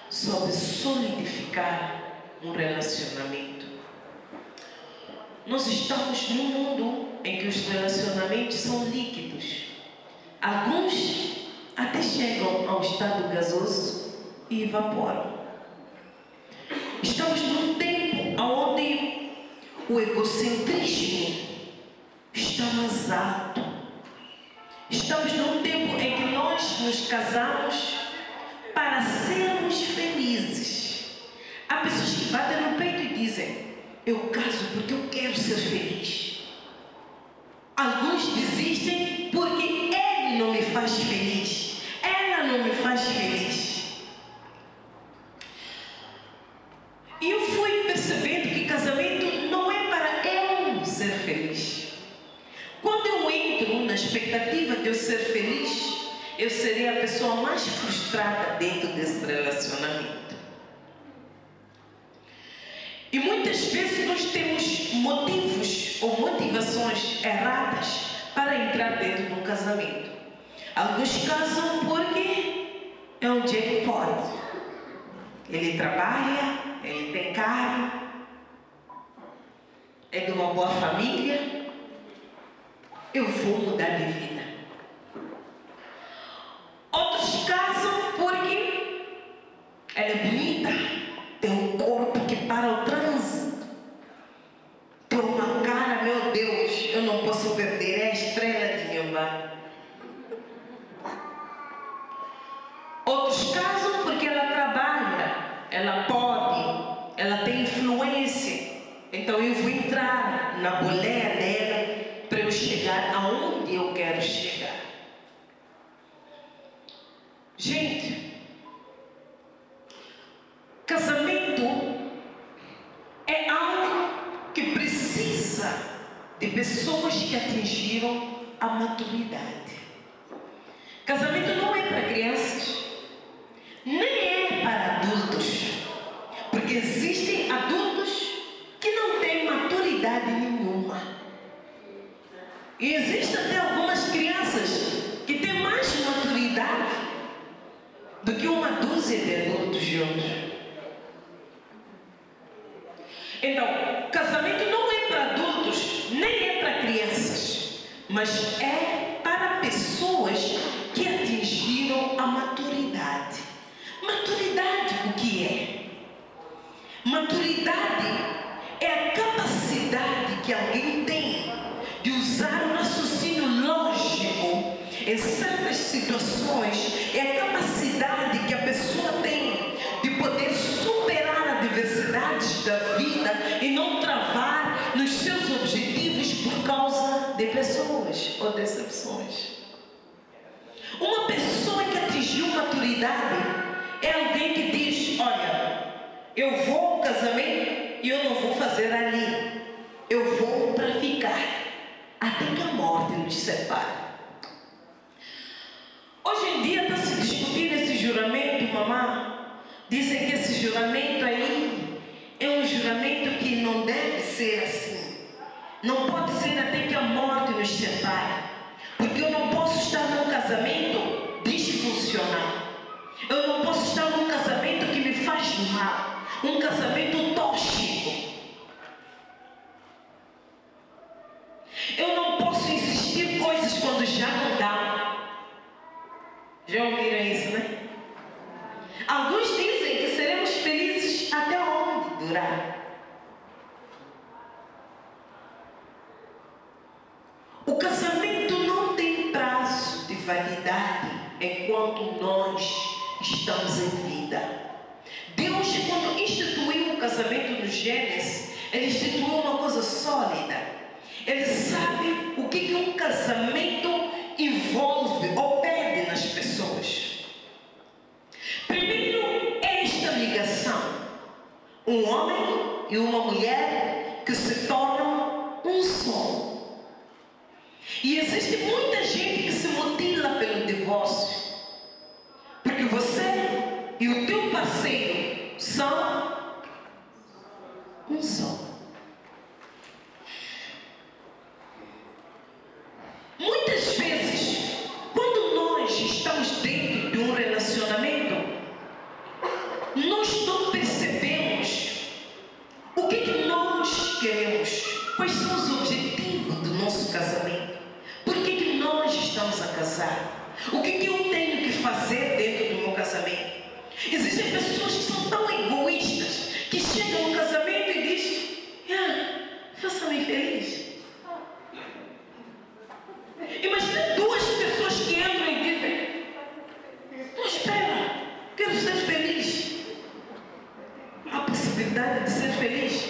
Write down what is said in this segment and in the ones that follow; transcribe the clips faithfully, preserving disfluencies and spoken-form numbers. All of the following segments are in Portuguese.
sobre solidificar um relacionamento. Nós estamos num mundo em que os relacionamentos são líquidos. Alguns até chegam ao estado gasoso e evaporam. Estamos num tempo onde o egocentrismo está mais alto. Estamos num tempo em que nós nos casamos para sermos felizes. Há pessoas que batem no peito e dizem: eu caso porque eu quero ser feliz. Alguns desistem porque ele não me faz feliz, ela não me faz feliz. E eu fui percebendo que casamento não é para eu ser feliz. Quando eu entro na expectativa de eu ser feliz, eu serei a pessoa mais frustrada dentro desse relacionamento. E muitas vezes nós temos motivos ou motivações erradas para entrar dentro de um casamento. Alguns casam porque é um jackpot. Ele trabalha, ele tem carro, é de uma boa família. Eu vou mudar de vida. Outros casam porque ela é bonita, tem um corpo que para o trânsito, tem uma cara, meu Deus, eu não posso perder, é a estrela de meu lar. Outros casam porque ela trabalha, ela pode, ela tem influência, então eu vou entrar na boleia dela para eu chegar aonde eu quero chegar. Gente, casamento é algo que precisa de pessoas que atingiram a maturidade. Casamento não é para crianças, nem é para adultos, porque existem adultos que não têm maturidade nenhuma. E existem até algumas crianças que têm mais maturidade do que uma dúzia de adultos juntos. Então, casamento não é para adultos, nem é para crianças, mas é para pessoas que atingiram a maturidade. Maturidade, o que é? Maturidade é a capacidade que alguém tem de usar o raciocínio lógico em certas situações, é a capacidade que a pessoa tem de poder superar adversidades da vida e não travar nos seus objetivos por causa de pessoas ou decepções. Uma pessoa que atingiu maturidade é alguém que diz: olha, eu vou ao casamento e eu não vou fazer ali, eu vou para ficar até que a morte nos separe. Hoje em dia está se discutindo esse juramento, mamá. Dizem que esse juramento aí é um juramento que não deve ser assim. Não pode ser até que a morte nos separe. Porque eu não posso estar num casamento disfuncional. Eu não posso estar num casamento que me faz mal. Um casamento tóxico. Eu não posso insistir coisas quando já não dá. Já ouviram isso, né? Alguns dizem que seremos felizes até onde durar. O casamento não tem prazo de validade enquanto nós estamos em vida. Deus, quando instituiu o casamento no Gênesis, Ele instituiu uma coisa sólida. Ele sabe o que, que um casamento envolve ou pede nas pessoas. Primeiro, esta ligação. Um homem e uma mulher que se tornam um só. E existe muita gente que se mutila pelo divórcio. Porque você e o teu parceiro são um só. Muitas vezes, quando nós estamos dentro de um relacionamento, nós não percebemos o que, que nós queremos, quais são os objetivos do nosso casamento, por que, que nós estamos a casar, o que, que eu tenho que fazer dentro do meu casamento. Existem pessoas que são tão egoístas que chegam no casamento e dizem: ah, faça-me feliz. Imagina duas pessoas que entram e dizem: não, espera, quero ser feliz. Há possibilidade de ser feliz?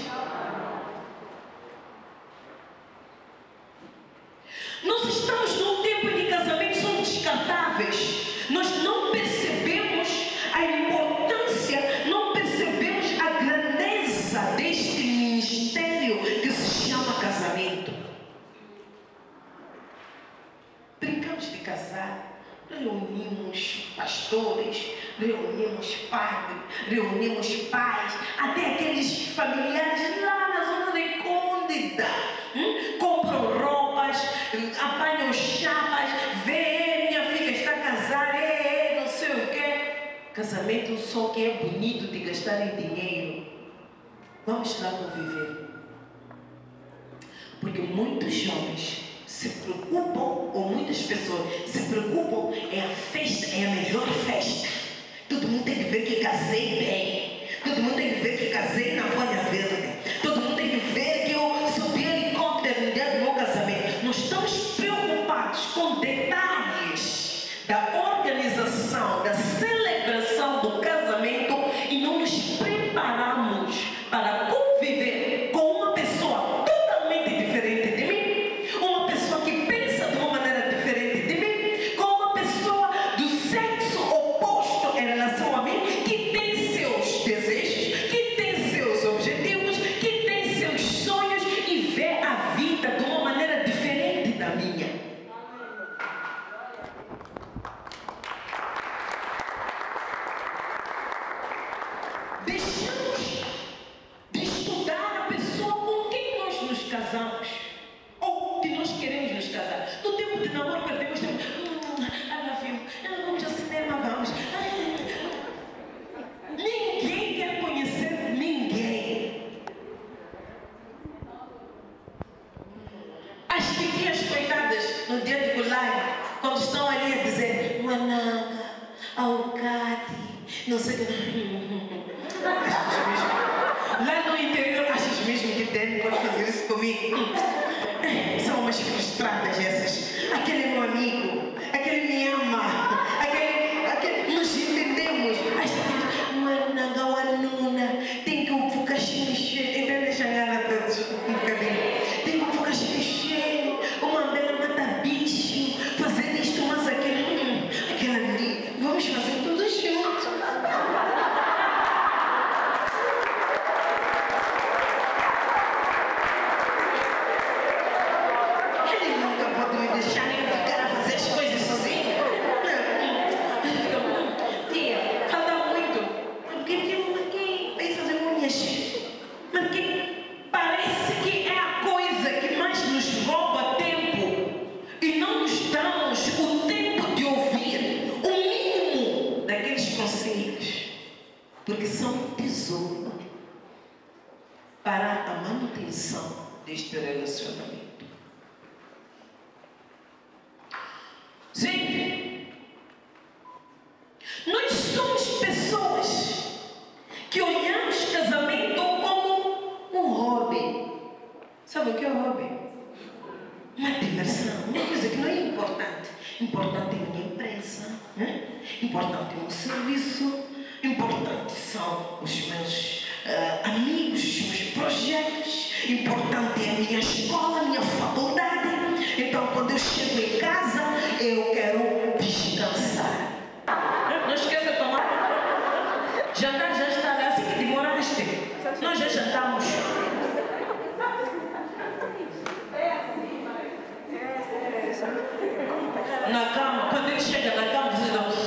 Nós estamos num tempo em que casamentos são descartáveis. Nós não percebemos a importância, não percebemos a grandeza deste ministério que se chama casamento. Brincamos de casar, reunimos pastores, reunimos padres, reunimos pais, até aqueles familiares lá na zona recôndita, hum? compram roupas, apanham chapas, vê, minha filha está casada, é, é, não sei o quê. Casamento só que é bonito de gastar em dinheiro. Vamos lá conviver. Porque muitos jovens se preocupam, ou muitas pessoas se preocupam, é a festa, é a melhor festa. Todo mundo tem que ver que casei bem. Todo mundo tem que ver que casei na folha verde. Todo mundo tem que ver que eu subi helicóptero no dia do meu casamento. Nós estamos preocupados com detalhes da organização, da celebração do casamento e não nos preparamos para conviver com uma pessoa totalmente diferente de mim, uma pessoa que pensa de uma maneira diferente de mim, com uma pessoa do sexo oposto em relação a mim, que tem seus desejos, que tem seus objetivos, que tem seus sonhos e vê a vida de uma maneira diferente da minha. Deixamos de estudar a pessoa com quem nós nos casamos ou que nós queremos nos casar. No tempo de namoro perdemos tempo. Hum, I love you. Ah, vamos ao cinema, vamos. Ai, ninguém quer conhecer ninguém. As tias coitadas no dia de Gulai, quando estão ali a dizer Managa, Alcate, não sei o que. Lá no interior, achas mesmo que tem pode fazer isso comigo? São umas frustradas essas. Aquele meu amigo, aquele me ama, aquele, aquele nos entendemos. As tias, Managa, Wanuna, tem que o Fukashi mexer, então deixa ela todos um bocadinho. Tem que o Fukashi mexer, o Mandela mata bicho, fazer isto, mas aquele, hum, aquela ali, vamos fazer tudo junto. Ele nunca pode me deixar nem ficar a fazer as coisas sozinho. Não. Tia, falta muito. Porque eu marquei, vai fazer unhas. Marquei. Parece que é a coisa que mais nos rouba tempo e não nos damos o tempo de ouvir o mínimo daqueles conselhos, porque são um tesouro para a manutenção deste relacionamento. Gente, nós somos pessoas que olhamos casamento como um hobby. Sabe o que é um hobby? Uma diversão, uma coisa que não é importante. Importante é minha empresa, né? Importante é o meu serviço, importante são os meus uh, amigos, os meus projetos, importante é a minha escola, a minha faculdade. Então, quando eu chego em casa, eu quero descansar. Não esqueça de tomar. Jantar já está lá, assim que demoraste. Nós já jantamos. Na cama, quando ele chega na cama, você dá.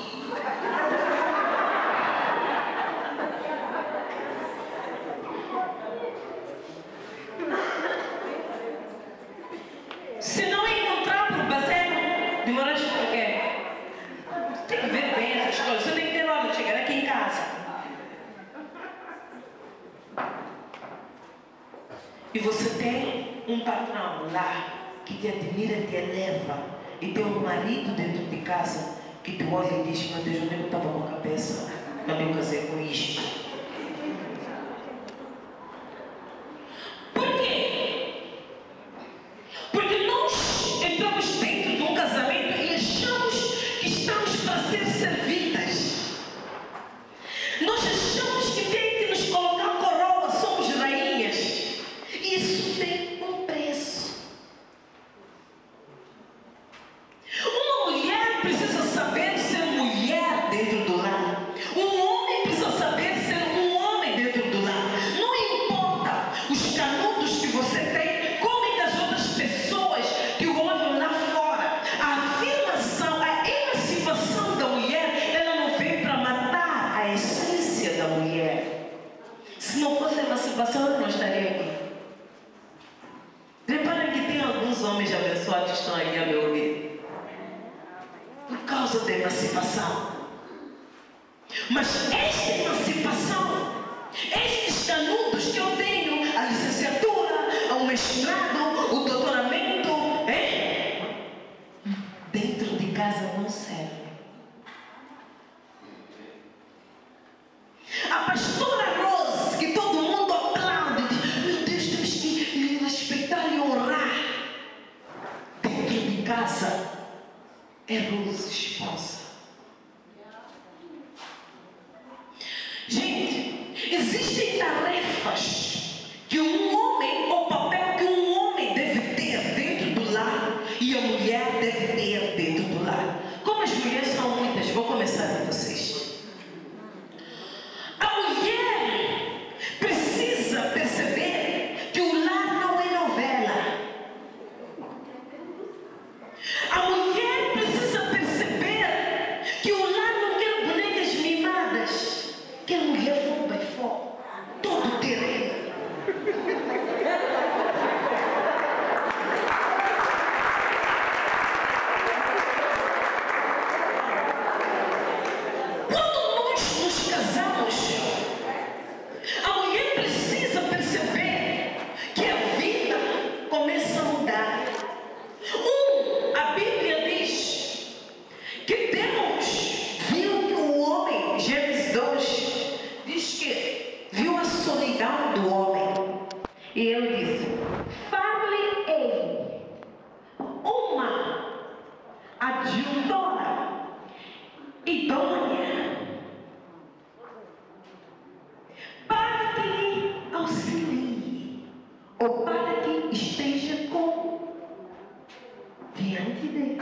Se não encontrar por parceiro, demoraste por quê? Tem que ver bem essas coisas. Você tem que ter hora de chegar aqui em casa. E você tem um patrão lá que te admira, te eleva, e tem um marido dentro de casa que te olha e diz: meu Deus, onde eu estava com a cabeça quando eu casei com isto? Por quê? Porque nós entramos dentro de um casamento e achamos que estamos para ser servidas. Nós achamos que tem que nos colocar coroa, somos rainhas. Isso tem um preço. Uma mulher precisa saber ser mulher dentro do lar. Um homem precisa saber ser um homem dentro do lar. Não importa os canudos que você tem, como é que as outras pessoas que o olham lá fora. A afirmação, a emancipação da mulher, ela não vem para matar a essência da mulher. Se não fosse a emancipação, eu não estaria aqui. Reparem que tem alguns homens abençoados que estão aqui a me ouvir por causa da emancipação. Mas esta emancipação, estes canudos que eu tenho, a licenciatura, o mestrado, o doutoramento, é? Dentro de casa não serve. A pastora Rose, que todo mundo aplaude, diz: meu Deus, temos que respeitar e honrar. Dentro de casa é Rose, esposa. Gente, existem tarefas que um homem, ou papel que um homem deve ter dentro do lar e a mulher deve ter dentro do lar. Como as mulheres são muitas, vou começar com vocês. A mulher precisa perceber que o lar não é novela. A mulher precisa perceber que o lar não quer bonecas mimadas, quer mulher fogo e fogo, todo terreno. Quando nós nos casamos, a mulher precisa perceber que a vida começa a mudar. Um, a Bíblia diz que Deus viu que o homem, Gênesis dois, diz que viu a solidão do homem. E ele disse: far-lhe-ei uma adjutora idônea para que lhe auxilie, ou para que esteja com diante dele.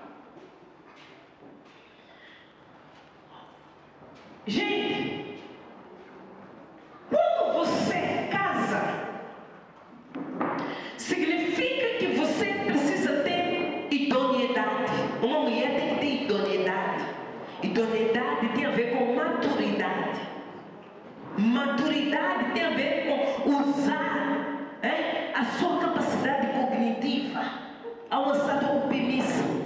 Gente, quando você casa, significa que você precisa ter idoneidade. Uma mulher tem que ter idoneidade. Idoneidade tem a ver com maturidade. Maturidade tem a ver com usar é, a sua capacidade cognitiva, alcançar o permisso.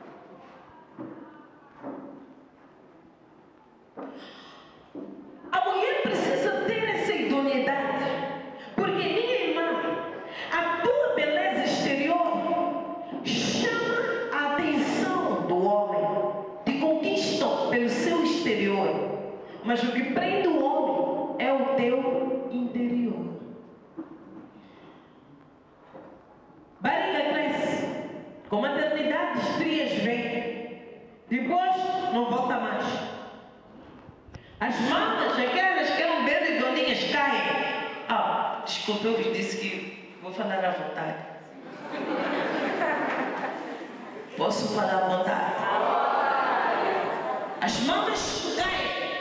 A mulher precisa ter essa idoneidade, porque, minha irmã, a tua beleza exterior chama a atenção do homem, te conquistam pelo seu exterior, mas o que prende o homem é o teu interior. Barriga cresce, com maternidade estrias vêm, depois não volta mais. As mamas, aquelas que eram bem redondinhas, caem. Ah, desculpa, eu vos disse que vou falar à vontade. Posso falar à vontade? As mamas caem.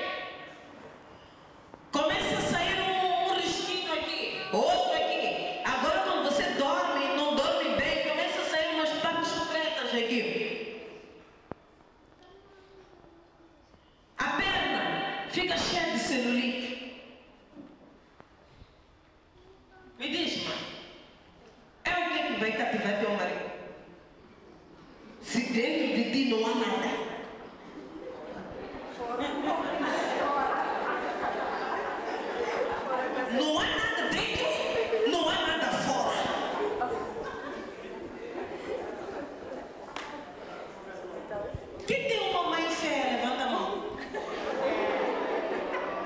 Começa a sair um, um risquinho aqui, outro aqui. Agora, quando você dorme e não dorme bem, começa a sair umas partes pretas aqui. A perna fica cheia de celulite. Me diz, mãe, é o que, que vai cativar teu marido? Se dentro de ti não há nada. Não há nada dentro, não há nada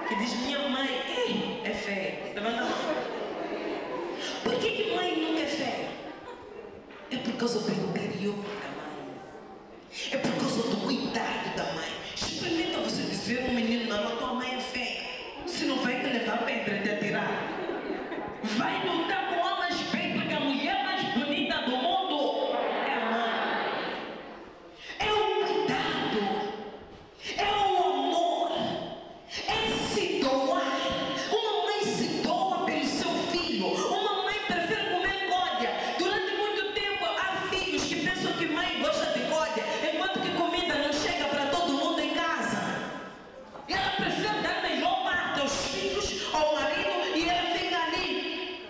que diz minha mãe é, é feia. Levanta a mão. Por que, que mãe nunca é feia? É por causa do interior da mãe. É por causa do cuidado da mãe. Experimenta você dizer um menino na rua, tua mãe é feia. Se não vai te levar pedra de atirar. Vai lutar com a mais feia, porque a mulher mais bonita do mundo é a mãe. É o cuidado. É o amor. É se doar. Uma mãe se doa pelo seu filho. Uma mãe prefere comer códia. Durante muito tempo há filhos que pensam que mãe gosta de códia, enquanto que comida não chega para todo mundo em casa. E ela prefere dar melhor parte aos filhos, ao marido, e ela fica ali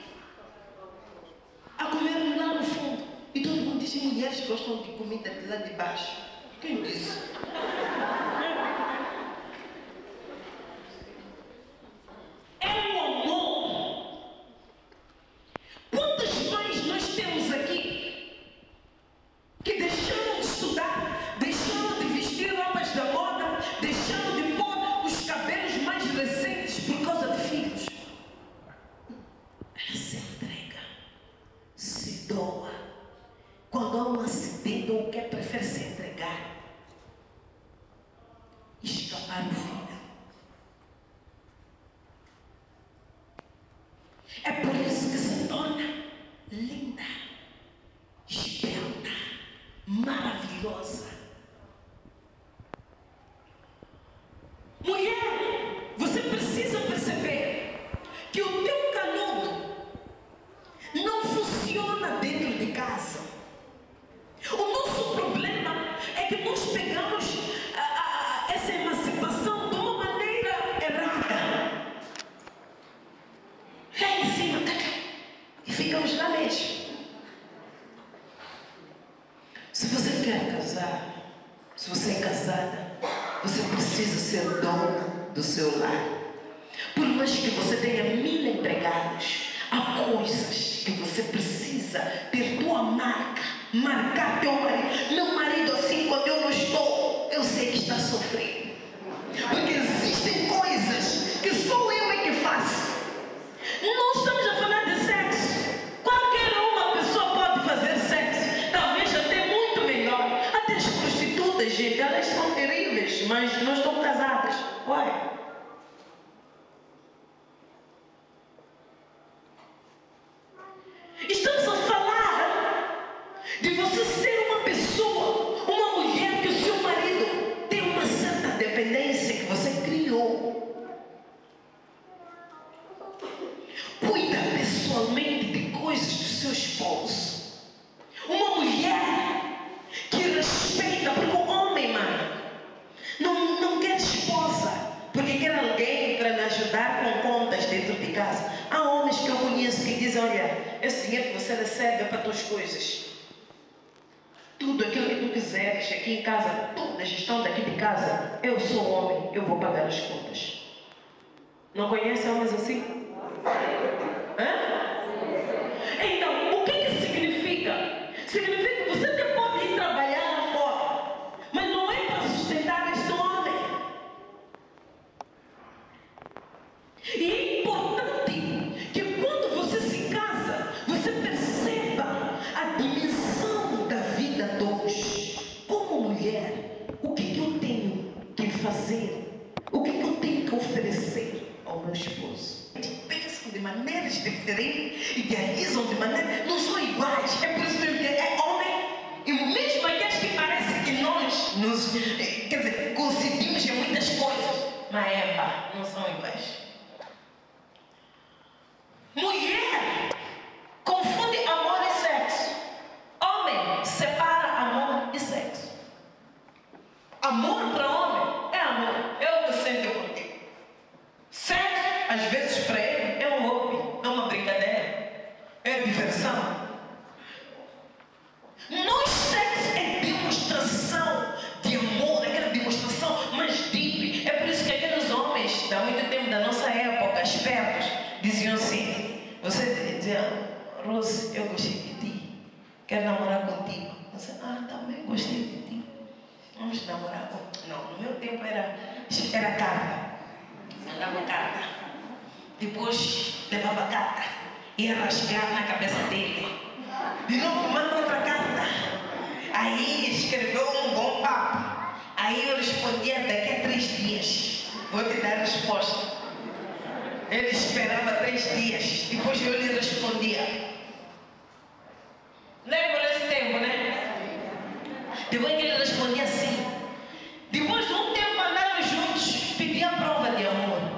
a comer lá no fundo. E todo mundo diz que mulheres gostam de comida de lá de baixo. Quem disse? É o amor. Quantas mães nós temos aqui que deixaram de estudar, deixaram de vestir roupas da moda, deixaram de pôr os cabelos mais recentes por causa de filhos? Ela se entrega, se doa. Quando há um acidente ou quer prefere se entregar, escapar o filho. É por isso que se torna linda, esbelta, maravilhosa. Mulher, você precisa perceber que o teu canudo não funciona dentro de casa. O nosso problema é que nós pegamos a, a, essa emancipação de uma maneira errada. Lá em cima, e ficamos lá mesmo. Se você quer casar, se você é casada, você precisa ser dona do seu lar. Por mais que você tenha mil empregados, há coisas que você precisa ter tua marca, marcar teu marido. Meu marido, assim, quando eu não estou, eu sei que está sofrendo. Porque existem coisas que só eu é que faço. Não estamos a falar de sexo. Qualquer uma pessoa pode fazer sexo, talvez até muito melhor. Até as prostitutas, gente, elas são terríveis, mas não estão casadas. Uai. Estamos a falar de você ser uma pessoa, uma mulher que o seu marido tem uma certa dependência que você criou. Cuida pessoalmente de coisas do seu esposo. Uma mulher que respeita, porque o homem, mano, não, não quer esposa porque quer alguém para lhe ajudar com contas dentro de casa. Há homens que eu conheço que dizem, olha, esse dinheiro que você recebe é para tuas coisas. Tudo aquilo que tu quiseres aqui em casa, toda a gestão daqui de casa, eu sou homem, eu vou pagar as contas. Não conhece homens assim? Hã? Então, o que que significa? Significa que você até pode ir trabalhar lá fora, mas não é para sustentar este homem. E é importante que quando você se casa, você perceba a dimensão da vida dois. Como mulher, o que que eu tenho que fazer? O que que eu tenho que oferecer ao meu esposo? Pensam de maneiras diferentes, idealizam de maneiras, não são iguais. É por isso que é homem, e mesmo aqueles que parecem que nós nos, quer dizer, conseguimos em muitas coisas, mas Eva, não são iguais. Mulher confunde amor e sexo. Homem separa amor e sexo. Amor para homem é amor, eu te sinto por ti. Sexo, às vezes para ele, é um hobby, é uma brincadeira, é diversão. Nós, sexo é demonstração de amor, aquela demonstração mais deep. É por isso que aqueles homens, há muito tempo da nossa época, espertos, diziam assim, você dizia, Rose, eu gostei de ti, quero namorar contigo. Você, ah, também gostei de ti, vamos namorar. Não, no meu tempo era, era carta. Mandava carta. Depois levava carta, ia rasgar na cabeça dele. De novo, manda outra carta. Aí escreveu um bom papo. Aí eu respondia: daqui a três dias vou te dar a resposta. Ele esperava três dias. Depois eu lhe respondia. Lembra desse tempo, né? Depois que ele respondia assim. Depois de um tempo andaram juntos, pedia prova de amor.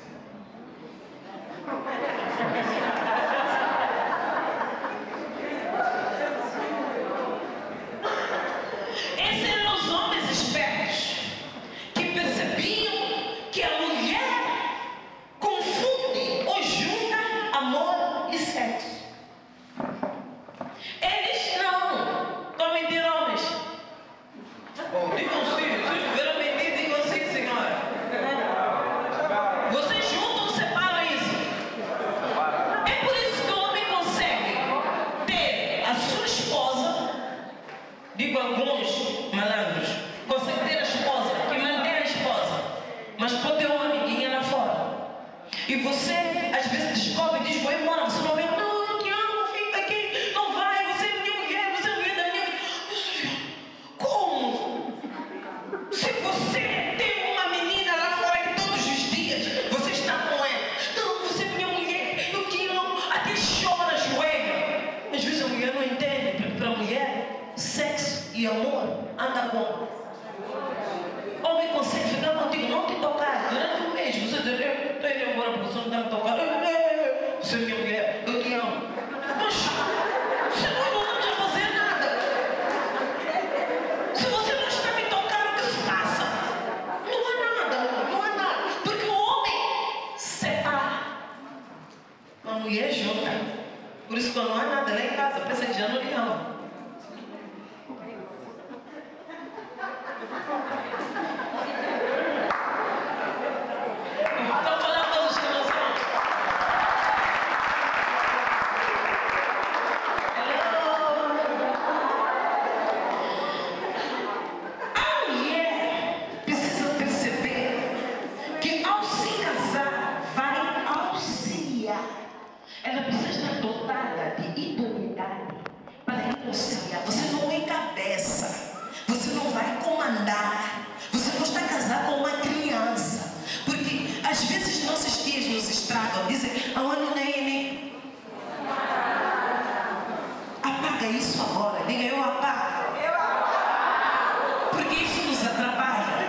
Esses eram os homens espertos que percebiam que a mulher confunde ou junta amor e sexo. Eles não. Estão a mentir, homens? Bom, digam sim. Se estiverem a mentir, digam sim, senhora. Vocês juntam ou separam isso? É por isso que o homem consegue ter a sua esposa, digo alguns malandros, consegue ter a esposa e manter a esposa, mas pode ter uma amiguinha lá fora. E você, às vezes, descobre e diz: vou embora, você não vem. Não, eu te amo, fica aqui, não vai, você é minha mulher, você é a mulher da minha vida. Como? Se você tem uma menina lá fora que todos os dias você está com ela. Não, você é minha mulher, eu te amo, até chora, joelho. Às vezes a mulher não entende, porque para a mulher, sexo e amor anda com. Homem consegue ficar contigo, não te tocar durante um mês. Você diz: eu estou indo embora porque você não está me tocando. Você é minha mulher, eu te amo. Mas você não pode fazer nada. Se você não está me tocando, o que se passa? Não há nada, não há nada. Porque o homem separa, a mulher junta. Por isso, quando não há nada lá em casa, pensa que já não lhe ama. Estão falando coisas que não são. A mulher precisa perceber que ao se casar vai auxiliar. Ela precisa estar dotada de idoneidade para auxiliar. Você não encabeça, você não vai comandar, você não está casado com uma criança. Porque às vezes nossos tios nos estragam, dizem: aonde nem apaga isso agora, diga: eu apago. Porque isso nos atrapalha.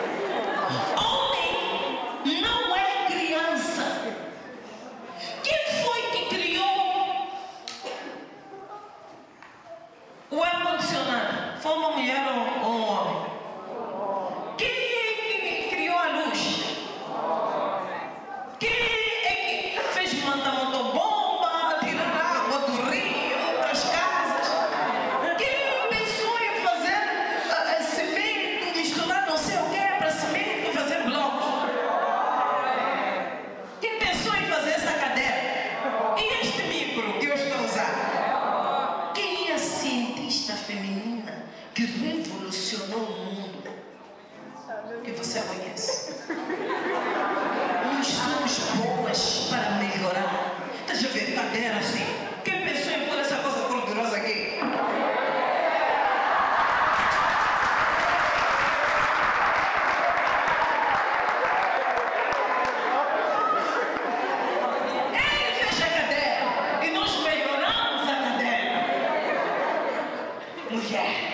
Homem não é criança. Quem foi que criou o ar-condicionado? Foi uma mulher ou um homem? Quem é que criou a luz? Quem é que fez mandar motobomba, tirar água do rio, das casas? Quem pensou em fazer uh, cimento, misturar não sei o que para cimento e fazer blocos? Quem pensou em fazer essa cadeira? E este micro que eu estou usando? Quem é a cientista feminina que revolucionou o mundo que você conhece? Nós somos boas para melhorar. Deixa eu ver, cadeira assim. Quem pensou em pôr essa coisa gordurosa aqui? Ele fez a cadeira e nós melhoramos a cadeira. Mulher.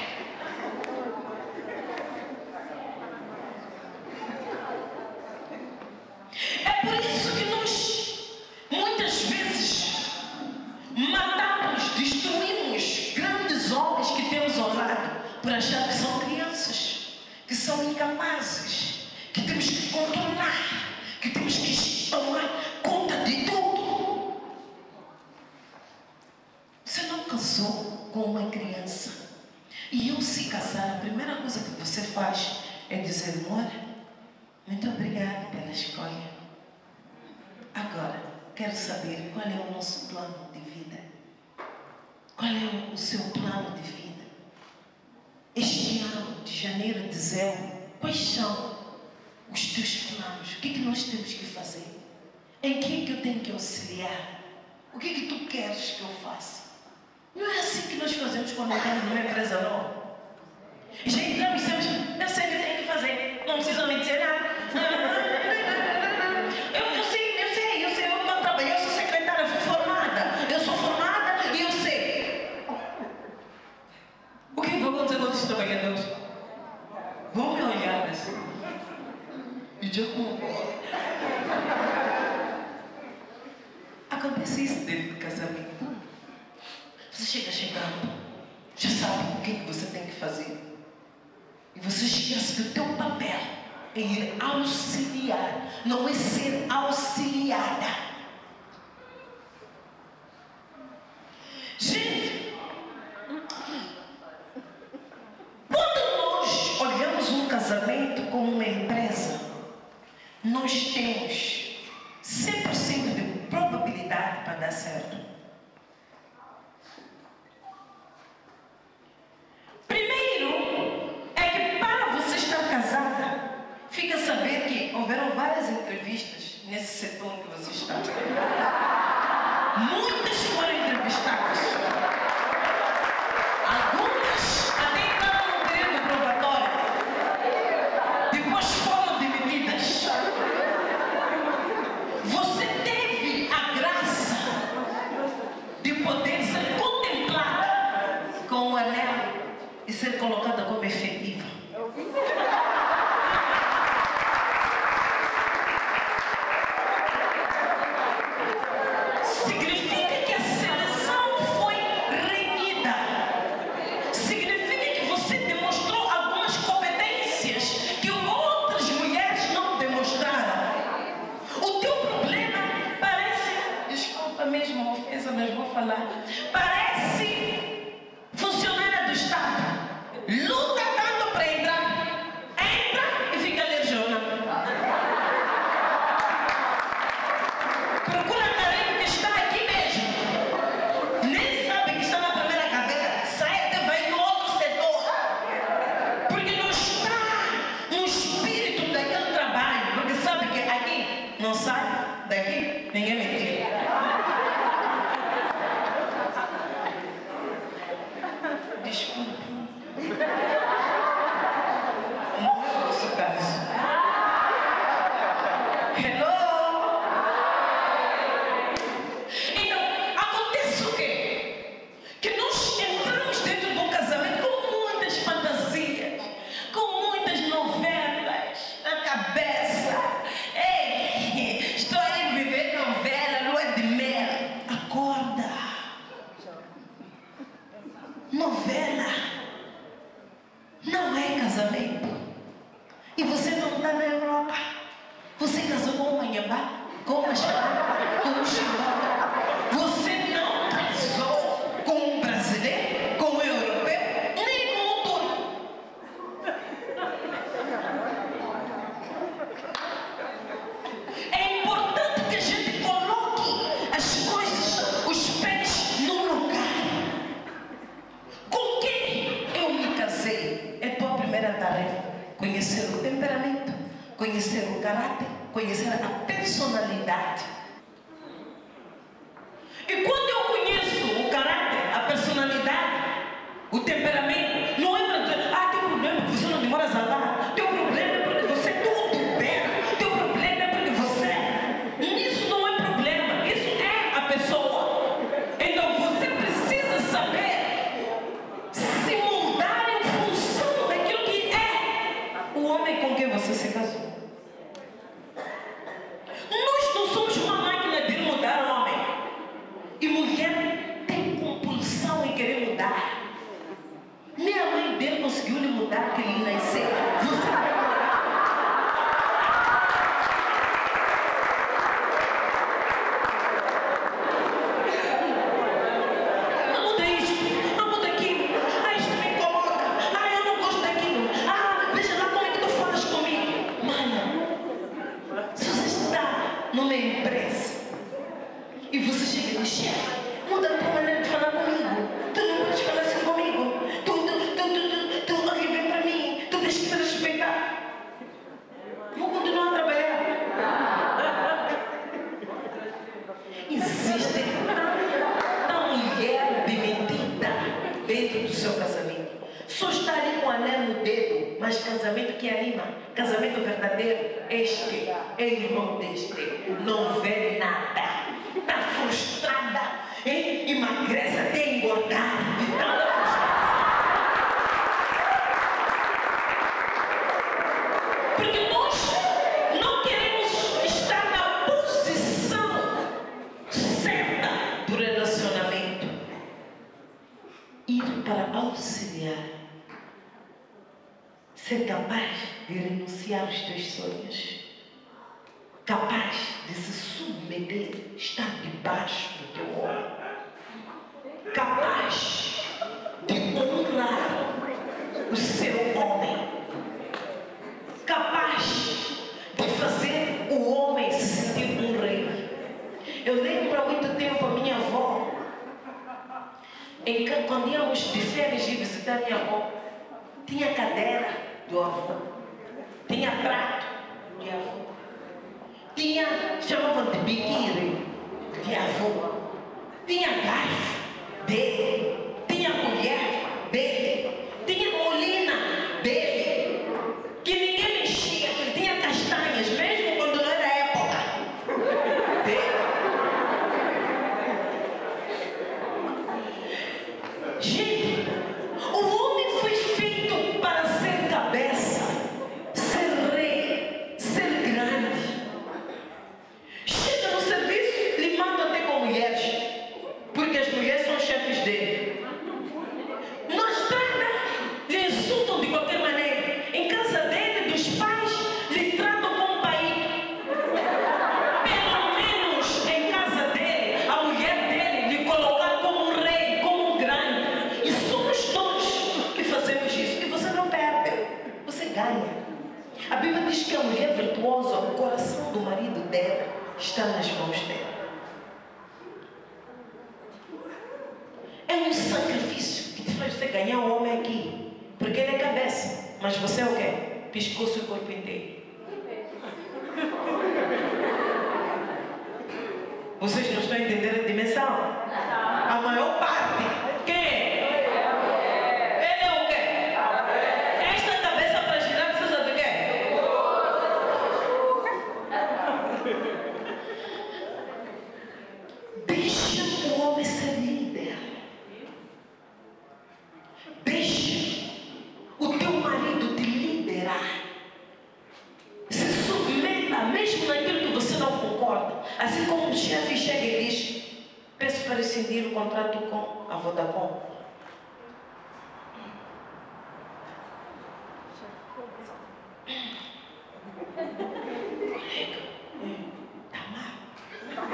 É por isso que nós, muitas vezes, matamos, destruímos grandes homens que temos ao lado por achar que são crianças, que são incapazes, que temos que controlar, que temos que tomar conta de tudo. Você não casou com uma criança. E ao se casar, a primeira coisa que você faz é dizer: amor, muito obrigada pela escolha. Agora, quero saber qual é o nosso plano de vida. Qual é o seu plano de vida? Este ano, de janeiro a dezembro, quais são os teus planos? O que é que nós temos que fazer? Em que, que eu tenho que auxiliar? O que, que tu queres que eu faça? Não é assim que nós fazemos quando entramos numa empresa nova. Já entramos e dizemos, eu sei o que tenho que fazer, não precisam me dizer nada. Eu, eu sei, eu sei, eu sei, eu não trabalho, eu sou secretária, fui formada, eu sou formada e eu sei. O que vai acontecer com os trabalhadores? Vão me olhar assim. E já concordo. Acontece isso dentro do casamento. Você chega chegando, já sabe o que você tem que fazer. E você esquece que o teu papel é ir auxiliar, não é ser auxiliada. Gente, quando nós olhamos um casamento como uma empresa, nós temos cem por cento de probabilidade para dar certo. Primeiro, é que para você estar casada, fica a saber que houveram várias entrevistas nesse setor que você está. Muitas foram entrevistadas. Algumas até entraram no período probatório. Depois foram demitidas. Você teve a graça de poder ser contemplada com o anel e ser colocada como efetiva. Significa que a seleção foi renhida. Significa que você demonstrou algumas competências que outras mulheres não demonstraram. O teu problema parece, desculpa mesmo a ofensa, mas vou falar, parece funcionária do Estado. Luta tanto para entrar, entra e fica alerjona. Procura carinho que está aqui mesmo. Nem sabe que está na primeira gaveta, sai até vai no outro setor. Porque não está no espírito daquele trabalho. Porque sabe que aqui não sai, daqui ninguém me tira. Desculpa. Não é o nosso caso. Hello? Então, acontece o quê? Que nós entramos dentro de um casamento com muitas fantasias, com muitas novelas na cabeça. Ei, estou aí vivendo novela, lua de mel. Acorda. Novela não é casamento. E você não está na Europa. Você casou com uma Inhambá, com uma Xará, com um Chihuahua. Você não casou com um brasileiro, com um europeu, nem com um turco. É importante que a gente coloque as coisas, os pés no lugar. Com quem eu me casei? É tua primeira tarefa. Conhecer o temperamento, conhecer o caráter, conhecer a personalidade. E quando eu conheço o caráter, a personalidade, o temperamento, não é para dizer, ah, teu problema é porque você não demora a lá, teu problema é porque você tudo bem, teu problema é porque você. Isso não é problema, isso é a pessoa. Então você precisa saber se moldar em função daquilo que é o homem com quem você se casou. Nós não somos uma máquina de mudar o homem. E mulher tem compulsão em querer mudar. Nem a mãe dele conseguiu lhe mudar que ele nasceu. Você... numa empresa e você chega e diz, chefe, muda a tua maneira de falar comigo, tu não podes falar assim comigo, tu, tu, tu, tu, tu, tu olha bem para mim, tu tens que me respeitar. Vou continuar a trabalhar. casamento que anima, casamento verdadeiro. Este é irmão deste, não vê nada, está frustrada, hein? Emagrece até engordar. Porque nós não queremos estar na posição certa do relacionamento. Ir para auxiliar. Ser capaz de renunciar aos teus sonhos. Capaz de se submeter, estar debaixo do teu ombro. Capaz de honrar o seu homem. Capaz de fazer o homem se sentir um rei. Eu lembro há muito tempo a minha avó, em que, quando íamos de férias e visitar minha avó, tinha cadeira do avô, tinha prato de avô, tinha, chamavam de biquíri de avô, tinha garfo dele, tinha colher dele, tinha molina dele, que ninguém mexia, que ele tinha castanhas, mesmo quando não era época dele. Gente, o homem foi feito para ser cabeça, ser rei, ser grande. Chega no serviço, lhe manda até com mulheres, porque as mulheres são chefes dele. Na estrada, lhe insultam de qualquer maneira. Em casa dele, dos pais, lhe tratam como pai. Pelo menos em casa dele, a mulher dele lhe colocar como um rei, como um grande. E somos todos que fazemos isso. E você não perde, você ganha. A Bíblia diz que a mulher virtuosa, o coração do marido dela está nas mãos dela. É um sacrifício que te faz você ganhar o homem aqui. Porque ele é cabeça. Mas você é o quê? Pescoço e o corpo inteiro. Vocês não estão entendendo a dimensão? A maior parte. Quem é? Ele é o quê? Esta cabeça para girar precisa de quê? Deixa o homem ser líder. Deixa o teu marido te liderar. Se submeta, mesmo naquilo que você não concorda. Assim como o chefe chega e diz: peço para rescindir o contrato com a Vodacom. Está mal.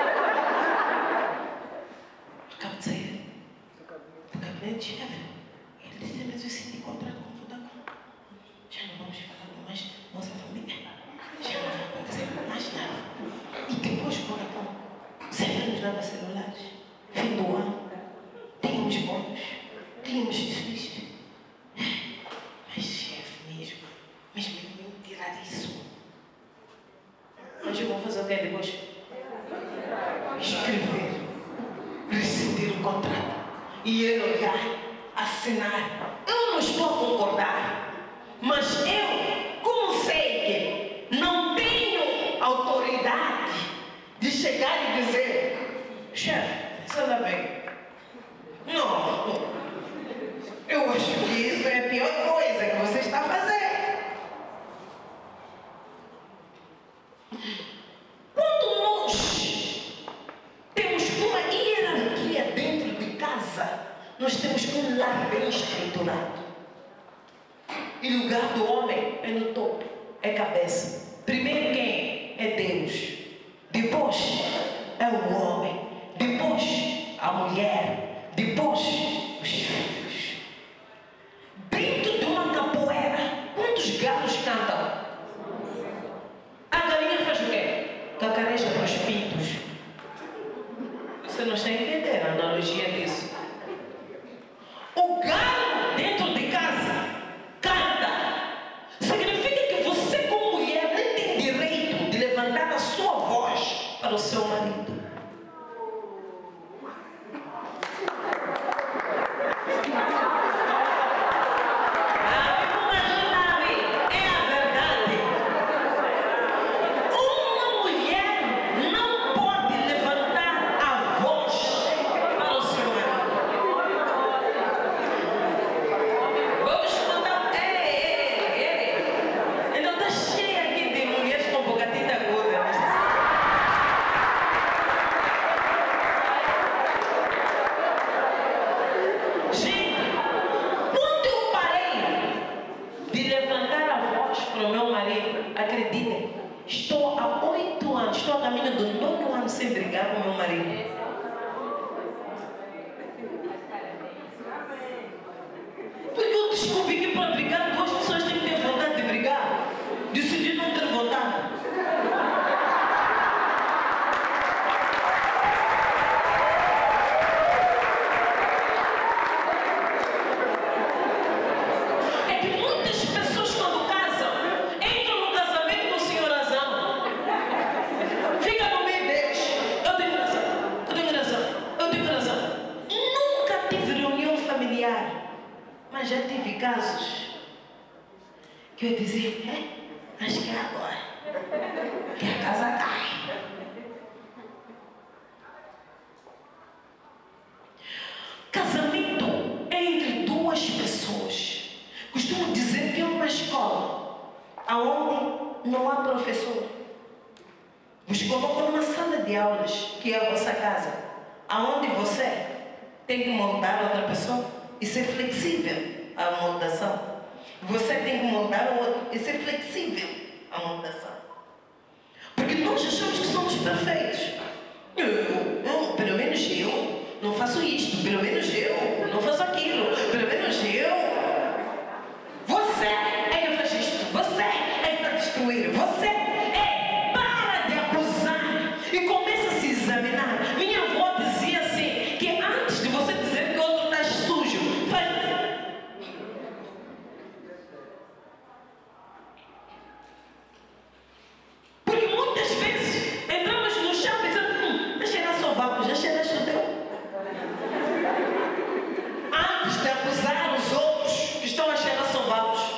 Acabo de sair do gabinete, chefe. Ele disse: mas eu rescindi o contrato com a Vodacom. Já não vamos falar mais nossa família. Já não vai acontecer mais nada. E depois do Vodacom, sempre nos dava celulares. Fim do ano, tínhamos bônus, tínhamos isso. Mas chefe mesmo, mesmo eu tirar isso. Mas eu vou fazer o que depois? Escrever, rescindir o contrato e ele olhar, assinar. Eu não estou a concordar, mas eu, como sei que não tenho autoridade de chegar e dizer: chefe, anda bem. Não, eu acho que isso é a pior coisa que você está a fazer. Quando nós temos uma hierarquia dentro de casa, nós temos um lar bem estruturado. E o lugar do homem é no topo, é cabeça. Primeiro quem? É Deus. Depois é o homem. Depois a mulher. Depois os filhos. Dentro de uma capoeira, quantos galos cantam? A galinha faz o quê? Cacareja para os pintos. Você não está entendendo a analogia disso. O galo dentro de casa canta. Significa que você, como mulher, não tem direito de levantar a sua voz para o seu marido. Ah, vamos imaginar aí. caminho do nono ano sem brigar com meu marido. Porque eu descobri que para brigar duas pessoas têm que ter vontade de brigar. Decidi não ter vontade. É que muitas pessoas quando casam, entram no casamento com o senhor razão. Fica no meio deles. Eu tenho razão, eu tenho razão, eu tenho razão. Nunca tive reunião familiar. Mas já tive casos que eu dizia, é, acho que é agora que a casa cai. Casamento é entre duas pessoas. Costumo dizer que é uma escola onde não há professor. Vos colocam numa sala de aulas, que é a vossa casa, aonde você tem que moldar outra pessoa e ser flexível à moldação. Você tem que moldar o outro e ser flexível à moldação. Porque nós achamos que somos perfeitos. Eu, eu, pelo menos eu não faço isto, pelo menos eu não faço aquilo, pelo menos eu. Você é que faz isto, você é que está destruindo, você é, para de acusar e começa a se examinar. Minha avó dizia assim, que antes de você dizer que o outro está sujo, faz. Porque muitas vezes entramos no chão pensando, hum, já cheira sovaco, já cheira chuteu. Antes de acusar os outros que estão a cheirar sovacos.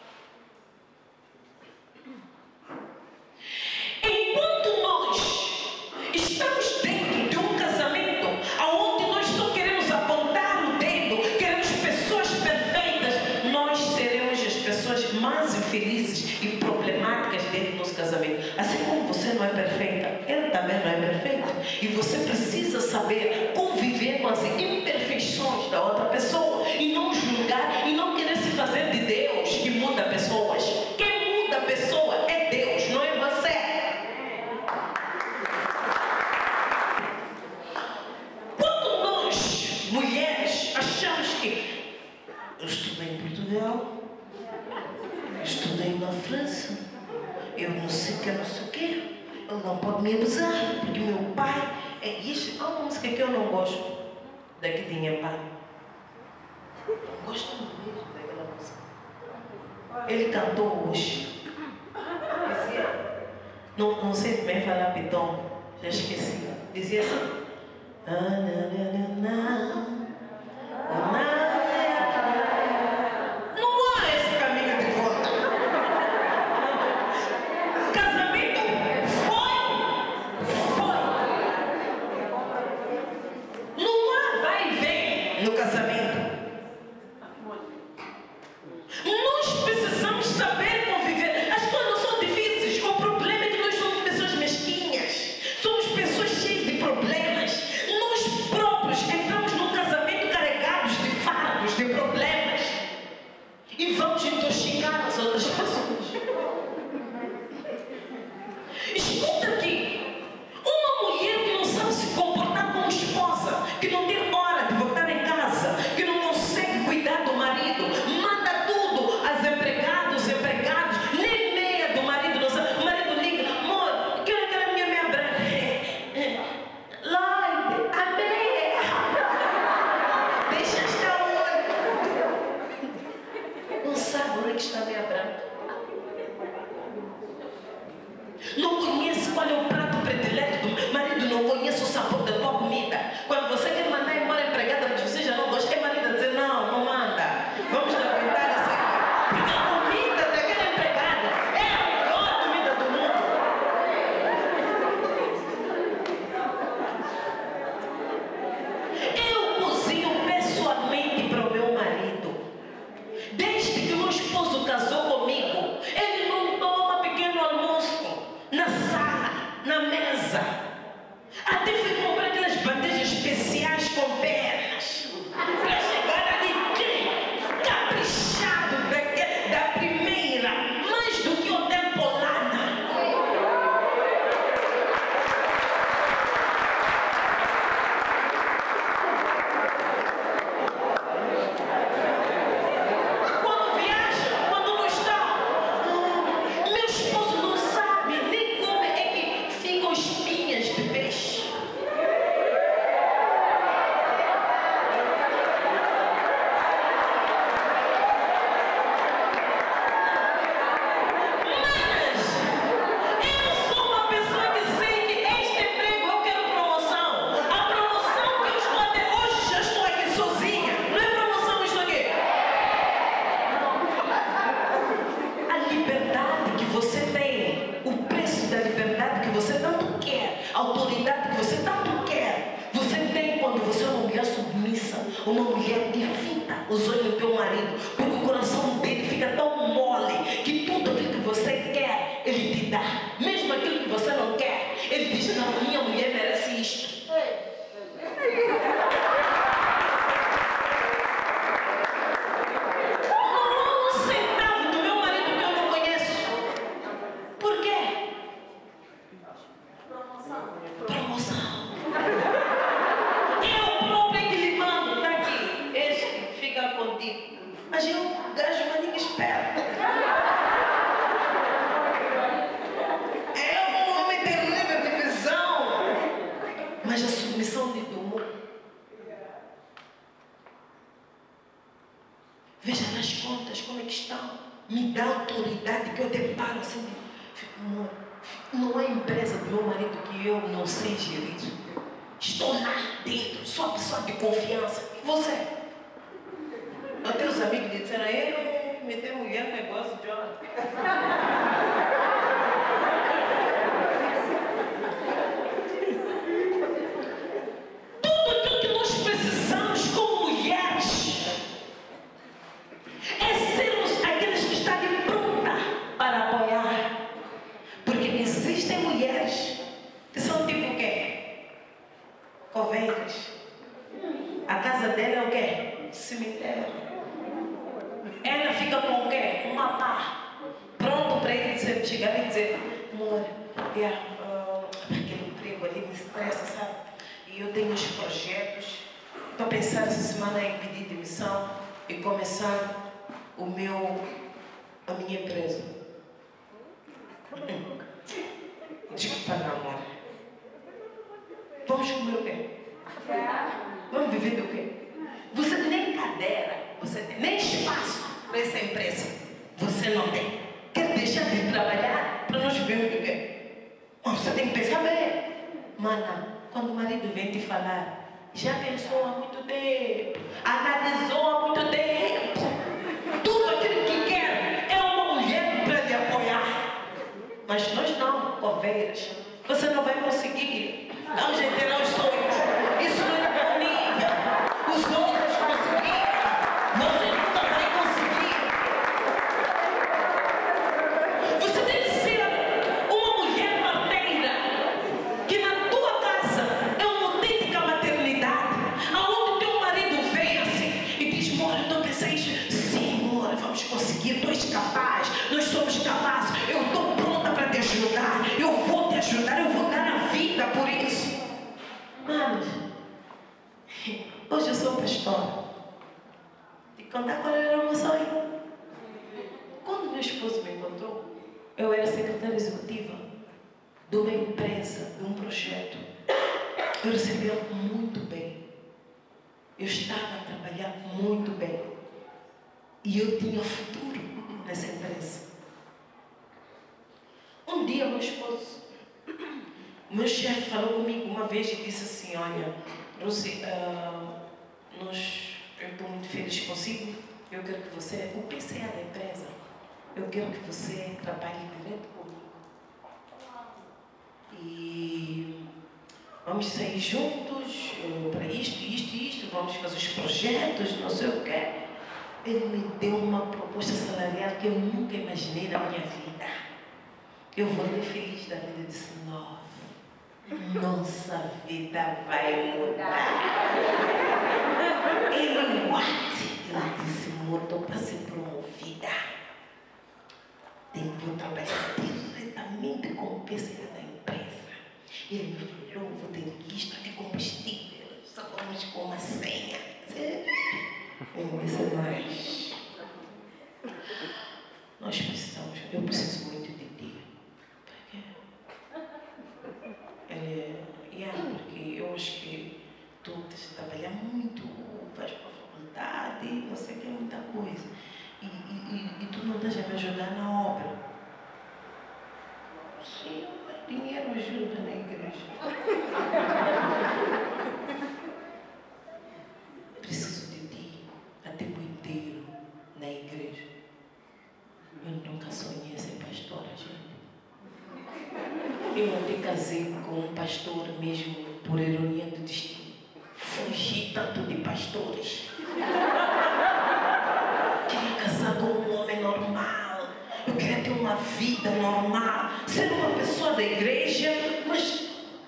Enquanto nós estamos dentro de um casamento onde nós só queremos apontar o dedo, queremos pessoas perfeitas, nós seremos as pessoas mais infelizes e problemáticas dentro do nosso casamento. Assim como você não é perfeita, ele também não é perfeito. E você precisa saber conviver com as imperfeições da outra pessoa e não julgar e não querer se fazer de Deus que muda pessoas. Quem muda a pessoa é Deus, não é você. Quando nós, mulheres, achamos que eu estudei em Portugal, eu estudei na França, eu não sei o que, não sei o que, ele não pode me abusar, porque meu pai é isso. Há uma música que eu não gosto, daqui tinha pai. Não gosto mesmo daquela música. Ele cantou hoje. Dizia, não, não sei bem falar pitão, já esqueci. Dizia assim. Não há esse caminho de volta. Casamento foi, foi. Não há vai e vem no casamento. Nós precisamos saber conviver. As coisas não são difíceis. O problema é que nós somos pessoas mesquinhas. Somos pessoas cheias de problemas. Nós próprios entramos num casamento carregados de autoridade que você tanto quer, você tem quando você é uma mulher submissa, uma mulher que fita os olhos do teu marido, porque o coração dele fica tão mole que tudo aquilo que você quer, ele te dá. Mesmo aquilo que você não quer, ele diz: não, minha mulher merece isto. Veja nas contas como é que estão. Me dá autoridade que eu deparo assim. Não, não é empresa do meu marido que eu não sei gerir. Estou lá dentro, sou a pessoa de confiança. E você? Até os amigos disseram: ele meteu mulher no negócio de hora. A casa dela é o quê? Cemitério. Ela fica com o quê? Uma pá. Pronto para ele dizer, chegar e dizer: amor, yeah, uh, aquele emprego ali me estressa, sabe? E eu tenho uns projetos. Estou a pensar essa semana em pedir demissão e começar o meu, a minha empresa. Desculpa, não, amor. Vamos comer o quê? Vamos viver do quê? Você nem cadeira, você tem nem espaço para essa empresa. Você não tem. Quer deixar de trabalhar para nós vivermos do quê? Você tem que pensar bem. Mana, quando o marido vem te falar, já pensou há muito tempo, analisou há muito tempo, tudo aquilo que quer é uma mulher para lhe apoiar. Mas nós não, ovelhas. Você não vai conseguir. Vamos entender os sonhos. Isso não é bom nível. Os outros conseguiram. Você nunca vai conseguir. Você tem que ser uma mulher parteira, que na tua casa é uma autêntica maternidade, aonde teu marido vem assim e diz: amor, eu estou pensando isso. Sim, amor, vamos conseguir. Tu és capaz. Nós somos capazes. Eu estou pronta para te ajudar. Eu vou te ajudar. Eu vou dar a vida por isso. Mas hoje eu sou pastora. Te contar qual era o meu sonho. Quando meu esposo me encontrou, eu era secretária executiva de uma empresa, de um projeto. Eu recebia muito bem. Eu estava a trabalhar muito bem. E eu tinha futuro nessa empresa. Um dia meu esposo, o meu chefe falou comigo uma vez e disse assim: olha, Rose, uh, nós, eu estou muito feliz consigo. Eu quero que você, o P C A da empresa, eu quero que você trabalhe direto comigo. E vamos sair juntos uh, para isto, isto e isto. Vamos fazer os projetos, não sei o quê. Ele me deu uma proposta salarial que eu nunca imaginei na minha vida. Eu voltei feliz da vida. Disse: não, nossa vida vai mudar. Ele, what? Eu disse: amor, estou para ser promovida. Vou trabalhar diretamente com o P C A da empresa. Ele me falou: vou ter lista de combustível, só vamos com uma senha. Eu disse: mas nós precisamos, eu preciso muito de ti. Ele, yeah, porque eu acho que tu tens de trabalhar muito, vais para a faculdade, não sei o que, muita coisa. E, e, e, e tu não estás a me ajudar na obra. Sim, dinheiro ajuda na igreja. Preciso de ti a tempo inteiro na igreja. Eu nunca sonhei ser pastora, gente. Eu até casei com um pastor mesmo, por ironia do destino. Fugi tanto de pastores. Queria casar com um homem normal. Eu queria ter uma vida normal. Ser uma pessoa da igreja, mas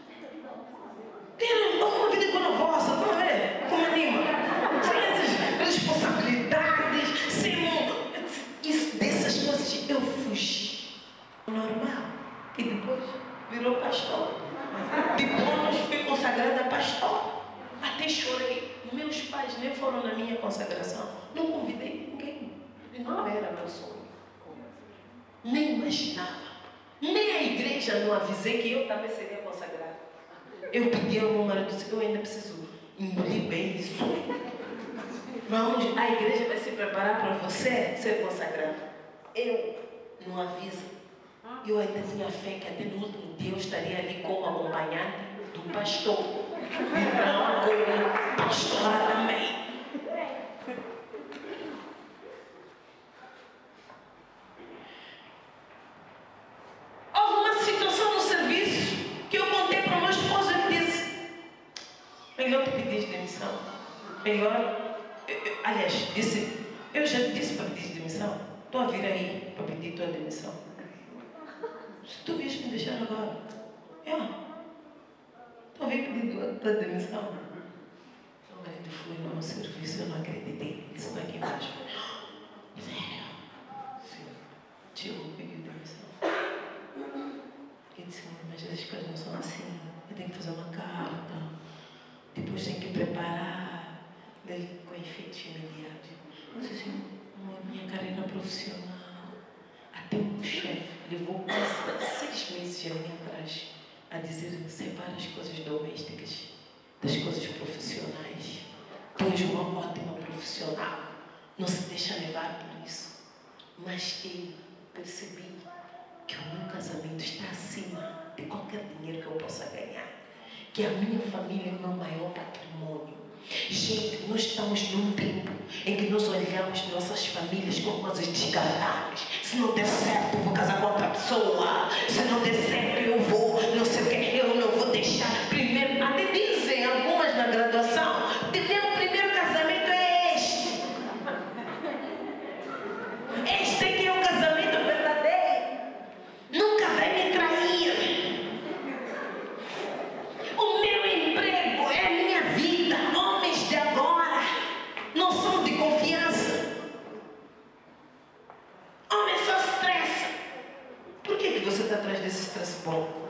ter uma vida igual a vossa. Vamos ver como anima. Sem essas responsabilidades, sem isso, dessas coisas. Eu fugi. Normal. E depois virou pastor. Depois fui consagrada a pastor. Até chorei. Meus pais nem foram na minha consagração. Não convidei ninguém. Não era meu sonho. Nem imaginava. Nem a igreja não avisei que eu também seria consagrada. Eu pedi ao meu marido, eu ainda preciso engolir bem isso. Vamos, a igreja vai se preparar para você ser consagrado. Eu não aviso. Eu ainda tinha fé que até no último dia eu estaria ali como acompanhante do pastor. E não como pastora também. Houve uma situação no serviço que eu contei para o meu esposo e ele disse: melhor tu pedires demissão. Melhor, eu, eu, aliás, disse, eu já disse para pedir demissão. Estou a vir aí para pedir tua demissão. Se tu vies me deixar agora, é. Estou a vir pedir tua, tua demissão. Meu marido foi no meu serviço, eu não acreditei. Ele disse: aqui embaixo. Sério? Sim. Tio pediu demissão. Ele disse: mas as coisas não são assim. Eu tenho que fazer uma carta. Depois tenho que preparar. Daí com efeitos imediatos. Não sei se a minha carreira profissional. Até o meu chefe levou quase seis meses ali atrás a dizer: separa as coisas domésticas das coisas profissionais. Tu és uma ótima profissional. Não se deixa levar por isso. Mas eu percebi que o meu casamento está acima de qualquer dinheiro que eu possa ganhar. Que a minha família é o meu maior patrimônio. Gente, nós estamos num tempo em que nós olhamos nossas famílias com coisas descartáveis. Se não der certo, eu vou casar com outra pessoa. Se não der certo, eu vou, não sei o que, eu não vou deixar. Primeiro, até dizem algumas na graduação, o primeiro casamento é este. Este é que é o casamento verdadeiro. Nunca vai me trair. O meu emprego é a minha vida. Homens de agora não são de confiança. Homens só estressam. Por que, que você está atrás desse estresse bom?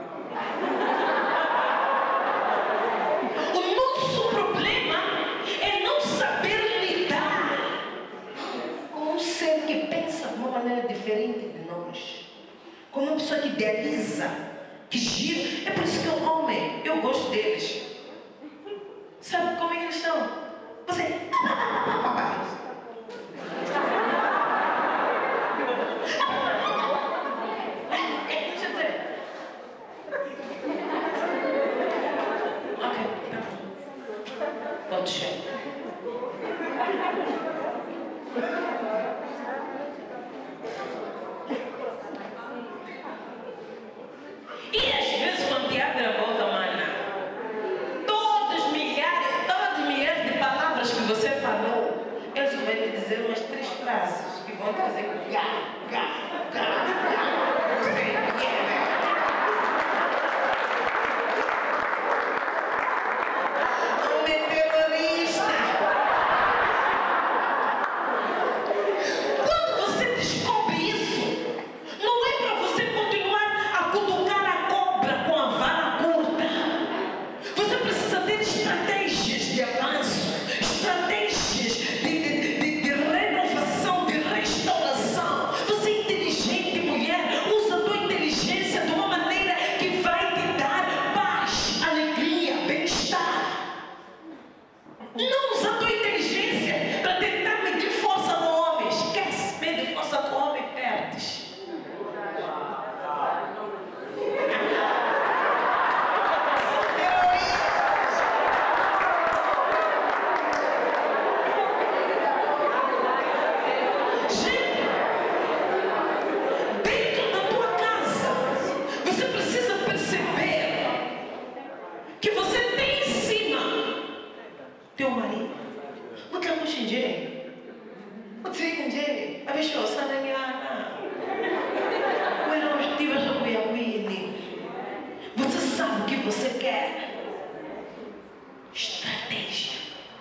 O nosso problema é não saber lidar com um ser que pensa de uma maneira diferente de nós. Com uma pessoa que idealiza, que gira. É por isso que o homem, eu gosto deles. Sabe como é que eles estão? Você. Deixa eu dizer. Ok, tá bom. Pode chegar. você quer. Estratégia.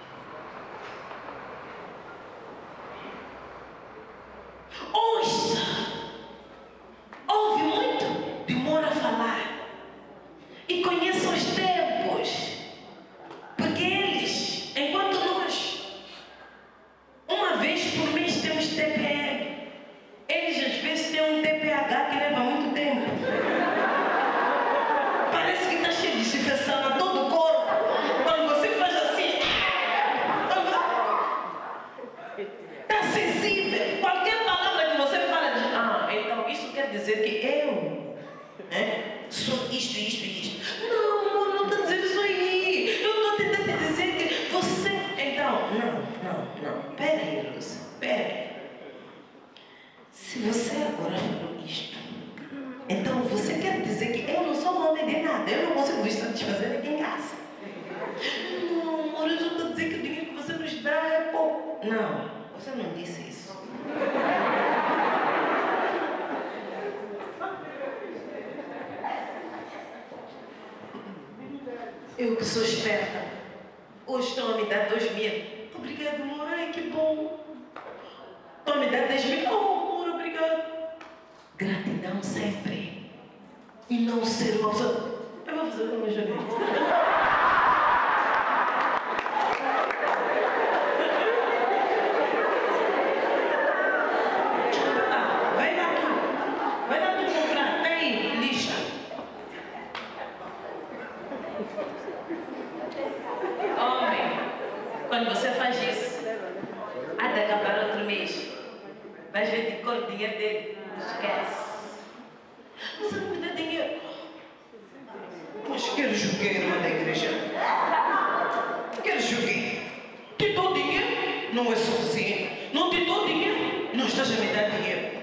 Ouça. Ouve muito, demora a falar. E conheça os tempos. Porque eles, enquanto nós, uma vez por mês temos T P M, eles às vezes têm um T P H que leva muito tempo. Parece que está cheio de desinfecção a todo o corpo. Quando você faz assim, está sensível. Qualquer palavra que você fala, diz, ah, então isso quer dizer que eu, né, sou isto, isto e isto. Não, amor, não está dizendo isso aí. Eu estou tentando te dizer que você. Então, não, não, não. Pera aí, Rosa, pera aí. Se você agora falou isto, então você quer dizer que eu não sou homem de nada, eu não consigo vos satisfazer aqui em casa. Não, amor, eu já estou a dizer que o dinheiro que você nos dá é pouco. Não, você não disse isso. Eu que sou esperta, hoje estão a me dar dois mil. Obrigado, amor, ai que bom. Estão a me dar dez mil. Oh, amor, obrigado. Gratidão sempre. E não ser uma pessoa. Eu vou fazer o meu joguete. Ah, vai lá tu. Vai lá tu comprar. Tá aí, lista. Homem, quando você faz isso, até acabar outro mês, vais ver de cor o dinheiro dele. Esquece. Você não me dá dinheiro. Mas quero jogueiro lá da igreja. Quero jogueiro. Te dou dinheiro? Não é suficiente. Não te dou dinheiro? Não estás a me dar dinheiro.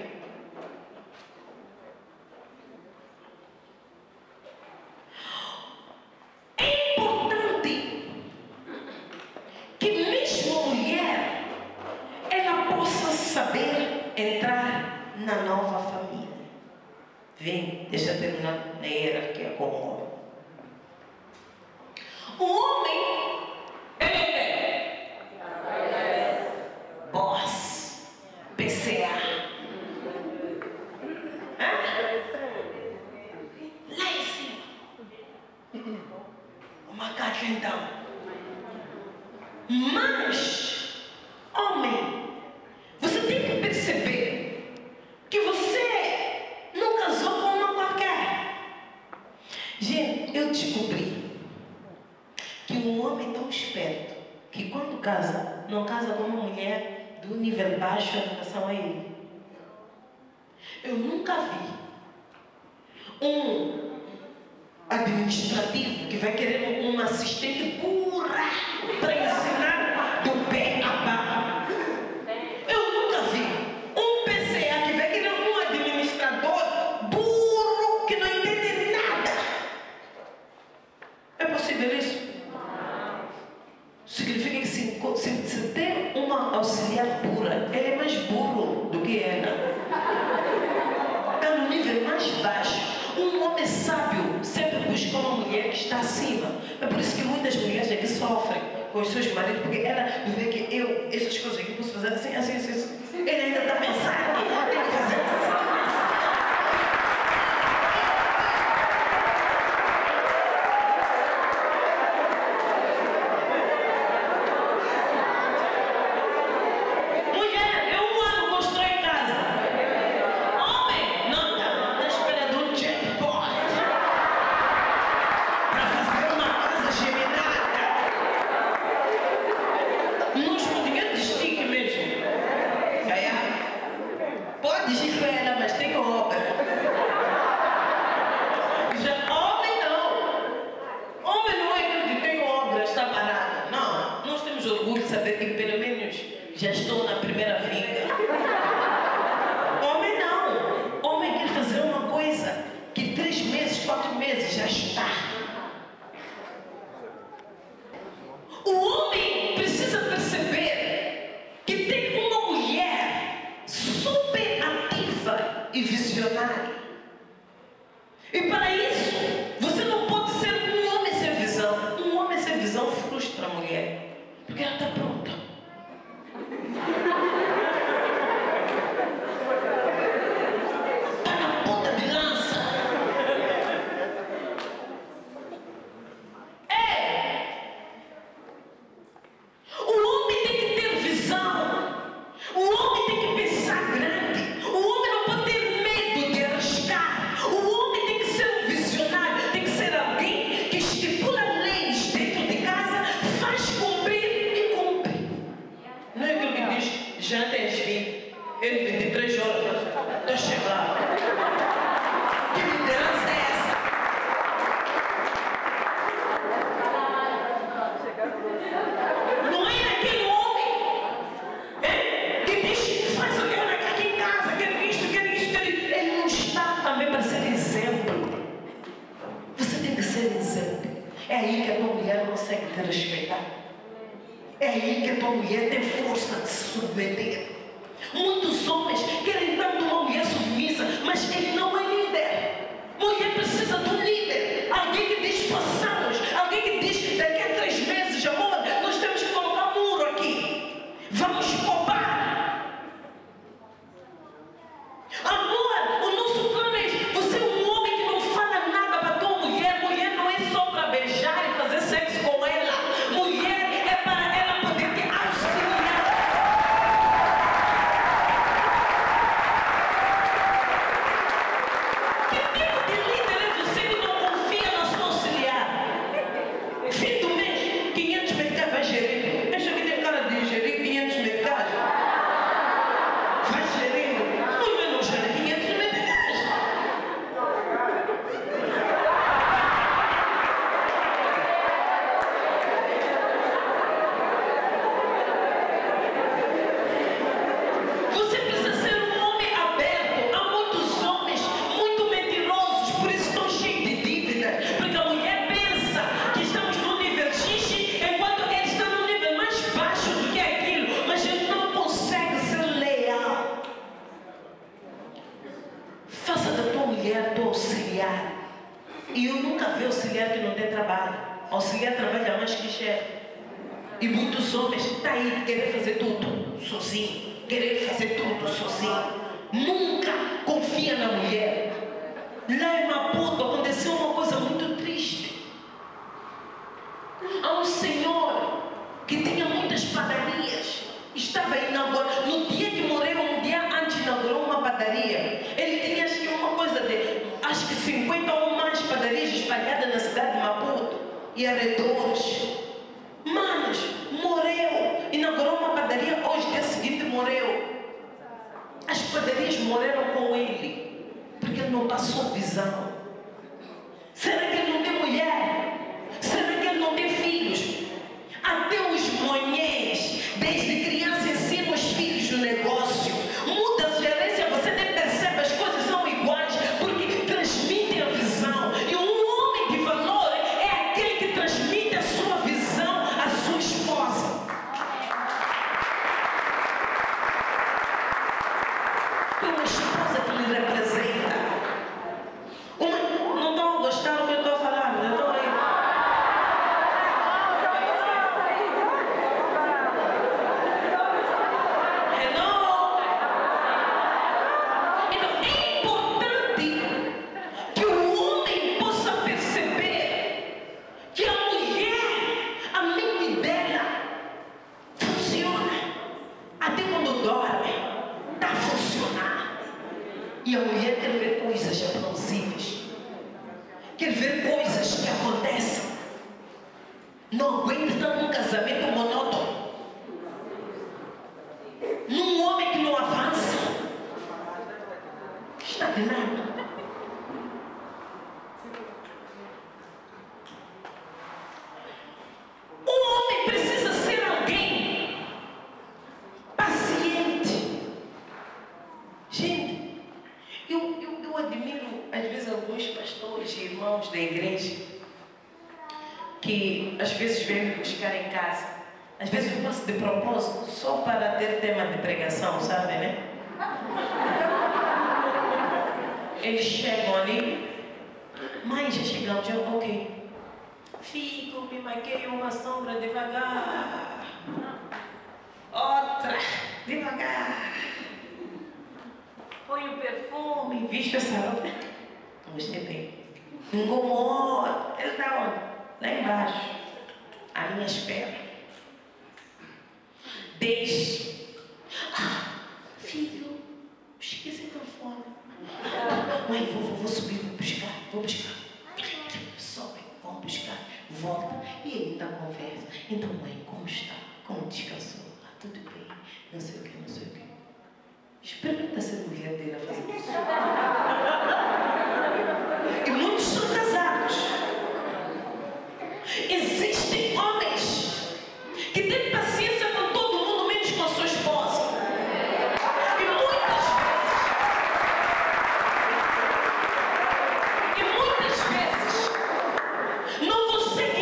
É importante que mesmo a mulher ela possa saber entrar na nova família. Vem, deixa eu terminar na hierarquia com o homem. O homem é boss, P C A. Hã? Lá em cima. Uma caixa então. Mas, homem, você tem que perceber que você não casou com uma qualquer. Gente, eu descobri que um homem é tão esperto que quando casa, não casa com uma mulher do nível baixo em relação a ele. Eu nunca vi um administrativo que vai querer uma assistente burra para ensinar do pé a barra. Eu nunca vi um P C A que vai querer um administrador burro que não entende nada. É possível isso? Significa que se, se, se tem uma auxiliar burra, ele é mais burro do que ela. Está no nível mais baixo. Um homem sábio sempre busca uma mulher que está acima. É por isso que muitas mulheres aqui sofrem com os seus maridos, porque ela vê que eu, essas coisas aqui, posso fazer assim, assim, assim, assim. Ele ainda está pensando que tem que fazer assim. Já estou na primeira viga. Homem não. Homem quer fazer uma coisa que três meses, quatro meses já está. O homem precisa perceber que tem uma mulher super ativa e visionária. E para isso, você não pode ser um É aí que a tua mulher consegue te respeitar. É aí que a tua mulher tem força de se submeter. Muitos homens querem tanto uma mulher submissa, mas ele não é líder. Mulher precisa de um líder. Alguém que diz passamos. Alguém que diz daqui a três meses, amor, nós temos que colocar muro aqui. Vamos poupar. Amor, o nosso plano é você é um homem que não fala nada para a tua mulher. Mulher não é só para beijar e fazer sexo com ela. Mulher é para ela poder te auxiliar. Que tipo de líder é você que não confia na sua auxiliar? Fim do mês, quinhentos meticais vai gerir. Acha que tem cara de gerir quinhentos meticais? Vai gerindo. Mulher não gera quinhentos meticais. Você precisa ser um homem aberto. Há muitos homens muito mentirosos, por isso estão cheios de dívidas. Porque a mulher pensa que estamos no nível X, enquanto ele está no nível mais baixo do que aquilo. Mas ele não consegue ser leal. Faça da tua mulher tua auxiliar. E eu nunca vi auxiliar que não tem trabalho. Auxiliar trabalha mais que chefe. E muitos homens estão aí de querer fazer tudo sozinho. Querer fazer tudo sozinho. Nunca confia na mulher. Lá em Maputo aconteceu uma coisa muito triste. Há um senhor que tinha muitas padarias. Estava inaugurando. No dia que morreu, um dia antes inaugurou uma padaria. Ele tinha acho que uma coisa de acho que cinquenta ou mais padarias espalhadas na cidade de Maputo e arredores. Manos, morreu. Inaugurou uma padaria, hoje, dia seguinte, morreu. As padarias morreram com ele, porque ele não passou visão. Será que ele não tem mulher? Será que ele não tem filhos? Até os monhês, desde criança, ensinam os filhos no negócio. Muda a gerência, você nem percebe, as coisas são iguais, porque transmitem a visão. E um homem de valor é aquele que transmite a sua visão à sua esposa. Tem uma esposa que lhe representa. Uma, não estão a gostar do que eu estou a falar, não estão aí. Hello? Então, é importante que o homem possa perceber que a mulher, a mente dela funciona. Até quando dorme, está a funcionar. E a mulher quer ver coisas aplausíveis. Quer ver coisas que acontecem. Não aguenta estar num casamento monótono. Num homem que não avança. Estagnado. Um homem precisa ser alguém paciente. Gente, eu, eu, eu admiro às vezes alguns pastores e irmãos da igreja que às vezes vêm me buscar em casa. Às vezes eu faço de propósito só para ter tema de pregação, sabe, né? Eles chegam ali, mãe, já chegamos, eu, ok. Fico, me maqueio uma sombra devagar. Outra, devagar. Põe o perfume, visto essa roupa. Gostei bem. Incomoda. Ele está onde? Lá embaixo. À minha espera. Deixe. Ah, filho, esqueci o telefone. Mãe, vou, vou, vou subir, vou buscar, vou buscar. Sobe, vão buscar, volta. E ele ainda conversa. Então, mãe, como está? Como descansou? Ah, tudo bem. Não sei o que, não sei o que. Experimenta ser mulher dele a fazer isso. E muitos são casados. Existem homens que têm paciência com todo mundo, menos com a sua esposa. E muitas vezes, e muitas vezes, não conseguem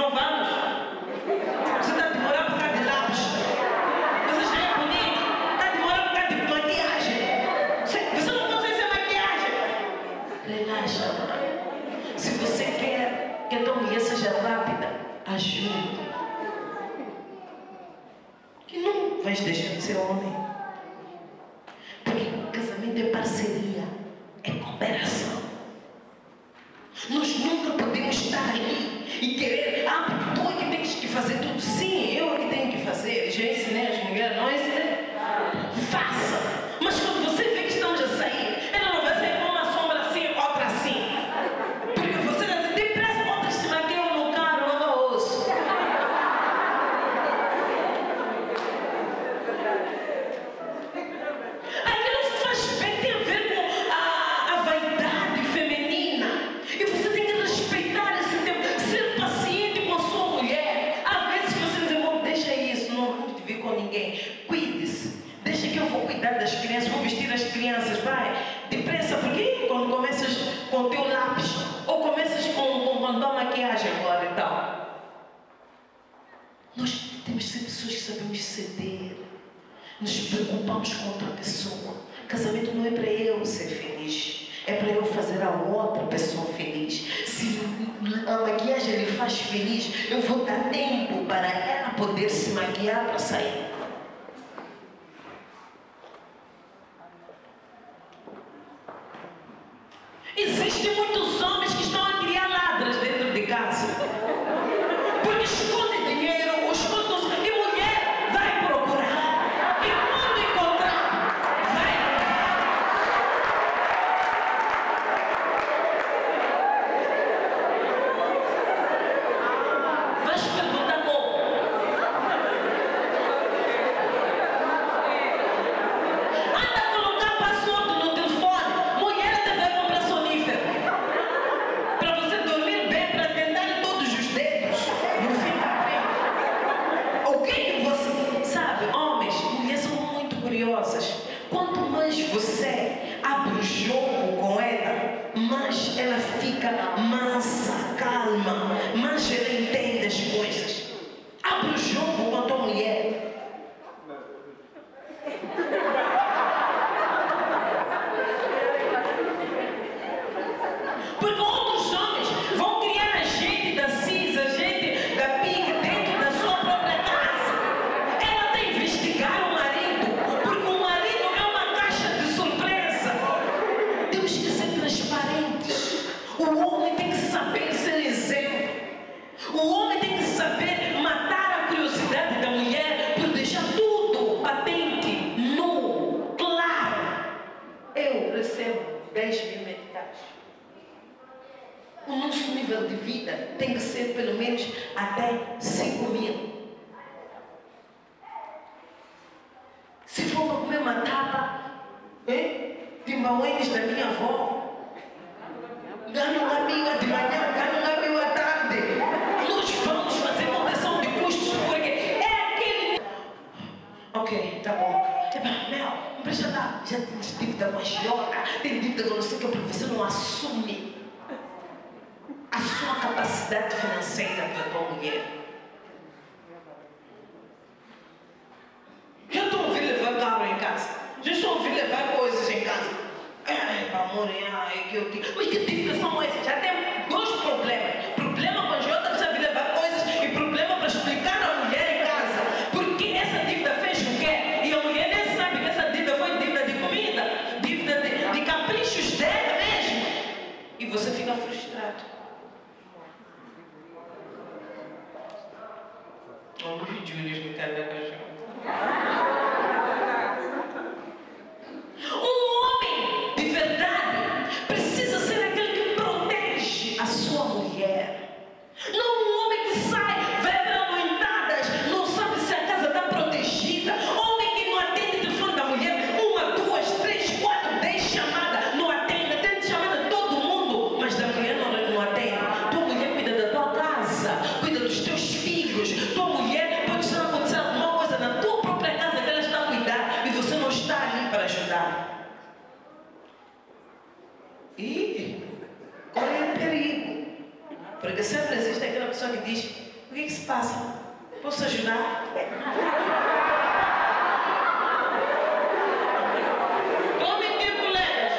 Não vamos? Você está demorando por causa de lápis. Você já é bonito. Está demorando por causa de maquiagem. Você, você não consegue ser maquiagem. Relaxa. Se você quer que a tua mulher seja rápida, ajude. Que não vais deixar de ser homem. Porque casamento é parceria, é cooperação. Nós nunca podemos estar ali e querer, ah, porque tu é que tens que fazer tudo. Sim, eu é que tenho que fazer. Já ensinei as mulheres, não ensinei? Faça. Mas quando você vê que estamos a sair, ela não vai sair com uma sombra assim, outra assim. Porque você vai dizer, tem pressa, outras se maquiam no carro, não no osso. Aquilo faz bem, tem a ver com a, a vaidade feminina. E você tem que respeitar esse tempo, ser paciente com a sua mulher. Às vezes você diz, bom, deixa isso, não vamos te ver com ninguém. Cuide-se, deixa que eu vou cuidar das crianças, vou vestir as crianças, vai. Depressa, porque quando começas com o teu lápis, ou começas com, com, com a tua maquiagem agora e tal. Nós temos que ser pessoas que sabemos ceder. Nos preocupamos com outra pessoa. Casamento não é para eu ser feliz, é para eu fazer a outra pessoa feliz. Se a maquiagem lhe faz feliz, eu vou dar tempo para ela poder se maquiar para sair. Existem muitos homens que estão a criar ladras dentro de casa. Porque esconde dinheiro, ou esconde e mulher vai procurar. E quando encontrar, vai. Vais perguntar como. Anda a colocar password no telefone. Mulher até vai comprar sonífero. Para você dormir bem, para tentar todos os dedos. Não fica bem. O que é que você sabe? Homens, mulheres são muito curiosas. Quanto mais você abre o jogo com ela, mais ela fica mansa, calma, mais ela entende as coisas. Abre o jogo com a tua mulher. Porque outros homens vão criar a gente da cinza, a gente da pique dentro da sua própria casa. Ela tem que investigar o marido, porque o marido é uma caixa de surpresa. Temos que ser transparentes. O homem tem que saber ser exemplo. O homem tem que saber matar a curiosidade da mulher por deixar tudo patente, nu, claro. Eu recebo dez mil meticais. O nosso nível de vida tem que ser pelo menos até cinco mil. Se for para comer uma tapa hein, de mauês da minha avó, ganho uma amiga de manhã, ganho uma amiga à tarde. Nós vamos fazer contenção de custos, porque é aquele. Ok, tá bom. Epa, Mel, não precisa dar. Já tens dívida com a Giota, tem dívida com não sei o que, porque você não assume a sua capacidade financeira da tua mulher. Já estou a ouvir levar carro em casa. Já estou a ouvir levar coisas em casa. Ai, amor, é que eu tenho. Mas que dívidas são essas? Já tem dois problemas. Problema com a Giota, precisa vir levar coisas, e problema para explicar à mulher em casa. Porque essa dívida fez o quê? E a mulher nem sabe que essa dívida foi dívida de comida, dívida de, de caprichos dela mesmo. E você fica frustrado. Vamos pedir me cada cachorro. Um homem de verdade precisa ser aquele que protege a sua mulher. Não um homem que sai, vai para noitadas, não sabe se a casa está protegida. Homem que não atende o telefone da mulher, uma, duas, três, quatro, dez chamadas, não atende, atende chamada de todo mundo, mas da mulher não, não atende. Tua mulher cuida da tua casa, cuida dos teus filhos. Tua mulher pode estar acontecendo alguma O que, que se passa? Posso ajudar? Homem de colegas.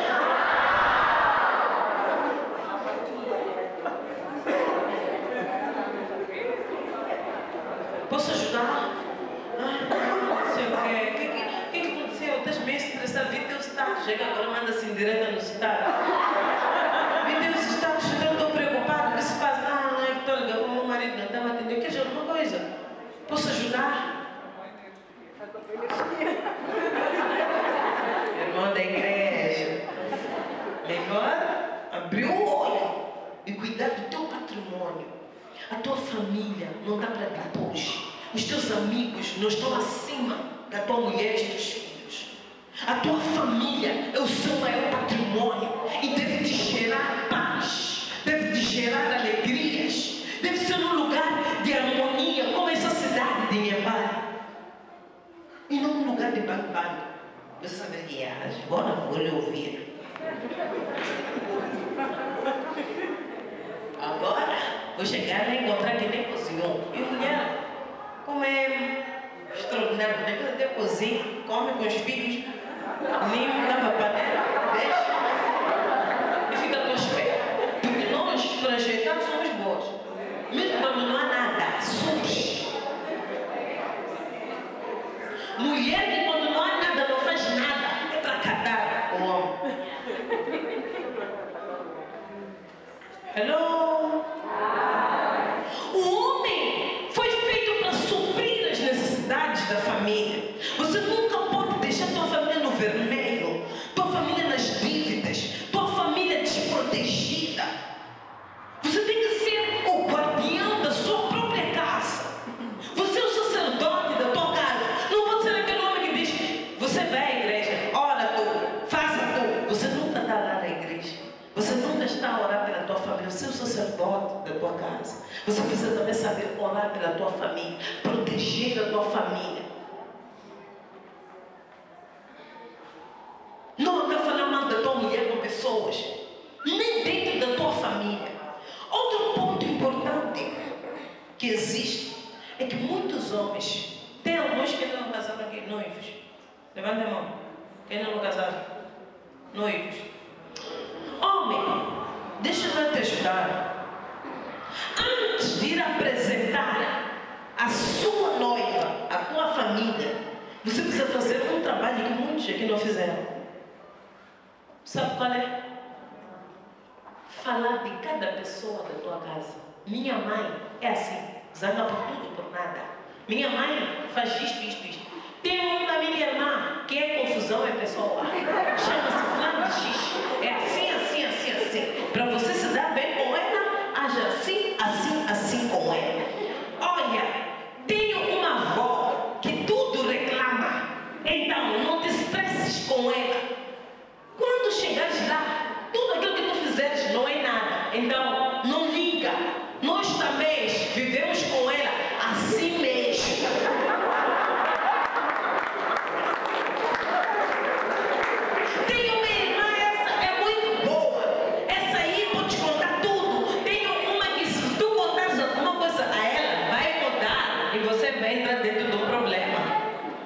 Posso ajudar? Ah, não sei o quê. O que, que, que aconteceu? Estás meio estressado. Vi teu status. Chega agora, manda assim direta no status. Vi teu status. Eu estou preocupado. O que se passa? Ah, não é que estou ligando com o meu marido. Não está me atendendo. Quer dizer alguma coisa? Posso ajudar? Irmão da igreja. Melhor abrir o olho e cuidar do teu patrimônio. A tua família não dá para depois. Os teus amigos não estão acima da tua mulher e dos teus filhos. A tua família é o seu maior patrimônio e deve te gerar paz, deve te gerar alegrias, deve ser um lugar de harmonia, como essa cidade de Inhambane. E não um lugar de bang-bang. Você sabe que é, agora vou lhe ouvir. Agora vou chegar e encontrar que nem cozinhou. E mulher, como é extraordinário, depois até cozinha, come com os filhos, limpa, lava a panela, deixa e fica com os pés. Porque nós, projetamos, somos boas. Mesmo quando não há nada, surge. Mulher que quando não há nada, não faz nada, é para catar o homem. Hello? O homem foi feito para suprir as necessidades da família. Você nunca pode deixar tua família no vermelho, tua família nas dívidas, tua família desprotegida. Você tem que ser o guardião da sua própria casa. Você é o sacerdote da tua casa. Não pode ser aquele homem que diz: você vai à igreja, ora tu, faça tu. Você nunca está lá na igreja. Você nunca está a orar pela tua família. Você é o sacerdote da tua casa. Você precisa também saber orar pela tua família, proteger a tua família. Não anda falando mal da tua mulher com pessoas, nem dentro da tua família. Outro ponto importante que existe é que muitos homens, tem alguns que ainda não casaram aqui, noivos. Levanta a mão. Quem não casaram? Noivos. Homem, deixa eu te ajudar. Antes de ir apresentar a sua noiva, a tua família, você precisa fazer um trabalho que muitos aqui não fizeram. Sabe qual é? Falar de cada pessoa da tua casa. Minha mãe é assim, zanga por tudo e por nada. Minha mãe faz isto, isto, isto. Tem um da minha irmã que é confusão, é pessoa. Chama-se fulano de X. É assim, assim, assim, assim. Para você se dar bem com ela, haja assim, assim, assim com ela. Olha, tenho uma avó que tudo reclama. Então, não te estresses com ela. Quando chegares lá, tudo aquilo que tu fizeres não é nada. Então, não liga. Nós também vivemos com ela assim mesmo. Tenho uma irmã, essa é muito boa. Essa aí vou te contar tudo. Tenho uma que se tu contares alguma coisa a ela, vai contar e você vai entrar dentro do problema.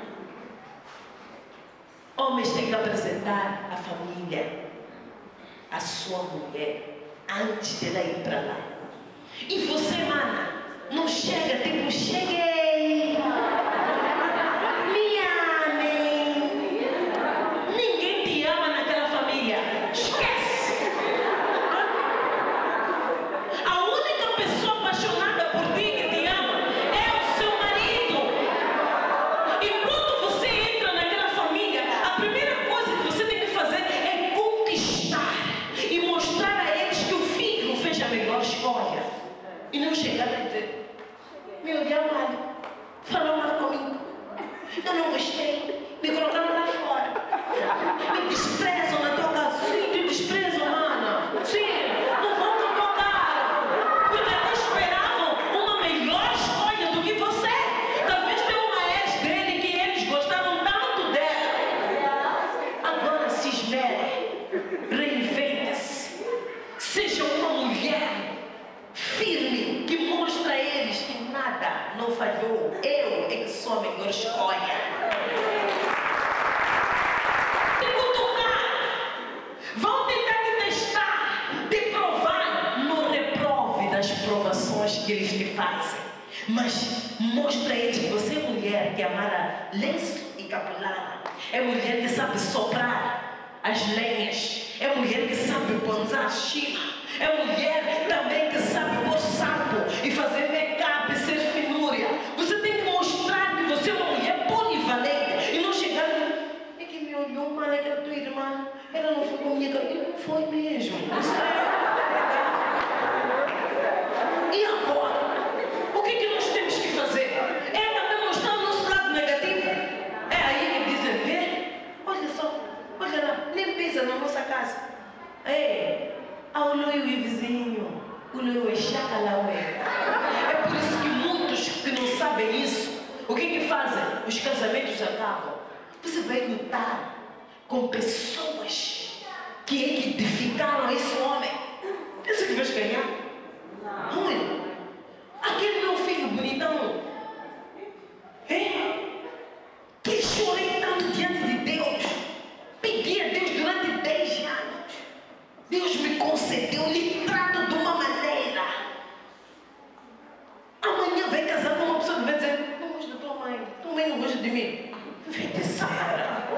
Homens têm que apresentar a família, a sua mulher, antes de ela ir para lá. E você, mana, não chega tipo, cheguei, me amem. Ninguém te ama naquela família. Esquece. A única pessoa apaixonada por ti que te ama é o seu marido. E quando você entra naquela família, a primeira coisa que você tem que fazer é conquistar e mostrar a eles que o filho fez a melhor escolha. E não chegar a dizer: me olhar mal, falou mal comigo, eu não gostei, me colocaram lá fora, me desprezam na tua casa. Sim, te desprezam, mana. Sim, não vão te tocar, porque até esperavam uma melhor escolha do que você. Talvez tenha uma ex dele que eles gostaram tanto dela. Agora se esmere, reinvente-se, seja uma mulher firme que mostra a eles que nada não falhou. Eu é que sou a melhor escolha. Te cutucar. Vão tentar te testar, te provar. Não reprove das provações que eles te fazem. Mas mostra a eles que você é mulher que amara lenço e capulana. É mulher que sabe soprar as lenhas. É mulher que sabe bonzar a china. É mulher também que sabe pôr sapo e fazer make-up e ser finúria. Você tem que mostrar que você é uma mulher polivalente e não chegar. É que me olhou mal, é que a tua irmã, ela não foi comigo. E não foi mesmo. Isso é. E agora? O que, que nós temos que fazer? É também mostrar o nosso lado negativo. É aí que dizem, vê? Olha só, olha lá, nem pisa na nossa casa. É. Ah, o loio e vizinho, o loio é chacalaué. É por isso que muitos que não sabem isso, o que que fazem? Os casamentos acabam. Você vai lutar com pessoas que edificaram esse homem. Pensa que vais ganhar? Olha, aquele meu filho bonitão, hein? Que chorei tanto diante de Deus, pedi a Deus durante dez anos. Deus me concedeu, lhe trato de uma maneira. Amanhã vem casar com uma pessoa que vai dizer, não gosto da tua mãe, tua mãe não gosta de mim. Feitiçara.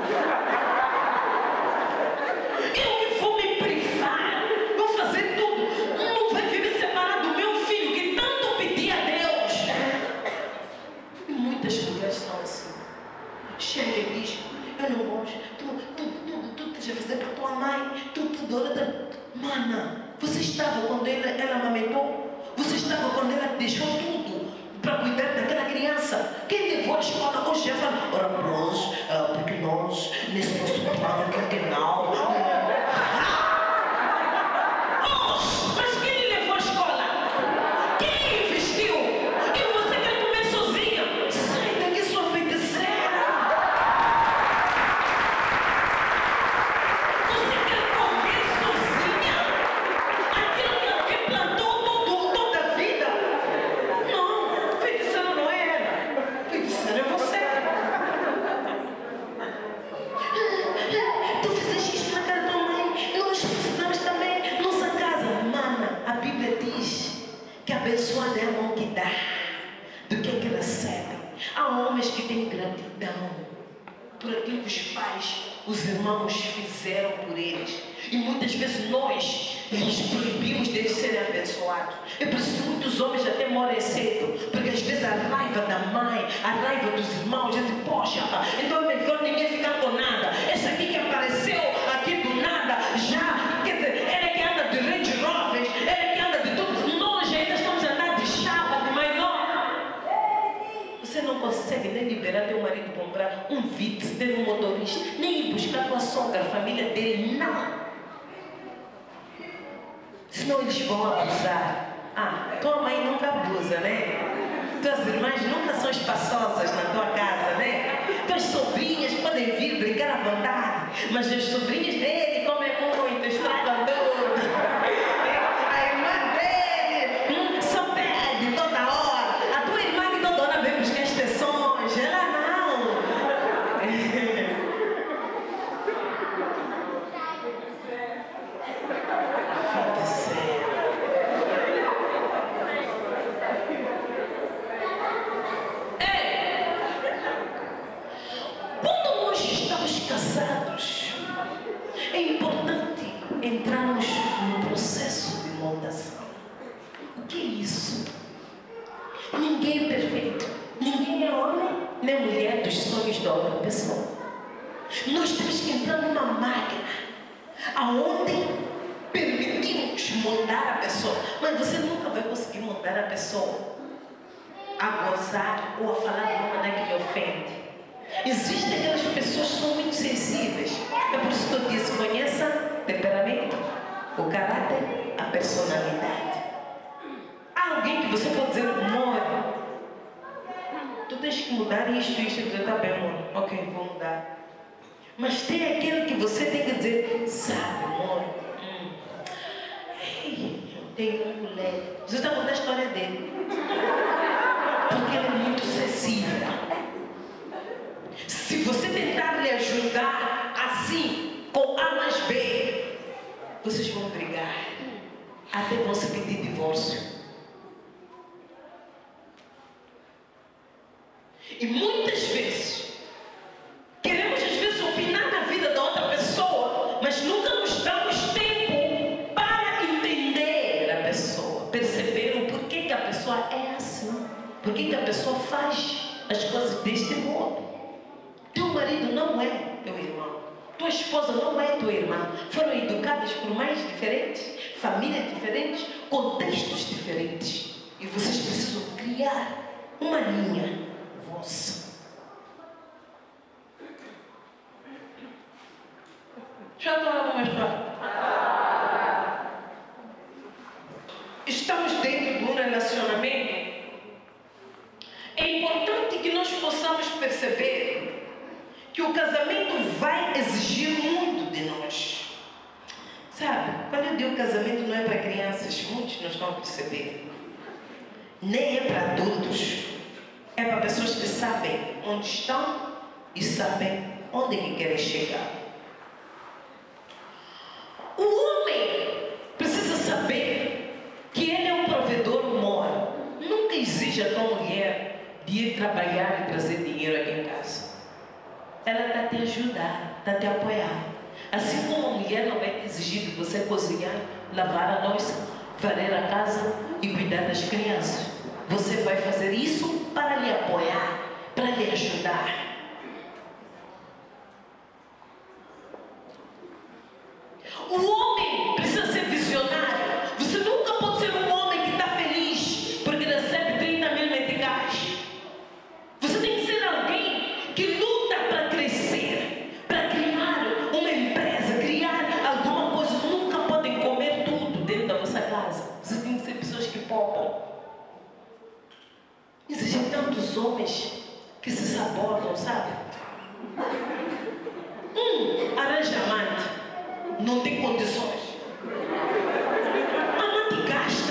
Eu que vou me privar, vou fazer tudo. Não vai vir me separar do meu filho que tanto pedi a Deus. E muitas mulheres são assim. Chega e diz, eu não gosto, tu, tu, tu, tu, tu, tu fazer para tua mãe, tu, tu, dora da... Mana, você estava quando ela, ela amamentou? Você estava quando ela deixou tudo para cuidar daquela criança? Quem levou a escola hoje já fala, ora, nós, uh, porque nós, nesse nosso plano cardenal. Oh, mas quem lhe levou a escola? Quem investiu? E você quer comer sozinha? Sai daqui, sua feiticeira! Você quer comer sozinha? Aquilo que alguém plantou todo, toda a vida? Não, feiticeira não é ela. Feiticeira é você. Tu fizeste isto na casa da tua mãe, nós precisamos também nossa casa. Mana, a Bíblia diz que abençoada é a mão que dá do que é que recebe. Há homens que têm gratidão por aquilo que os pais, os irmãos fizeram por eles. E muitas vezes nós lhes proibimos deles serem abençoados. É por isso que muitos homens até morrem cedo, porque às vezes a raiva da mãe, a raiva dos irmãos, a gente, poxa, então é melhor ninguém ficar com nada. Essa aqui que apareceu aqui do nada, já, quer dizer, ela é que anda de Range Rovers, ela é que anda de tudo. Nós ainda estamos a andar de chapa, de mais nova. Você não consegue nem liberar teu marido comprar um Vitz, ter um motorista, nem ir buscar tua sogra, a família dele, não. Senão eles vão abusar. Ah, tua mãe nunca abusa, né? Tuas irmãs nunca são espaçosas na tua casa, né? Tuas sobrinhas podem vir brincar à vontade, mas as sobrinhas dele comem muito, estragam tudo. A irmã dele hum, só pede toda hora. A tua irmã que toda hora vem buscar as extensões, ela não. Quando nós estamos casados, é importante entrarmos no processo de moldação. O que é isso? Ninguém é perfeito. Ninguém é homem nem mulher dos sonhos da outra pessoa. Nós temos que entrar numa máquina aonde permitimos moldar a pessoa. Mas você nunca vai conseguir moldar a pessoa a gozar ou a falar de uma maneira que lhe ofende. Existem aquelas pessoas que são muito sensíveis. É por isso que eu disse, conheça o temperamento, o caráter, a personalidade. Há alguém que você pode dizer, amor, tu tens que mudar isto, isto, e dizer, tá bem, amor, ok, vou mudar. Mas tem aquele que você tem que dizer, sabe, amor, hum, ei, eu tenho um moleque. Você está contando a história dele. porque ela é muito sensível. Se você tentar lhe ajudar assim, com A mais B, vocês vão brigar, até vão se pedir divórcio. E muitas vezes, queremos às vezes opinar na vida da outra pessoa, mas nunca nos damos tempo para entender a pessoa, perceber o porquê que a pessoa é assim, porquê que a pessoa faz as coisas deste modo. Teu marido não é teu irmão, tua esposa não é tua irmã, foram educadas por mães diferentes, famílias diferentes, contextos diferentes, e vocês precisam criar uma linha vossa. Já estou a mostrar. Estamos dentro de um relacionamento. É importante que nós possamos perceber que o casamento vai exigir muito de nós. Sabe, quando eu digo casamento não é para crianças, muitos não estão a perceber. Nem é para adultos. É para pessoas que sabem onde estão e sabem onde é que querem chegar. O homem precisa saber que ele é um provedor mor. Nunca exija a tua mulher de ir trabalhar e trazer dinheiro aqui em casa. Ela está a te ajudar, está a te apoiar. Assim como a mulher não vai te exigir de você cozinhar, lavar a louça, varrer a casa e cuidar das crianças. Você vai fazer isso para lhe apoiar, para lhe ajudar. O homem precisa ser visionário. Você nunca pode ser um homem que está feliz porque recebe trinta mil meticais. Você tem que ser alguém que luta para crescer, para criar uma empresa, criar alguma coisa. Nunca podem comer tudo dentro da vossa casa. Você tem que ser pessoas que poupam. Existem tantos homens que se sabotam, sabe? Um arranja amante, não tem condições. Amante gasta.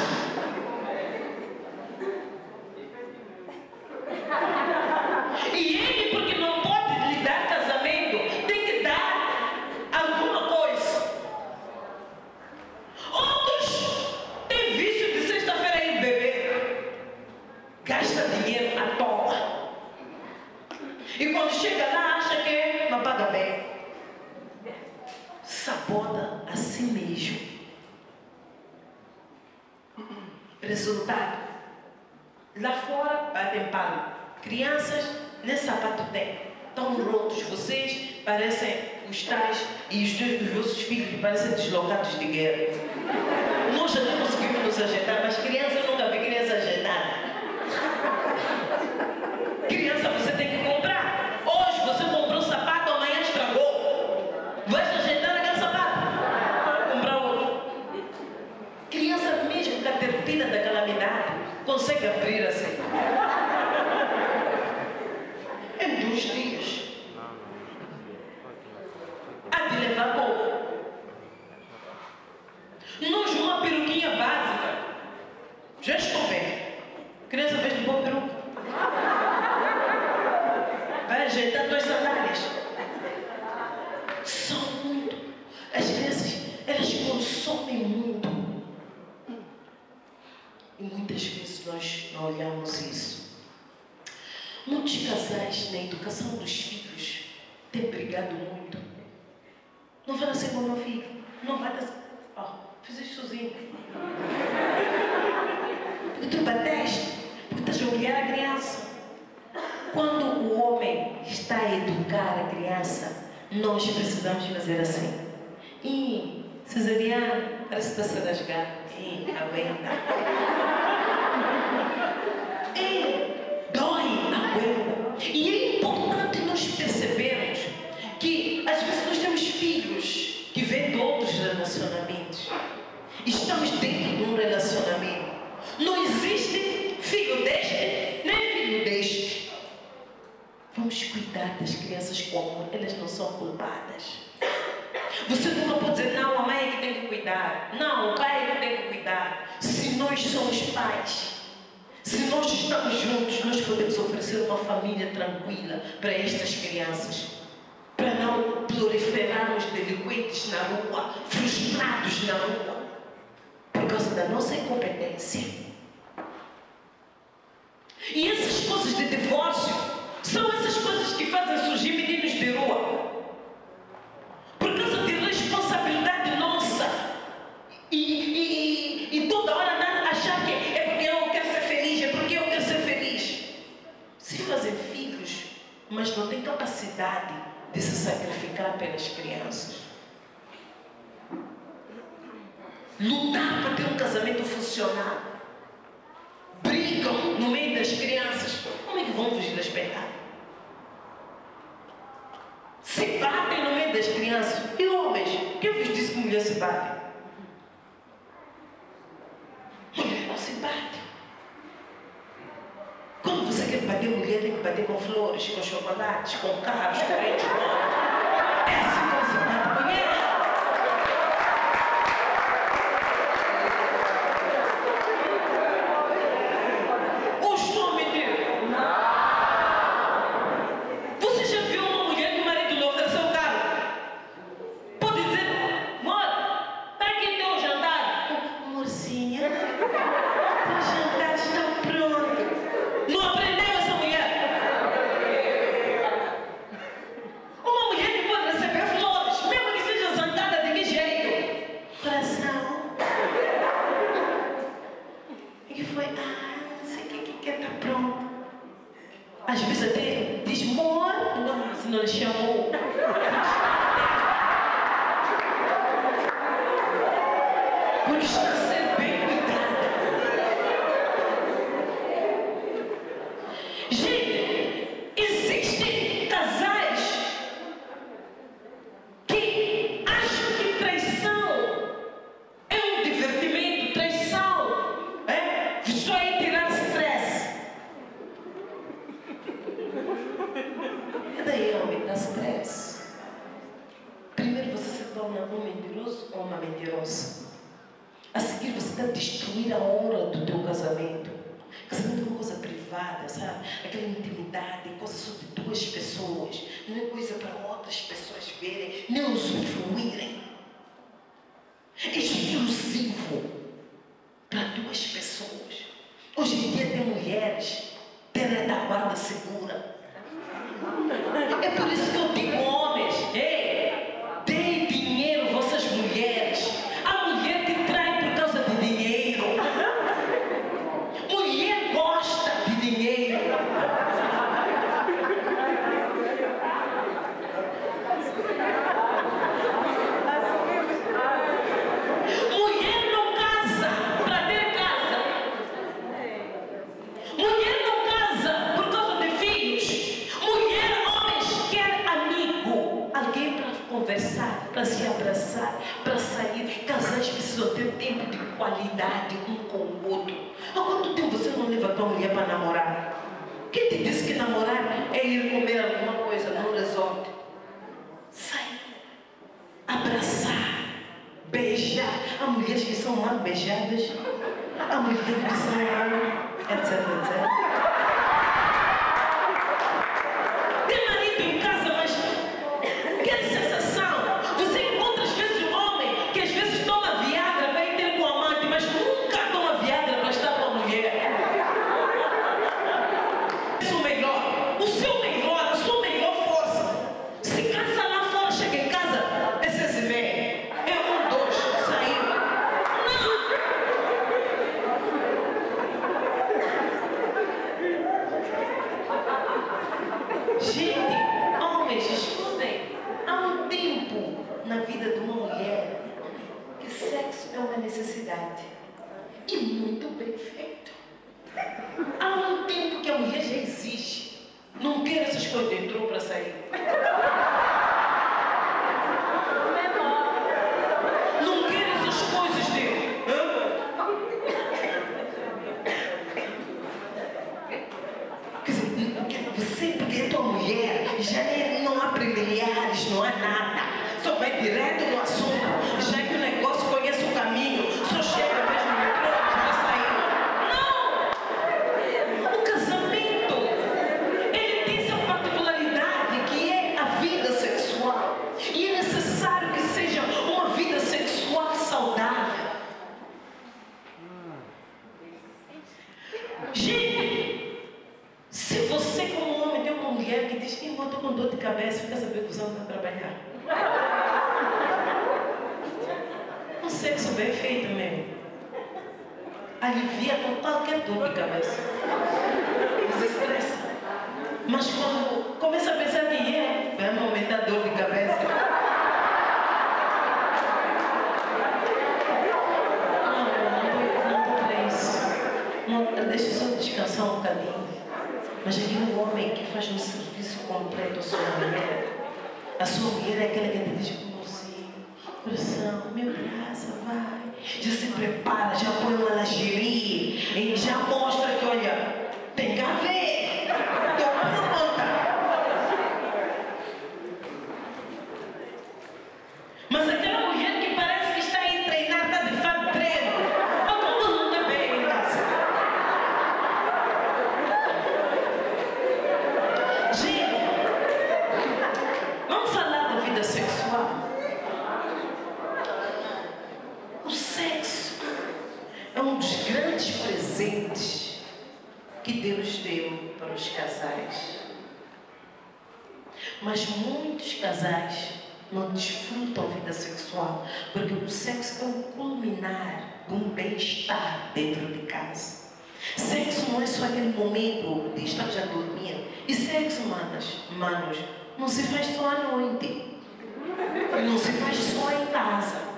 E ele, porque não pode lhe dar casamento, tem que dar alguma coisa. Outros têm vício de sexta-feira ir beber. Gasta dinheiro à toa. E quando chega lá, acha que não paga bem. Sabota a si mesmo. Resultado: lá fora batem palo. Crianças nem sapato têm. Estão rotos. Vocês parecem os tais e os, teus, os vossos filhos parecem deslocados de guerra. Nós já não conseguimos nos ajeitar, mas criança, eu nunca vi criança ajeitada. Criança você tem que comprar. Hoje você comprou um sapato, amanhã estragou. Vai se ajeitar aquele sapato? Vai comprar outro. Criança mesmo que a terpina da calamidade consegue abrir assim. Em dois dias. Há de levar pouco. Nós uma peruquinha básica. Já estou bem. Criança veste boa peruca. Vai ajeitar duas sandálias. São muito. As crianças, elas consomem muito. E muitas vezes nós não olhamos isso. Muitos casais na educação dos filhos têm brigado muito. Não vai nascer com o meu filho. Não vai nascer. Ó, oh, fizeste sozinho. Porque tu bateste. Porque estás a humilhar a criança. Quando o homem está a educar a criança, nós precisamos fazer assim. E cesariana, parece que está a se rasgar. E aguenta. E dói, aguenta. E é importante nós percebermos que às vezes nós temos filhos que vêm de outros relacionamentos. Estamos dentro de um relacionamento. Não existe filho deste, nem filho deste. Vamos cuidar das crianças como elas não são culpadas. Você nunca pode dizer, não, a mãe é que tem que cuidar. Não, o pai é que tem que cuidar. Se nós somos pais, Se nós estamos juntos, nós podemos oferecer uma família tranquila para estas crianças, para não proliferarmos delinquentes na rua, frustrados na rua, por causa da nossa incompetência. E essas coisas de divórcio são essas coisas que fazem surgir meninos de rua, por causa de responsabilidade nossa. E, e, e toda hora achar que é porque eu quero ser feliz, é porque eu quero ser feliz. Se fazem filhos, mas não têm capacidade de se sacrificar pelas crianças. Lutar para ter um casamento funcional. Brigam no meio das crianças. Como é que vão vos respeitar? Se batem no meio das crianças. E homens? Quem vos disse que mulher se bate? Mulher não se bate. Quando você quer bater mulher, tem que bater com flores, com chocolates, com carros, com frente. É assim como se bate mulher. Às vezes até diz, amor, não, se não lhe chamou. Porque está a ser bem cuidada. Gente, existem casais que acham que traição é um divertimento, traição é só é tirar stress. E daí, homem, dá stress. Primeiro você se torna um mentiroso ou uma mentirosa. A seguir você está a destruir a honra do teu casamento. Casamento é uma coisa privada, sabe? Aquela intimidade, coisa só de duas pessoas. Não é coisa para outras pessoas verem, nem usufruírem. É exclusivo para duas pessoas. Hoje em dia tem mulheres, tem retaguarda segura. É por isso que eu digo, homens, ei, deem dinheiro, vossas mulheres. A mulher te trai por causa de dinheiro. Mulher gosta de dinheiro. Mulher não casa para ter casa. Mulher não casa por causa de filhos. Mulher, homens, quer amigo. Alguém para conversar, para se abraçar, para sair. Casais precisam ter tempo de qualidade um com o outro. Há quanto tempo você não leva a tua mulher para namorar? Quem te disse que namorar é ir comer alguma coisa no resort? Sair, abraçar, beijar. Há mulheres que são mal beijadas, há mulheres que são mal, etc, etcétera. Tem marido em casa, mas quer sensação. Você encontra às vezes um homem que às vezes toma Viagra para ir ter com o amante, mas nunca toma Viagra para estar com a mulher. O melhor, o seu melhor, a sua melhor força. Se casa lá fora, chega em casa, é seis e meia. É um, dois, saiu. Não. Gente, homens, escutem. Há um tempo na vida de uma mulher que sexo é uma necessidade. E muito bem feito. Há um tempo que a mulher já exige. Não quer essas coisas de entrou para sair. Não quer essas coisas de... Hã? Quer dizer, você, porque é tua mulher, já é, não há preliminares, não há nada. Só vai direto no assunto. Já que o negócio conhece o caminho, só chega mesmo no metrô para sair. Não! Você, como homem, tem uma mulher que diz: eu estou com dor de cabeça, fica sabendo que você não vai trabalhar. Um sexo bem feito mesmo. Alivia com qualquer dor de cabeça. Desestressa. Mas quando começa a pensar que é, vai aumentar a dor de cabeça. Não, não estou para isso. Não, deixa só descansar um bocadinho. Mas aquele homem que faz um serviço completo à sua mulher, a sua mulher é aquela que te diz: amorzinho, coração, meu braço, vai. Já se prepara, já põe uma lingerie e já mostra que, olha, tem que haver. Estou pronta. Mas aquela mulher que parece que está aí treinada, está de fato treino, todo mundo está bem em casa. Gente, vamos falar da vida sexual. O sexo é um dos grandes presentes que Deus deu para os casais. Mas muitos casais não desfrutam a vida sexual, porque o sexo é o culminar de um bem-estar dentro de casa. Sexo não é só aquele momento de estar já dormindo. E sexo, manas, manos, não se faz só à noite. Não se faz só em casa.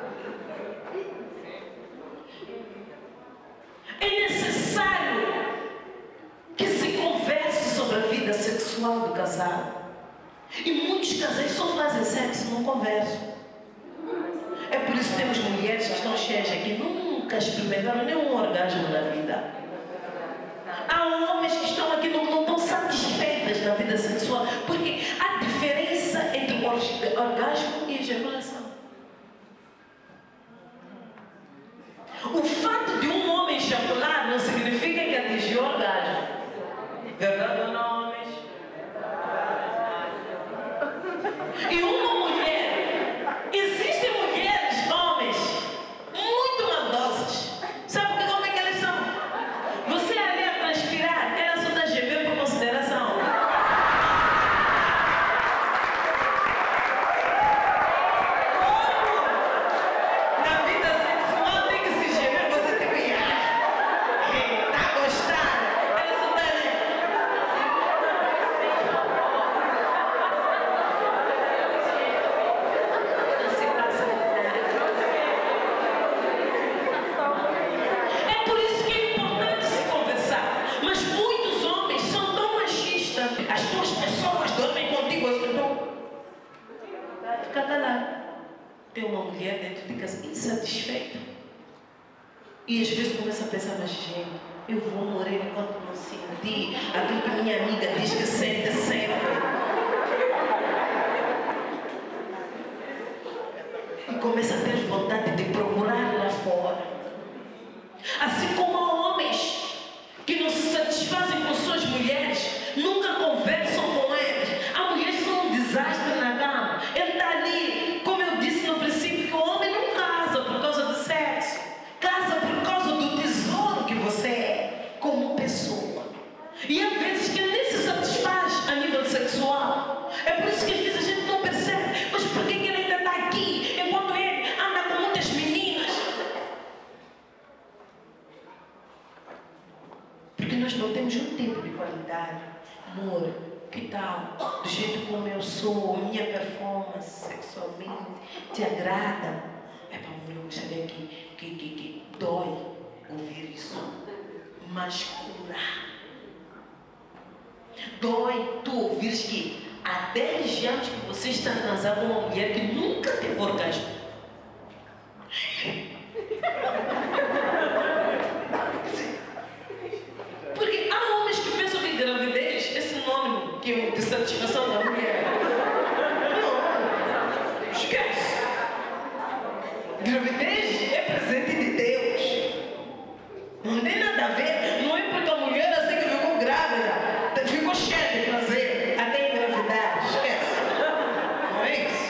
É necessário que se converse sobre a vida sexual do casal. E muitos casais só fazem sexo, não conversam. É por isso que temos mulheres que estão cheias aqui, nunca experimentaram nenhum orgasmo na vida. Há homens que estão aqui não, não estão satisfeitas na vida sexual, porque há diferença entre o orgasmo e ejaculação. O fato de um homem ejacular não significa que atingiu o orgasmo. Verdade ou não, homens? E uma mulher, existem mulheres, homens, muito maldosas. Sabe como é que elas são? Você ali a transpirar, ela só está gemendo por consideração. Na vida sexual tem que se gemer, você tem que ir. Está gostando? Ela só está ali. Não se passa nada. É por isso que é importante se conversar. Mas muitos homens são tão machistas. As tuas pessoas dormem contigo, eu estou. Fica calado. Tem uma mulher dentro de casa insatisfeita. E às vezes começa a pensar: mas gente, eu vou morrer enquanto não sentir aquilo que minha amiga diz que sente sempre. E começa a ter vontade de procurar lá fora. Assim como há homens que não se satisfazem com suas mulheres, nunca conversam com elas. Há mulheres que são um desastre na cama. Ele está ali, como eu disse no princípio, que o homem não casa por causa do sexo. Casa por causa do tesouro que você é como pessoa. E há vezes que ele nem se satisfaz a nível sexual. É por isso que às vezes a gente não percebe. Mas por que que ele ainda está aqui enquanto ele anda com muitas meninas? Porque nós não temos um tempo de qualidade. Amor, que tal? Do jeito como eu sou, minha performance sexualmente te agrada? É para mulher, eu gostaria que, que, que, que dói ouvir isso. Mas curar. Dói tu ouvires que há dez anos que você está transando com uma mulher que nunca teve orgasmo. Porque há homens que pensam que gravidez, esse nome que é de satisfação da mulher. Não, esquece. Gravidez é presente de Deus. Não tem nada a ver. Não é porque a mulher assim que ficou grávida, ficou cheia de prazer até engravidar. Esquece. Não é isso?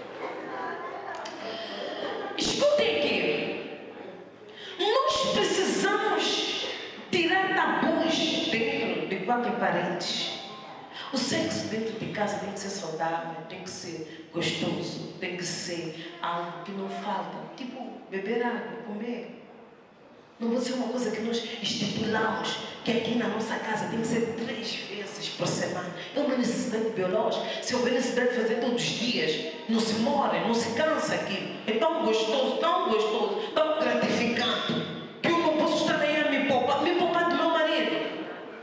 Escutem aqui. Nós precisamos tirar tabus dentro de quatro paredes. paredes. O sexo dentro de casa tem que ser saudável, tem que ser gostoso, tem que ser algo que não falta. Tipo, beber água, comer. Não pode ser uma coisa que nós estipulamos, que aqui na nossa casa tem que ser três vezes por semana. É uma necessidade biológica. Se houver necessidade de fazer todos os dias, não se morre, não se cansa aquilo. É tão gostoso, tão gostoso, tão gratificante, que eu não posso estar aí a me poupar, me poupar do meu marido.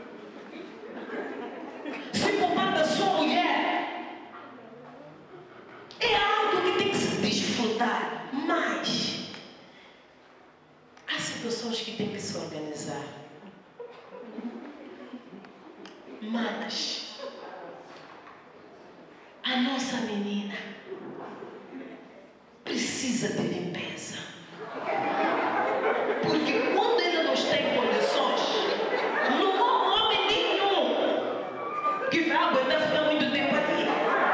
Se poupar da sua mulher. É algo que tem que se desfrutar. Mas há situações que tem que se organizar. Mas a nossa menina precisa de limpeza. Porque quando ela não está em condições, não há homem nenhum que vai aguentar ficar muito tempo ali.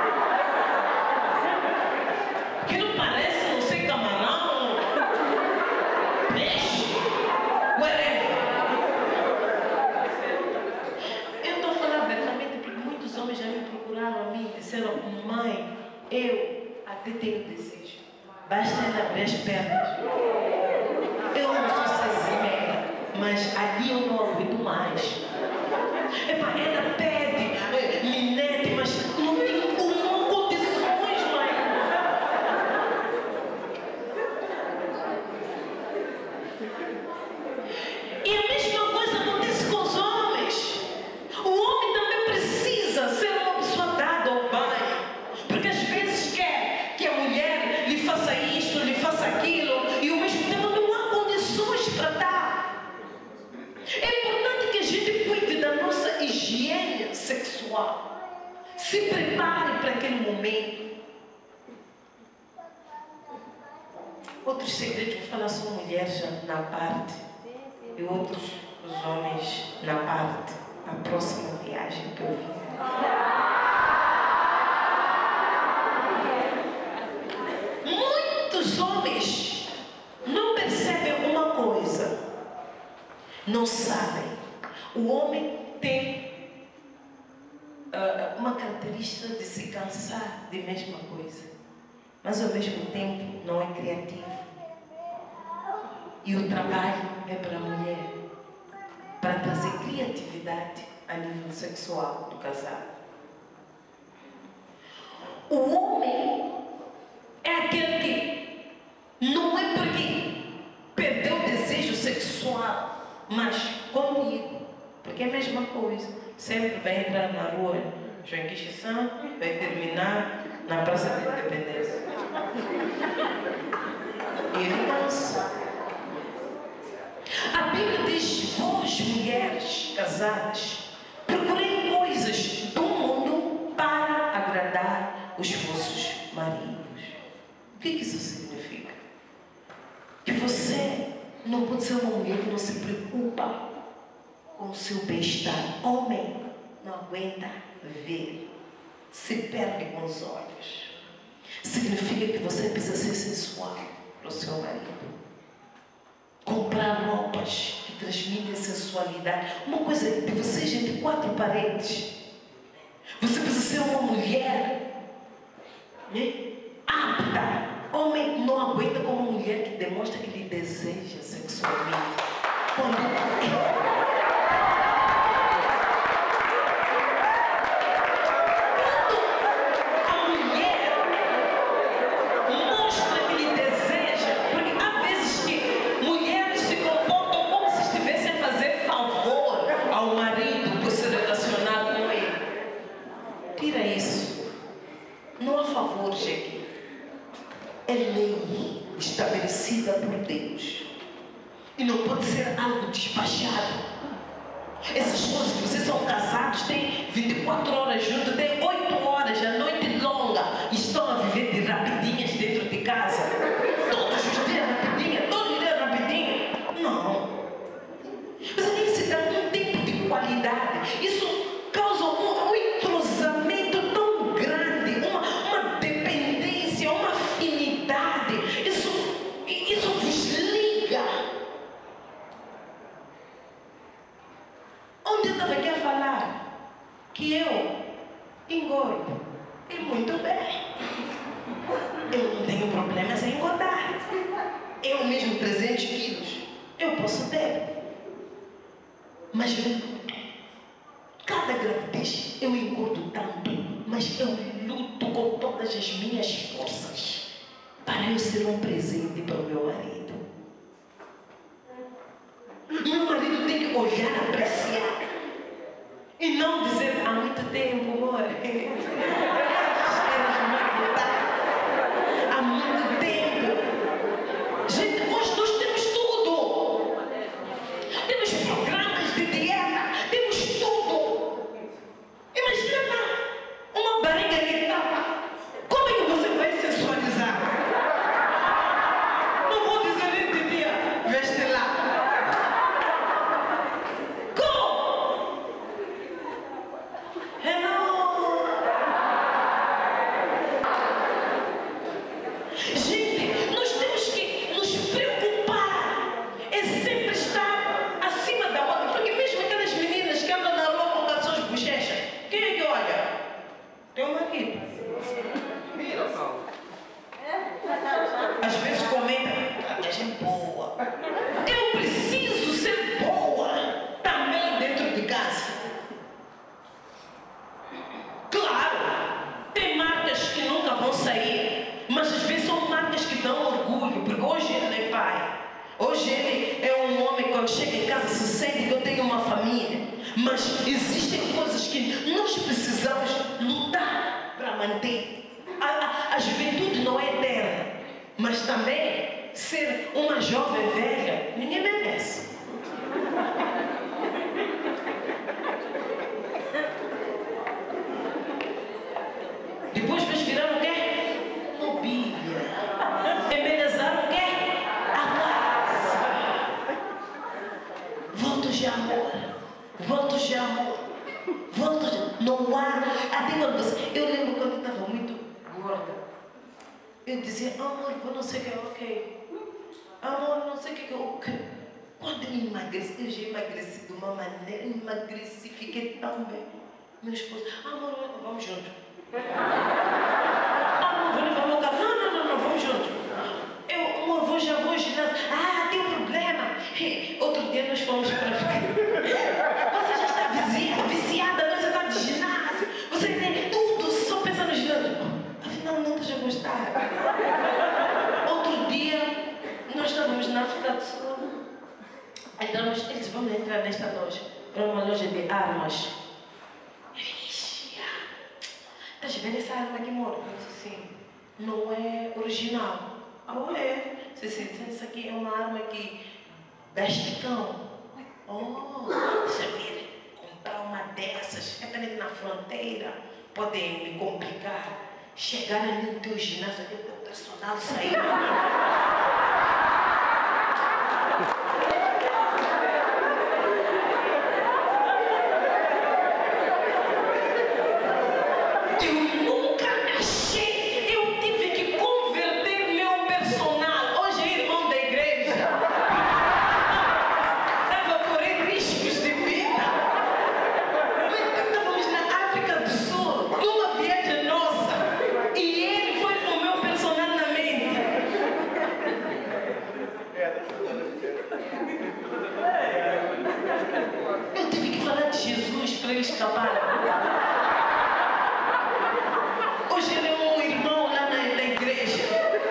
Que não parece, não sei, camarão, peixe, whatever. Eu estou a falar abertamente porque muitos homens já me procuraram a mim e disseram: mãe, eu até tenho desejo. Basta ela abrir as pernas. Eu não sou sozinha, mas ali eu não aguento mais. Epa, ela pede, Minete, mas não tem uma condições, mãe. E a mesma coisa acontece com os homens. O homem também precisa ser uma pessoa dada ao banho. Porque às vezes quer que a mulher lhe faça isto, lhe faça aquilo, e ao mesmo tempo não há condições para dar. É importante que a gente cuide da nossa higiene sexual. Se prepare para aquele momento. Outros segredos, vou falar só mulheres já na parte, e outros, os homens, na parte, a próxima viagem que eu vi. Muitos homens não percebem uma coisa, não sabem. O homem tem uh, uma característica de se cansar de mesma coisa, mas ao mesmo tempo não é criativo. E o trabalho é para a mulher, para trazer criatividade a nível sexual do casal. O homem é aquele que não é porque perdeu o desejo sexual, mas comigo, porque é a mesma coisa. Sempre vai entrar na rua João Quixi-san, vai terminar na Praça da Independência. E ele cansa. A Bíblia diz: vós, mulheres casadas, procurem coisas do mundo para agradar os vossos maridos. O que isso significa? Que você não pode ser uma mulher que não se preocupa com o seu bem-estar. Homem não aguenta ver, se perde com os olhos. Significa que você precisa ser sensual para o seu marido. Comprar roupas que transmitem sensualidade. Uma coisa de você, gente, quatro paredes. Você precisa ser uma mulher, né, apta. Homem não aguenta como uma mulher que demonstra que lhe deseja sexualmente. Quando a mulher mostra que lhe deseja, porque há vezes que mulheres se comportam como se estivessem a fazer favor ao marido por se relacionar com ele. Tira isso. Não há favor, gente. É lei estabelecida por Deus. E não pode ser algo despachado. Essas coisas que vocês são casados, têm vinte e quatro horas juntos, têm oito horas, a noite longa, e estão a viver de rapidinhas dentro de casa. Todos os dias rapidinha, todos os dias rapidinho. Não. Você tem que se dar um tempo de qualidade. Isso causa um, um entrosamento tão grande, uma, uma dependência, uma afinidade. Isso, isso vos liga. Onde eu estava aqui a falar que eu engordo. E muito bem. Eu não tenho problemas em engordar. Eu mesmo trezentos quilos, eu posso ter. Mas eu, cada gravidez eu engordo tanto, mas eu luto com todas as minhas forças para eu ser um presente para o meu marido. Meu marido tem que olhar, apreciar e não dizer há muito tempo, amor. Há muito tempo. Gente, hoje nós temos tudo. Temos programas de dieta, temos tudo. Imagina uma barriga que tapa. Como é que você vai sensualizar? Não vou dizer de dia, veste lá. Como? Hello. Gente, nós temos que nos preocupar. É sempre estar acima da outra. Porque mesmo aquelas meninas que andam na rua com calções de bochecha, quem é que olha? Teu marido. Às vezes comenta, a gente boa. Eu preciso ser boa também dentro de casa. Claro, tem marcas que nunca vão sair, mas às vezes são marcas que dão orgulho, porque hoje ele é pai. Hoje ele é um homem, quando chega em casa se sente que eu tenho uma família. Mas existem coisas que nós precisamos lutar para manter. A, a, a juventude não é eterna, mas também ser uma jovem velha, ninguém merece. Depois vais virar o quê? Mobília. Embelezar o quê? A casa. Votos de amor. Votos de amor. Votos de... Não há... Até quando você... Eu lembro quando eu estava muito gorda. Eu dizia, amor, eu não sei o que é ok. Amor, não sei o que é ok. Quando eu emagreci, eu já emagreci de uma maneira, emagreci, fiquei tão bem. Meu esposo, amor, vamos juntos. Ah, vou levar meu carro. Não, não, não, não, vamos juntos. Eu, amor, vou já vou ginásio. Ah, tem um problema. Outro dia nós fomos para ficar. Você já está viciada, viciada, você está de ginásio. Você tem tudo, só pensa no ginásio. Afinal, não estás a gostar. Outro dia, nós estávamos na África do Sul. Entramos, eles disse, vamos entrar nesta loja. Era uma loja de armas. Estás vendo essa arma aqui, amor? Eu disse assim, não é original. Ah, é? Disse assim, isso aqui é uma arma que dá esticão. Oh, deixa eu ver, comprar uma dessas. É também na fronteira, podem me complicar. Chegar ali no teu ginásio, o teu personal sair. Hoje ele é um irmão lá na, na igreja.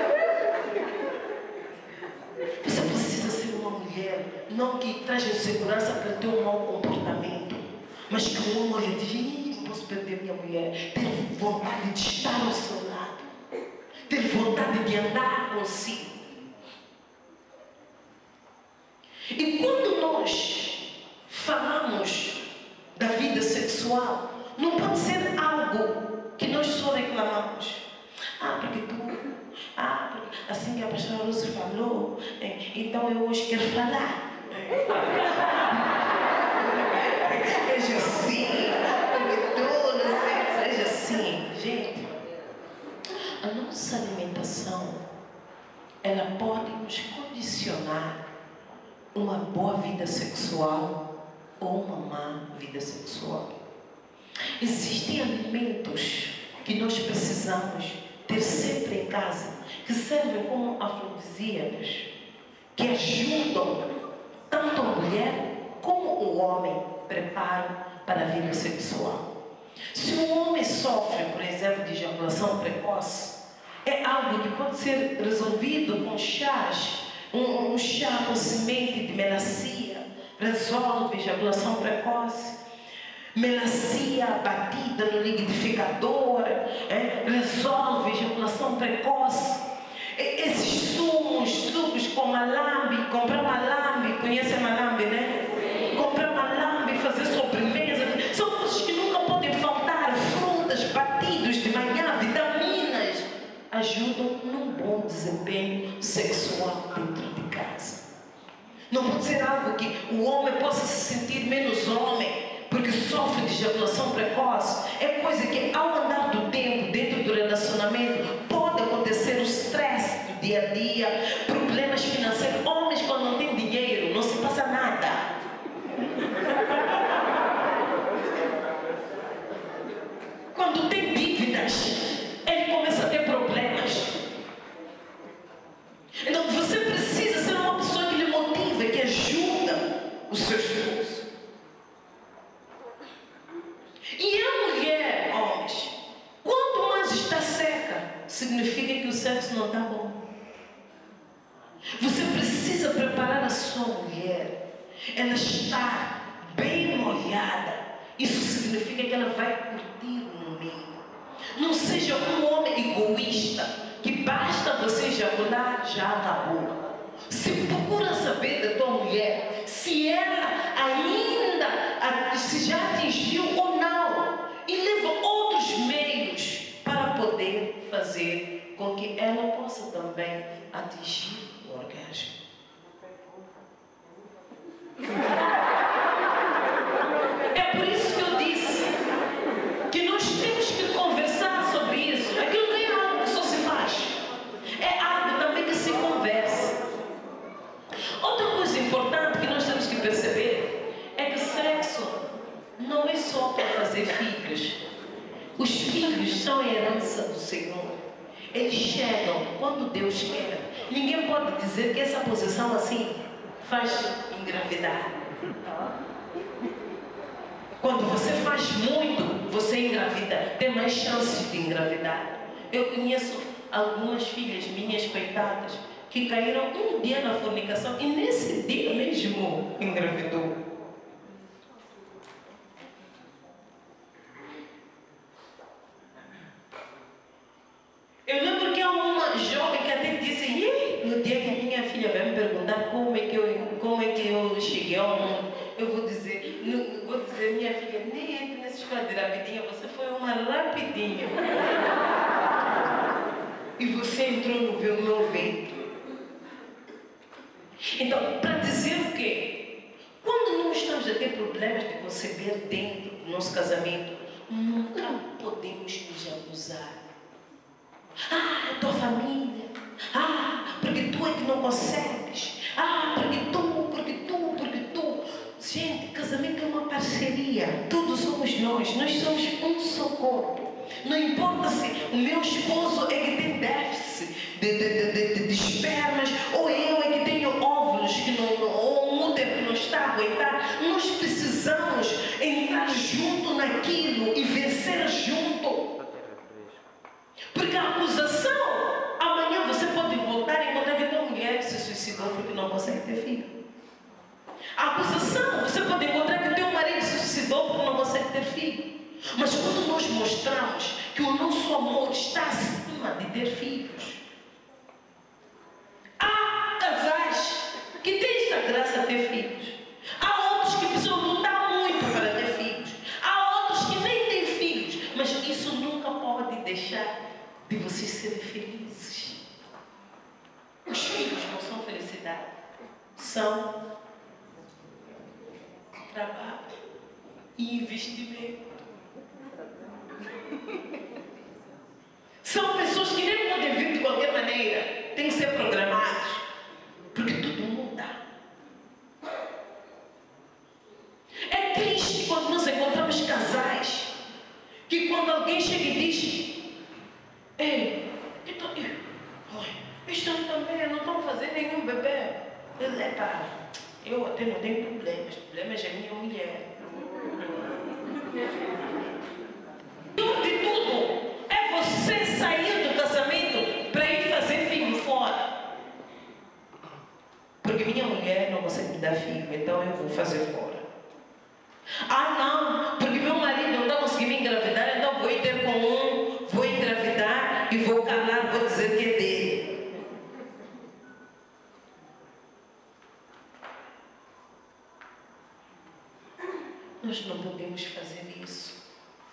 Você precisa ser uma mulher, não que traz insegurança para ter um mau comportamento, mas que um homem olha e diz, não posso perder minha mulher. Ter vontade de estar ao seu lado, ter vontade de andar consigo. E quando nós falamos da vida sexual, não pode ser algo que nós só reclamamos. Ah, porque tu, ah, porque assim que a pastora Rose falou, então eu hoje quero falar. Seja assim, seja assim. Gente, a nossa alimentação, ela pode nos condicionar uma boa vida sexual ou uma má vida sexual. Existem alimentos que nós precisamos ter sempre em casa, que servem como afrodisíacos, que ajudam tanto a mulher como o homem preparam para a vida sexual. Se um homem sofre, por exemplo, de ejaculação precoce, é algo que pode ser resolvido com chás, um, um chá com semente de melancia, resolve ejaculação precoce. Melancia batida no liquidificador, é, resolve ejaculação precoce. E, esses sumos, sucos com malambe, comprar malambe, conhece malambe, né? Comprar malambe, fazer sobremesa, são coisas que nunca podem faltar. Frutas, batidos de manhã, vitaminas, ajudam num bom desempenho sexual dentro de casa. Não pode ser algo que o homem possa se sentir menos homem porque sofre de ejaculação precoce. É coisa que, ao andar do tempo dentro do relacionamento, pode acontecer o stress do dia a dia, problemas financeiros. Homens, quando não têm dinheiro, não se passa nada. Quando tem dívidas, ele começa a ter problemas. Então você precisa ser uma pessoa que lhe motiva, que ajuda o seu esposo. E a mulher, homens, quanto mais está seca, significa que o sexo não está bom. Você precisa preparar a sua mulher. Ela está bem molhada. Isso significa que ela vai curtir no meio. Não seja um homem egoísta, que basta você ejacular, já acabou. Se procura saber da tua mulher, se ela ainda, se já atingiu ou não, e leva outros meios para poder fazer com que ela possa também atingir o orgasmo. É por isso que eu disse que nós temos que conversar sobre isso. Aquilo não é algo que só se faz, é algo também que se conversa. Outra coisa importante que nós temos que perceber é que sexo não é só para fazer filhos. Os filhos são a herança do Senhor. Eles chegam quando Deus quer. Ninguém pode dizer que essa posição assim faz engravidar. Quando você faz muito, você engravida, tem mais chances de engravidar. Eu conheço algumas filhas minhas, coitadas, que caíram um dia na fornicação e nesse dia mesmo engravidou. Eu lembro que há uma jovem que até disse, no dia que minha filha vai me perguntar como é que eu, como é que eu cheguei ao mundo, eu vou dizer, não, vou dizer, minha filha, nem entre nessa escola de rapidinha, você foi uma rapidinha. E você entrou no meu ventre. Então, para dizer o quê? Quando nós estamos a ter problemas de conceber dentro do nosso casamento, nunca podemos nos abusar. Ah, tua família. Ah, porque tu é que não consegues. Ah, porque tu, porque tu, porque tu. Gente, casamento é uma parceria. Todos somos nós. Nós somos um só corpo. Não importa se o meu esposo é que tem déficit de, de, de, de, de espermas, ou eu é que tenho óvulos, que não, ou um útero que não está a aguentar. Nós precisamos entrar junto naquilo e vencer junto. Porque a acusação, amanhã você pode voltar e encontrar que a tua mulher se suicidou porque não consegue ter filho. A acusação, você pode encontrar que o teu marido se suicidou porque não consegue ter filho. Mas quando nós mostramos que o nosso amor está acima de ter filhos, há casais que têm esta graça de ter filhos. Há outros que precisam lutar muito para ter filhos. Há outros que nem têm filhos. Mas isso nunca pode deixar de vocês serem felizes. Os filhos não são felicidade, são trabalho e investimento. São pessoas que nem podem vir de qualquer maneira, têm que ser programados, porque tudo muda. É triste quando nós encontramos casais eu até não tenho problemas. Problemas é minha mulher. Pior de tudo é você sair do casamento para ir fazer filho fora. Porque minha mulher não consegue me dar filho, então eu vou fazer fora. Ah, não, porque meu marido não está conseguindo engravidar, então vou ir ter com um, vou engravidar e vou calar, vou dizer que é dele. Nós não podemos fazer isso.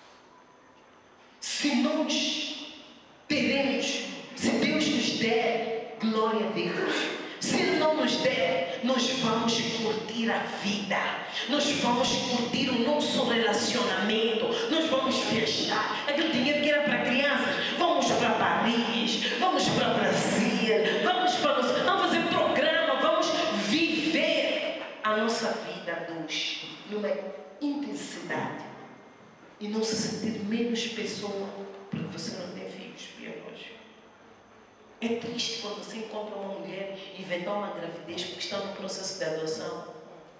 Se nós teremos, se Deus nos der, glória a Deus. Se Ele não nos der, nós vamos curtir a vida, nós vamos curtir o nosso relacionamento, nós vamos viajar. Aquele dinheiro que era para crianças, vamos para Paris, vamos para Brasília, vamos para nos, vamos fazer programa, vamos viver a nossa vida a dois, numa intensidade, e não se sentir menos pessoa porque você não tem filhos biológicos. É triste quando você encontra uma mulher e inventar uma gravidez porque está no processo de adoção.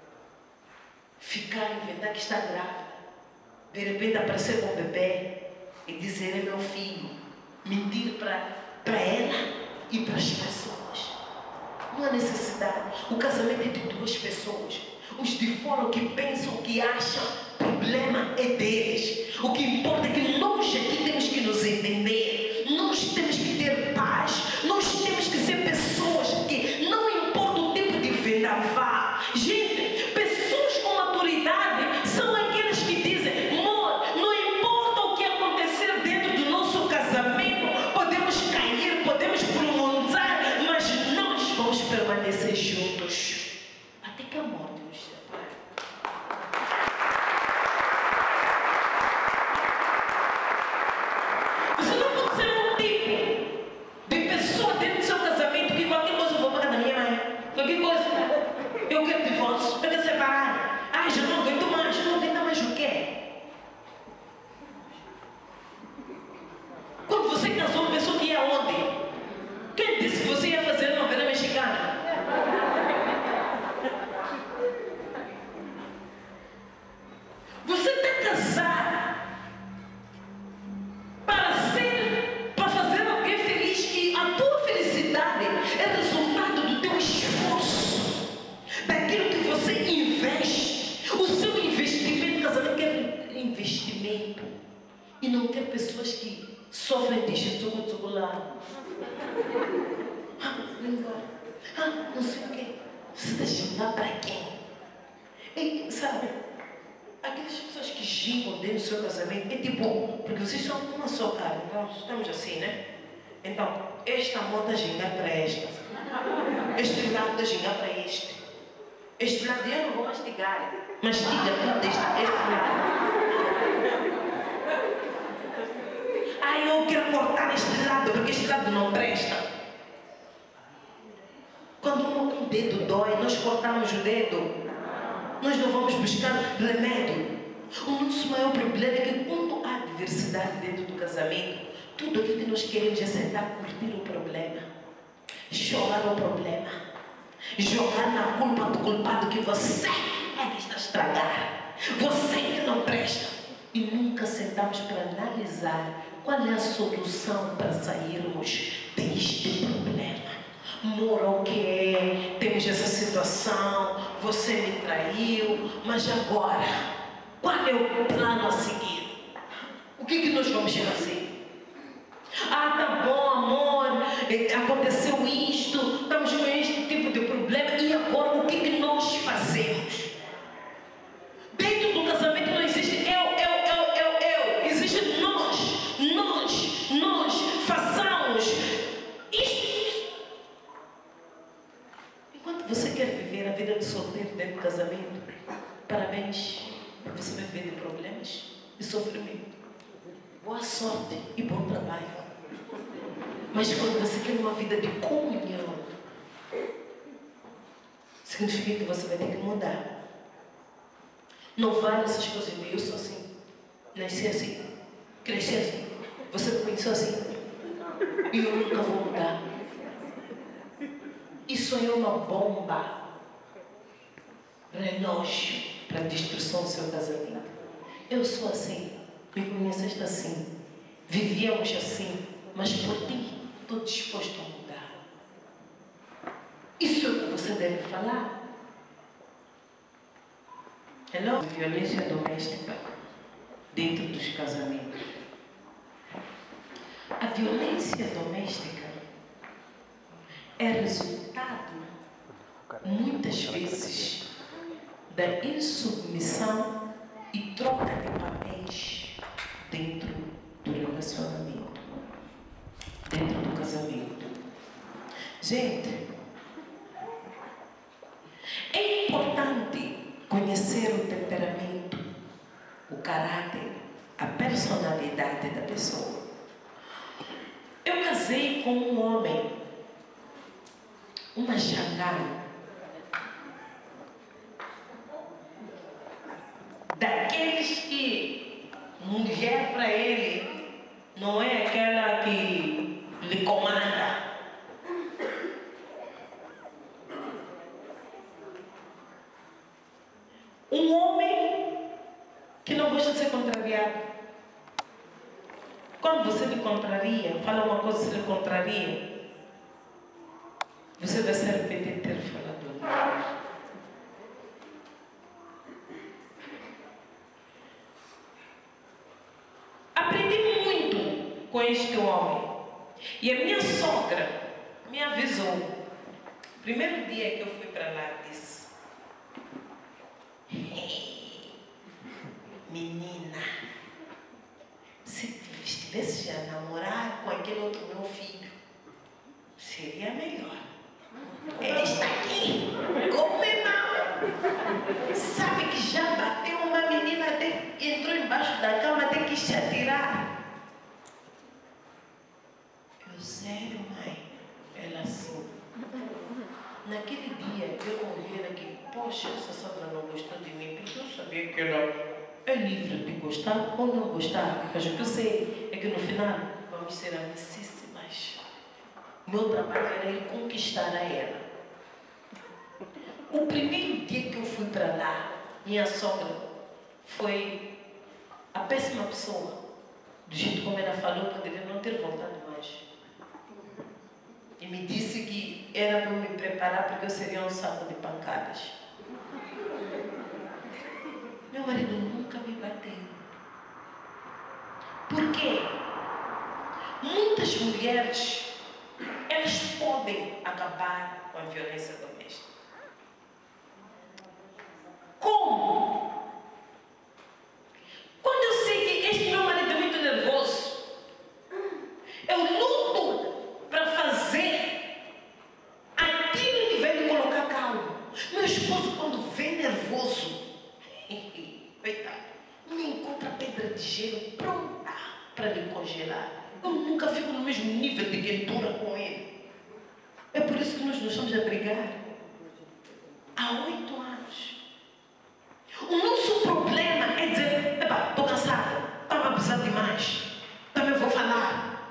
Ficar e inventar que está grávida. De repente aparecer com o bebê e dizer: é meu filho. Mentir para ela e para as pessoas. Não há necessidade. O casamento é de duas pessoas. Os de fora, o que pensam, o que acham, o problema é deles. O que importa é que nós aqui temos que nos entender. Nós temos que ter paz. Nós temos que ser pessoas que não importa o tempo de vendaval. Gente, pessoas com maturidade são aquelas que dizem: amor, não importa o que acontecer dentro do nosso casamento, podemos cair, podemos pronunciar, mas nós vamos permanecer juntos até que a morte nos separe. Você não pode ser um tipo de pessoa dentro do seu casamento que qualquer coisa eu vou pagar da minha mãe. Qualquer coisa. Eu quero divórcio, eu quero separar. Ah, já não aguento mais. Não aguento mais o quê? Quando você casou, uma pessoa que ia onde? Quem disse que você ia fazer novela mexicana? Você está casado para ser, para fazer alguém feliz, e a tua felicidade é resultado do teu esforço, daquilo que você investe. O seu investimento, casamento quer investimento, e não quer pessoas que sofrem de Jesus lá. Ah, vai embora. Ah, não sei o quê. Você está gingando para quem? E, sabe, aquelas pessoas que gingam dentro do seu casamento, é tipo, porque vocês são uma só cara, então estamos assim, né? Então, esta mão está a gingar para esta, este lado está a gingar para este, este lado eu não vou mastigar, mastiga tudo deste, este lado. Ah, eu quero cortar este lado, porque este lado não presta. Quando um dedo dói, nós cortamos o dedo. Nós não vamos buscar remédio. O nosso maior problema é que quando há diversidade dentro do casamento, tudo aquilo que nós queremos é sentar, curtir o problema, chorar o problema, jogar na culpa do culpado que você é que está a estragar, você que não presta. E nunca sentamos para analisar qual é a solução para sairmos deste problema. Amor, ok, temos essa situação, você me traiu, mas agora, qual é o plano a seguir? O que, que nós vamos fazer? Ah, tá bom, amor, aconteceu isto, estamos com este tipo de problema, e agora o que, que nós fazemos? Dentro do casamento não existe eu, eu, eu, eu, eu, existe nós, nós, nós, façamos isto. Enquanto você quer viver a vida de solteiro dentro do casamento, parabéns, porque você vai viver de problemas e sofrimento. Boa sorte e bom trabalho. Mas quando você quer uma vida de comunhão, significa que você vai ter que mudar. Não vale essas coisas de eu sou assim, nasci assim, cresci assim, você me conheceu assim, e eu nunca vou mudar. Isso é uma bomba. relógio para destruição do seu casamento. Eu sou assim, me conheceste assim, vivíamos assim, mas por ti estou disposto a mudar. Isso é o que você deve falar. Hello? Violência doméstica dentro dos casamentos. A violência doméstica é resultado, muitas vezes, da insubmissão e troca de papéis dentro do relacionamento, dentro do casamento. Gente, é importante conhecer o temperamento, o caráter, a personalidade da pessoa. Eu casei com um homem, uma xangana, daqueles que mulher para ele não é aquela que lhe comanda. Um homem que não gosta de ser contrariado. Quando você lhe contraria, fala uma coisa, você lhe contraria, você vai se arrepender de ter falado. Aprendi muito com este homem. E a minha sogra me avisou. Primeiro dia que eu fui para lá, disse: menina, se estivesse a namorar com aquele outro meu filho, seria melhor. Ele está aqui, como é mal. Sabe que já bateu uma menina, até entrou embaixo da cama, até que se atirar. Eu, sério, mãe? Ela assim. Naquele dia eu olhei aqui, poxa, essa sogra não gostou de mim, porque eu sabia que ela é livre de gostar ou não gostar. Mas o que eu sei é que no final vamos ser amicíssimas. Meu trabalho era ir conquistar a ela. O primeiro dia que eu fui para lá, minha sogra foi a péssima pessoa. Do jeito como ela falou, eu poderia não ter voltado mais. E me disse que era para eu me preparar porque eu seria um saco de pancadas. Meu marido nunca me bateu. Por quê? Muitas mulheres, elas podem acabar com a violência doméstica. Como? Quando eu sei que este meu marido é muito nervoso, eu luto para fazer aquilo que vai me colocar calmo. Meu esposo, quando vem nervoso, coitado, me encontra pedra de gelo pronta para me congelar. Eu nunca fico no mesmo nível de quentura com ele. É por isso que nós nos estamos a brigar há oito anos. O nosso problema é dizer: epa, estou cansada, estava a precisar demais, também vou falar.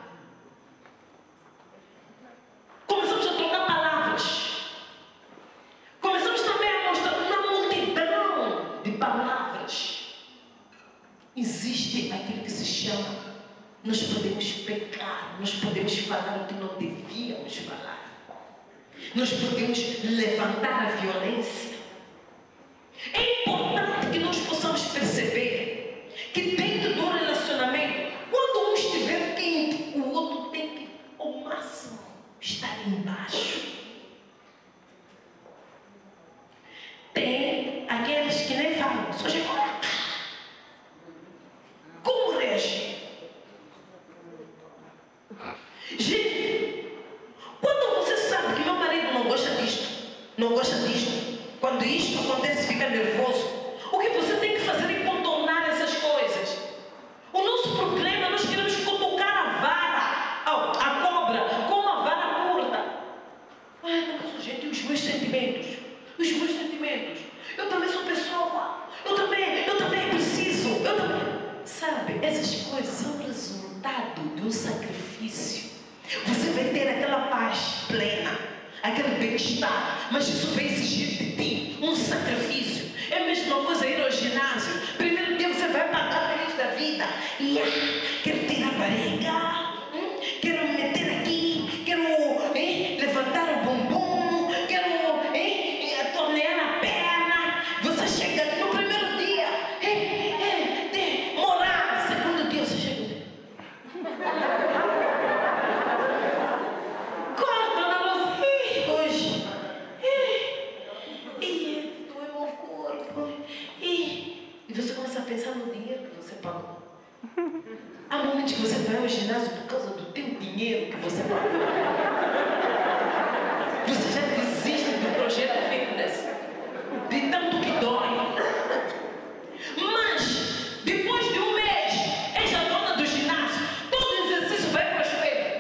Começamos a trocar palavras. Começamos também a mostrar uma multidão de palavras. Existe aquilo que se chama: nós podemos pecar, nós podemos falar o que não devíamos falar. Nós podemos levantar a violência. É importante que nós possamos perceber que dentro do relacionamento, quando um estiver quente, o outro tem que, ao máximo, estar embaixo. Tem aqueles que nem falam, só chegam lá. Como reagir? Gente, quando você sabe que meu marido não gosta disto, não gosta disto, quando isto acontece, fica nervoso, o que você tem que fazer é contornar essas coisas. O nosso problema, nós queremos colocar a vara, oh, a cobra, com uma vara curta. Ai, não, gente, os meus sentimentos, os meus sentimentos. Eu também sou pessoa, eu também, eu também preciso, eu também. Sabe, essas coisas são resultado de um sacrifício. Você vai ter aquela paz plena, aquele bem-estar, mas isso vai exigir de ti um sacrifício. É a mesma coisa ir ao ginásio. Primeiro dia você vai pagar feliz da vida. E ah, quero tirar a barriga, hum, quero me meter aqui, quero hein, levantar o bumbum, quero hein, tornear a perna. Você chega no primeiro dia, hein, hein, hein, morar. Segundo dia você chega. Corta na luz. Hoje. E doeu meu corpo. E você começa a pensar no dinheiro que você pagou. Há momentos que você vai ao ginásio por causa do teu dinheiro que você pagou. Você já desiste do projeto fitness. De tanto que dói. Mas, depois de um mês, és a dona do ginásio. Todo exercício vai para o espelho.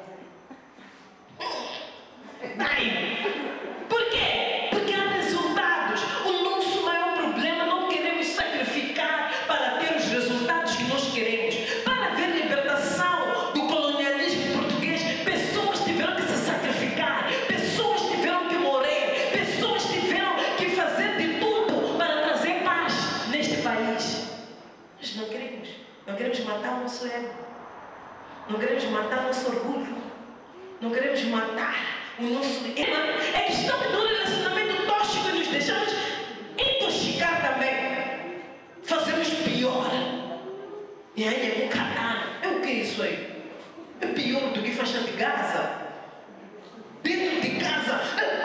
Vai. Por quê? Porque há resultados. O nosso maior problema, não queremos sacrificar para ter os resultados que nós queremos. Para haver libertação do colonialismo português, pessoas tiveram que se sacrificar, pessoas tiveram que morrer, pessoas tiveram que fazer de tudo para trazer paz neste país. Nós não queremos. Não queremos matar o nosso ego. Não queremos matar o nosso orgulho. Não queremos matar o nosso... É que estamos num relacionamento tóxico e nos deixamos intoxicar também. Fazemos pior. E aí é um catar. É o que é isso aí? É pior do que faixa de Gaza. Dentro de casa,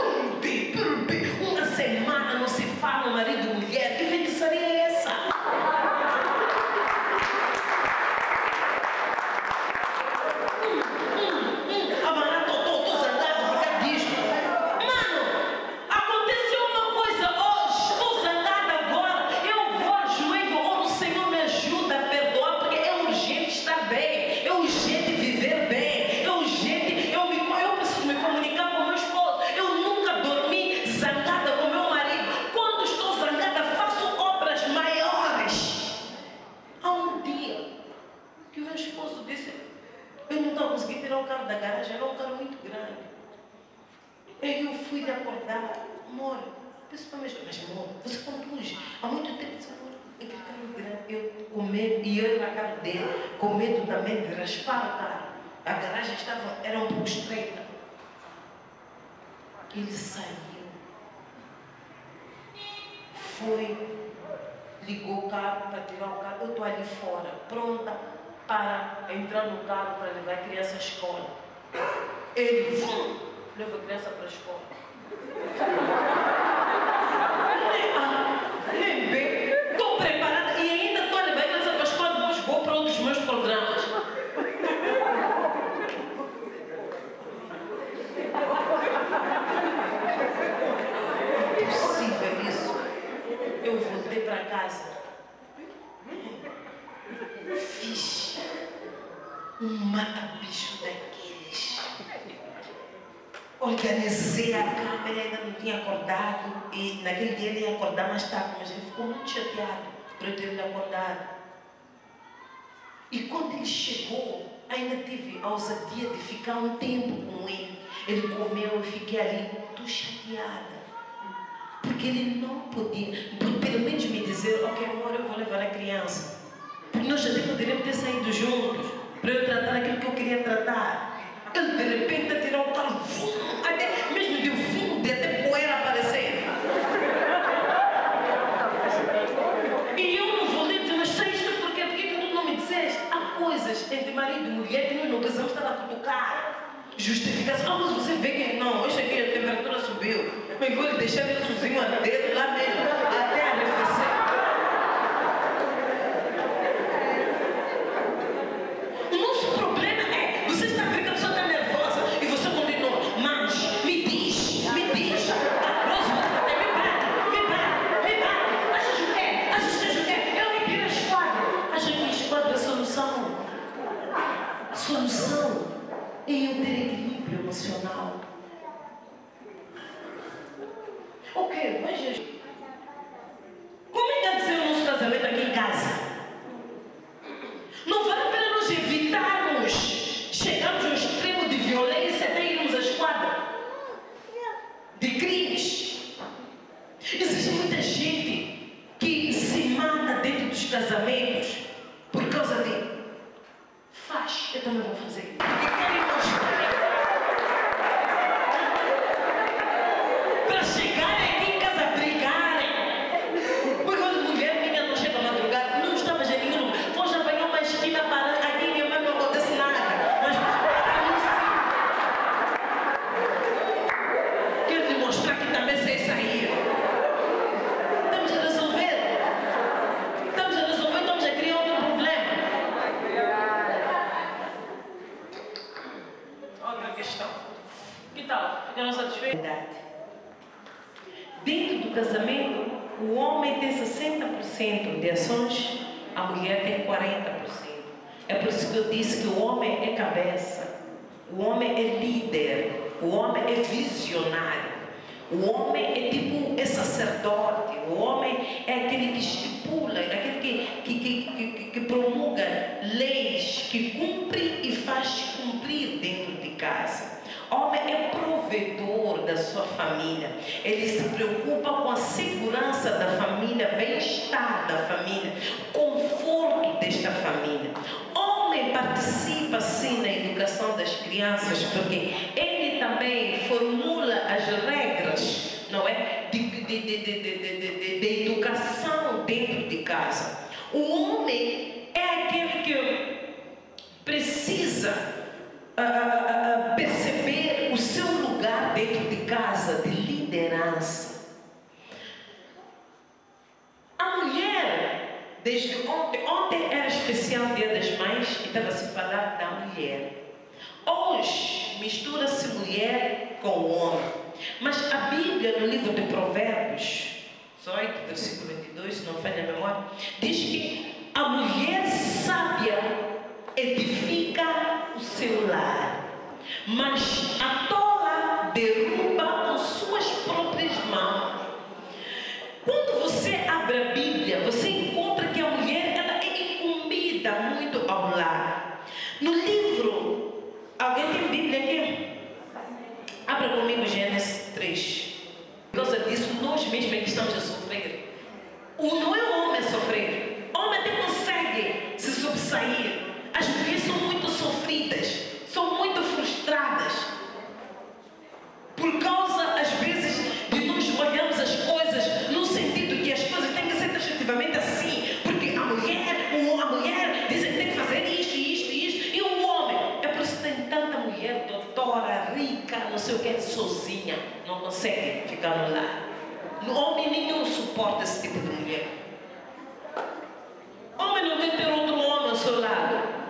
uma semana não se fala marido e mulher. Que feitiçaria é essa? O carro da garagem era um carro muito grande. Aí eu fui lhe acordar, amor, principalmente, mas amor, você conduz há muito tempo, amor, aquele carro grande, eu com medo, e eu na cara dele, com medo também de raspar o carro. A garagem estava, era um pouco estreita. Ele saiu, foi, ligou o carro para tirar o carro, eu estou ali fora, pronta para entrar no carro para levar a criança à escola. Ele vum, leva a criança para a escola. Ah, nem bem, estou preparada e ainda estou a levar a criança para a escola, depois vou para um dos meus programas. É possível isso? Eu voltei para casa. Fiz um mata-bicho daqueles. Organizei a cama, ele ainda não tinha acordado. E naquele dia ele ia acordar mais tarde, mas ele ficou muito chateado por eu ter ele acordado. E quando ele chegou, ainda tive a ousadia de ficar um tempo com ele. Ele comeu, eu fiquei ali, estou chateada. Porque ele não podia, pelo menos me dizer, ok amor, eu vou levar a criança. Nós até poderíamos ter saído juntos para eu tratar aquilo que eu queria tratar. Ele de repente tirou o carro, até mesmo de um fundo, de até poeira aparecer. E eu não vou lhe dizer, mas saíste porquê? Por que tu não me disseste? Há coisas entre marido e mulher que nós não precisamos estar a cutucar. Justificação. Ah, mas você vê que não, hoje aqui a temperatura subiu. Mas vou lhe deixar ele sozinho a dedo lá mesmo, até arrefecer. Solução em eu ter equilíbrio emocional. Ok, mas gente, como é que há de ser o nosso casamento aqui em casa? Não vale a pena nós evitarmos chegarmos ao extremo de violência até irmos à esquadra de crimes. Existe muita gente eu também vou fazer. Porque querem mostrar. Para chegarem aqui em casa, brigarem. Porque quando mulher minha não chega à madrugada, não estava já em nenhum lugar. Foge apanhar uma esquina para aqui, minha mãe não acontece nada. Mas quero lhe mostrar que também sei sair. Estamos a resolver. Estamos a resolver, estamos a criar outro problema. Outra questão. Que tal? Ficaram satisfeitos? Dentro do casamento, o homem tem sessenta por cento de ações, a mulher tem quarenta por cento. É por isso que eu disse que o homem é cabeça, o homem é líder, o homem é visionário, o homem é tipo é sacerdote, o homem é aquele que estipula, aquele que, que, que, que, que promulga leis, que cumpre e faz cumprir dentro de casa. O homem é provedor da sua família. Ele se preocupa com a segurança da família, bem-estar da família, conforto desta família. O homem participa sim na educação das crianças, porque ele também formula as regras, não é? De, de, de, de, de, de, de, de educação dentro de casa. O homem é aquele que precisa Uh, perceber o seu lugar dentro de casa, de liderança. A mulher, desde ontem, ontem era especial Dia das Mães e estava a se falar da mulher. Hoje mistura-se mulher com o homem. Mas a Bíblia, no livro de Provérbios dezoito, versículo vinte e dois, se não falha a memória, diz que a mulher sábia edifica o seu lar, mas a tola derruba com suas próprias mãos. Quando você abre a Bíblia, você encontra que a mulher ela é incumbida muito ao lar. No livro, alguém tem Bíblia aqui? Abra comigo Gênesis três. Por causa disso, nós mesmos é que estamos a sofrer. O, não é o homem a sofrer. O homem até consegue se subsair. As mulheres são muito sofridas, são muito frustradas, por causa, às vezes, de nós olharmos as coisas no sentido que as coisas têm que ser taxativamente assim, porque a mulher, a mulher diz que tem que fazer isto, isto, isto, e o homem, é por isso que tem tanta mulher, doutora, rica, não sei o que, sozinha, não consegue ficar no lar. O homem nenhum suporta esse tipo de mulher. O homem não quer ter outro homem ao seu lado.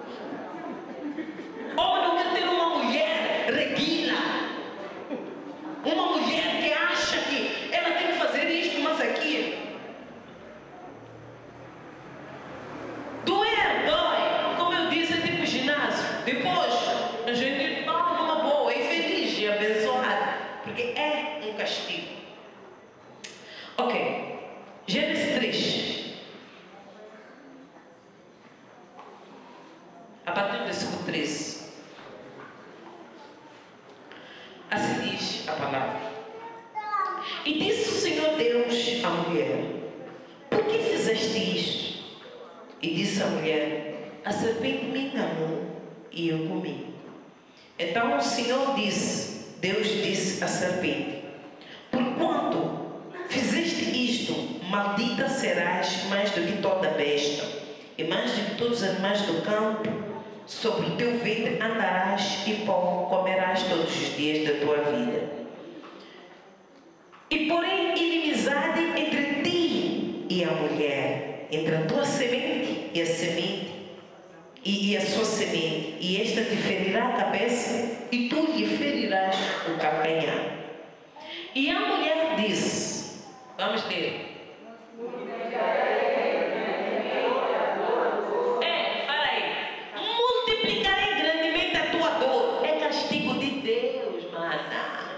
Homem não quer ter uma mulher reguila, uma mulher que acha que ela tem que fazer isto, mas aquilo. Doer, dói, como eu disse, é tipo ginásio. Depois a gente está numa boa, é feliz e abençoada, porque é um castigo. Ok, Gênesis três. A partir do versículo treze. Assim diz a palavra. E disse o Senhor Deus à mulher: por que fizeste isto? E disse a mulher: a serpente me enganou e eu comi. Então o Senhor disse, Deus disse à serpente: porquanto fizeste isto, maldita serás mais do que toda besta, e mais do que todos os animais do campo. Sobre o teu ventre andarás e pó comerás todos os dias da tua vida. E porém inimizade entre ti e a mulher, entre a tua semente e a semente, e, e a sua semente, e esta te ferirá a cabeça, e tu lhe ferirás o calcanhar. E a mulher disse, vamos ler. Multiplicarei grandemente a tua dor. É castigo de Deus, mana.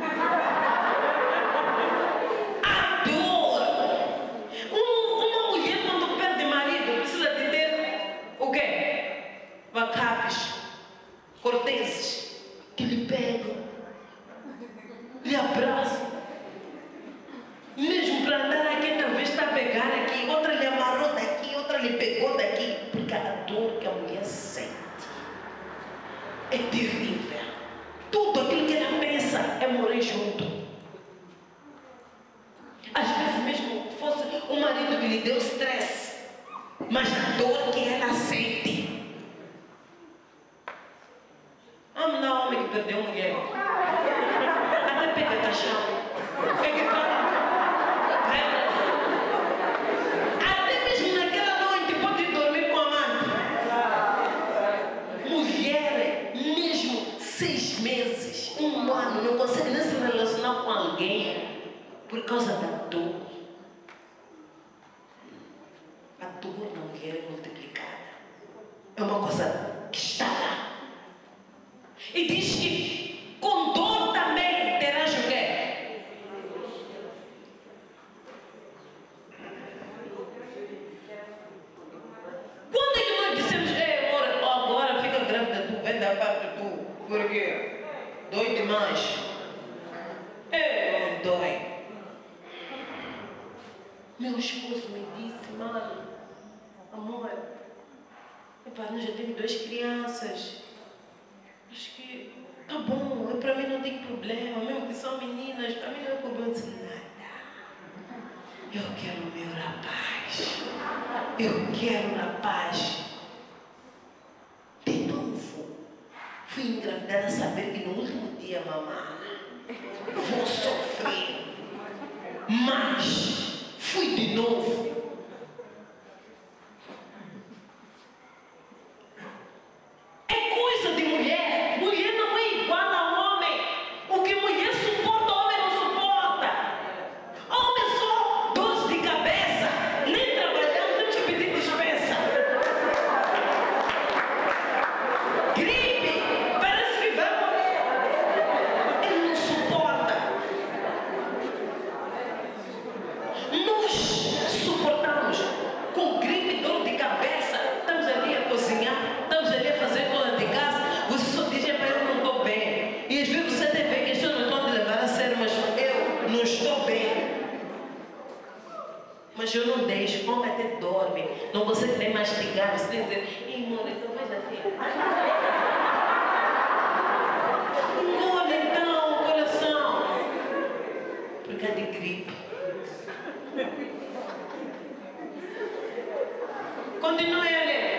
A dor. Um, uma mulher quando perde marido precisa de ter o quê? Vacapes, corteses, que lhe pegam, lhe abraçam. Mesmo para andar aqui, talvez está a pegar aqui, outra lhe amarrou daqui, outra lhe pegou daqui, porque a dor que a mulher sente. é terrível. Tudo aquilo que ela pensa é morrer junto. Às vezes mesmo fosse o marido que lhe deu stress, mas a dor que ela sente. Vamos lá, homem que perdeu mulher. Até pega caixão. Pega cara. Até mesmo naquela noite pode dormir com a amante. Mulher, mesmo seis meses, um ano, não consegue nem se relacionar com alguém por causa da dor. A dor na mulher é multiplicada. É uma coisa que está lá. E diz que com dor também terás o quê? Quando é que nós dissemos, ei, amor, agora fica grávida, tu vem da parte tu, por quê? Dói demais. É, dói. Meu esposo me disse, mano, amor, epa, nós já temos duas crianças. Acho que tá bom, eu, para mim não tem problema, mesmo que são meninas, para mim não é problema. Eu disse, nada. Eu quero o meu rapaz. Eu quero rapaz. De novo, fui engravidada a saber que no último dia, mamãe, vou sofrer. Mas fui de novo. Mas eu não deixo, como até dorme. Não consegue nem mastigar, você tem que dizer, ei, amor, então faz assim. Engole então o coração. Por causa de gripe. Continue a ler.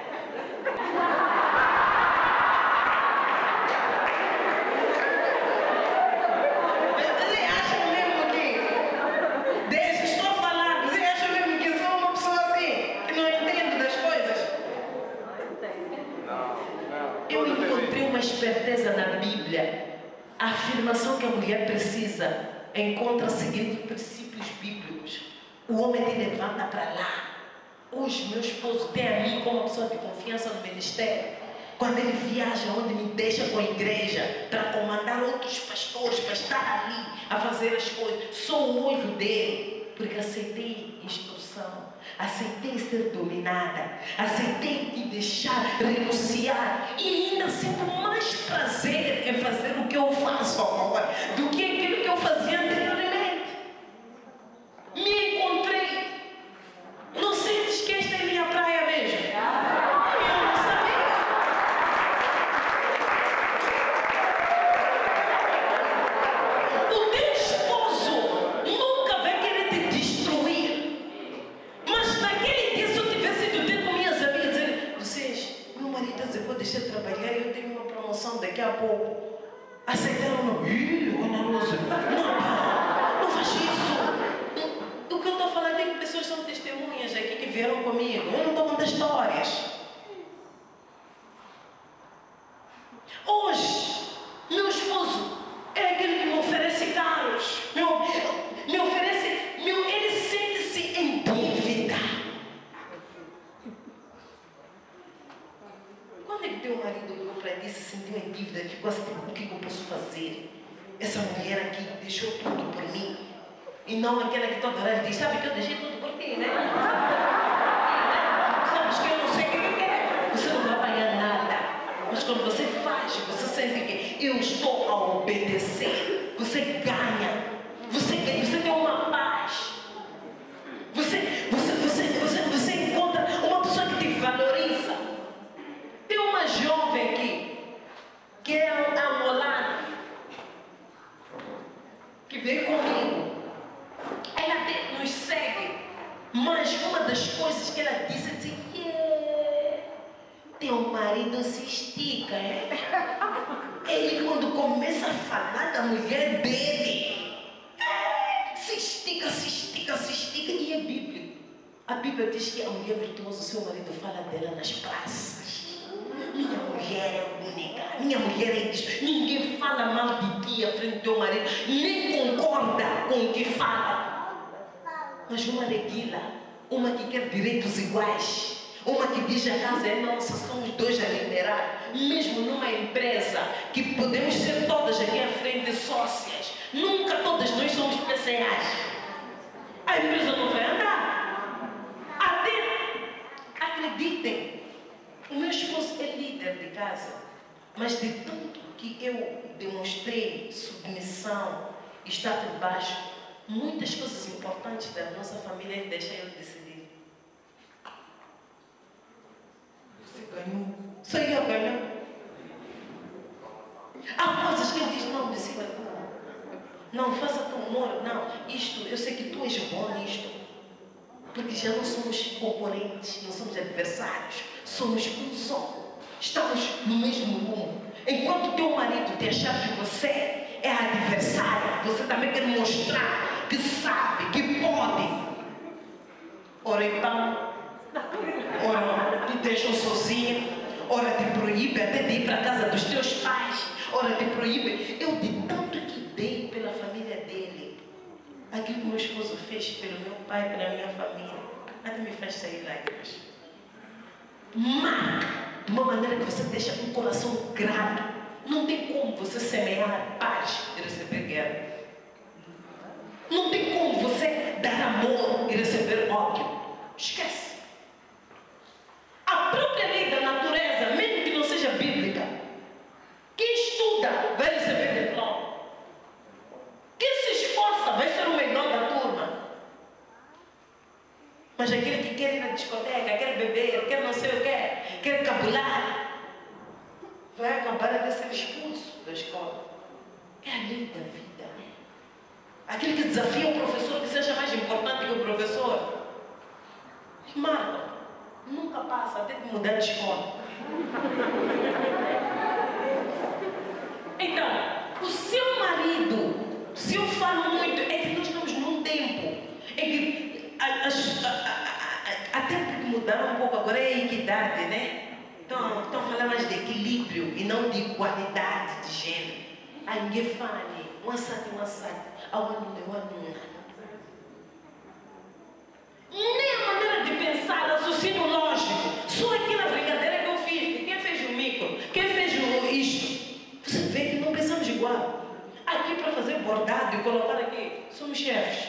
Esperteza na Bíblia, a afirmação que a mulher precisa encontra seguindo princípios bíblicos. O homem te levanta para lá. Hoje meu esposo tem a mim como uma pessoa de confiança no ministério. Quando ele viaja, onde me deixa com a igreja para comandar outros pastores, para estar ali a fazer as coisas, sou o olho dele, porque aceitei instrução. Aceitei ser dominada, aceitei me deixar renunciar e ainda sinto mais prazer em fazer o que eu faço agora do que aquilo que eu fazia anteriormente. Me encontrei. Não sentes que esta é a minha praia mesmo? Eu não sabia. O teu esposo nunca vai querer te destruir. Mas naquele dia, se eu tivesse ido ter com minhas amigas, dizer, vocês, meu marido dizer, vou deixar de trabalhar e eu tenho uma promoção daqui a pouco. Aceitaram ou não? Ih, Ana Rosa, não, não faz isso. O que eu estou falando é que pessoas são testemunhas aqui que vieram comigo. Eu não estou contando histórias. Hoje, meu esposo é aquele que me oferece carros. Meu, me oferece, meu, ele sente-se em dívida. Quando é que teu marido olhou para ti, se sentiu em dívida, ficou assim, o que eu posso fazer? Essa mulher aqui deixou tudo por mim. E não aquela que toda hora diz, sabe que eu deixei tudo por ti, né? Sabes que eu não sei o que eu quero. Você não vai pagar nada. Mas quando você faz, você sente que eu estou a obedecer. Você ganha. Você ganha. Você tem uma paz. Você, você, você, você, você encontra uma pessoa que te valoriza. Tem uma jovem aqui marido se estica, é? Ele quando começa a falar da mulher dele, é, se estica, se estica, se estica, e é bíblico. A Bíblia diz que a mulher virtuosa, o seu marido fala dela nas praças. Minha mulher é única, minha mulher é isso. Ninguém fala mal de ti à frente do teu marido, nem concorda com o que fala. Mas uma reguila, uma que quer direitos iguais, uma que diz a casa é nossa, somos dois a liderar. Mesmo numa empresa que podemos ser todas aqui à frente sócias, nunca todas nós somos especiais. A empresa não vai andar. Até, acreditem, o meu esposo é líder de casa, mas de tanto que eu demonstrei submissão, estar por baixo, muitas coisas importantes da nossa família ele deixa eu decidir. Você ganhou. Só eu ganhou. Há coisas que ele diz, não, decida tu. Não, faça tu humor. Não, isto, eu sei que tu és bom nisto. Porque já não somos concorrentes, não somos adversários. Somos um só. Estamos no mesmo rumo. Enquanto o teu marido te achar que você é adversária, você também quer mostrar que sabe, que pode. Ora então, ora te deixam sozinha, ora te proíbe até de ir para a casa dos teus pais, ora te proíbe. Eu de tanto que dei pela família dele, aquilo que meu esposo fez pelo meu pai, pela minha família, até me faz sair lágrimas. Mas, de uma maneira que você deixa um coração grato. Não tem como você semear paz e receber guerra. Não tem como você dar amor e receber ódio. Esquece. A própria lei da natureza, mesmo que não seja bíblica, quem estuda vai receber diploma. Quem se esforça vai ser o melhor da turma. Mas aquele que quer ir na discoteca, quer beber, quer não sei o que, quer cabular, vai acabar de ser expulso da escola. É a lei da vida. Aquele que desafia o professor que seja mais importante que o professor, marca, nunca passa até de mudar de escola. Então, o seu marido, se eu falo muito, é que nós estamos num tempo em que a, a, a, a, até porque mudaram um pouco agora é a equidade, né? Então, estão falando mais de equilíbrio e não de igualdade de gênero. Aí ninguém fala, um assado, um assado, ao aluno, ao aluno. Nem a maneira de pensar, raciocínio lógico. Só aquela brincadeira que eu fiz. Quem fez o micro? Quem fez o isto? Você vê que não pensamos igual. Aqui para fazer bordado e colocar aqui, somos chefes.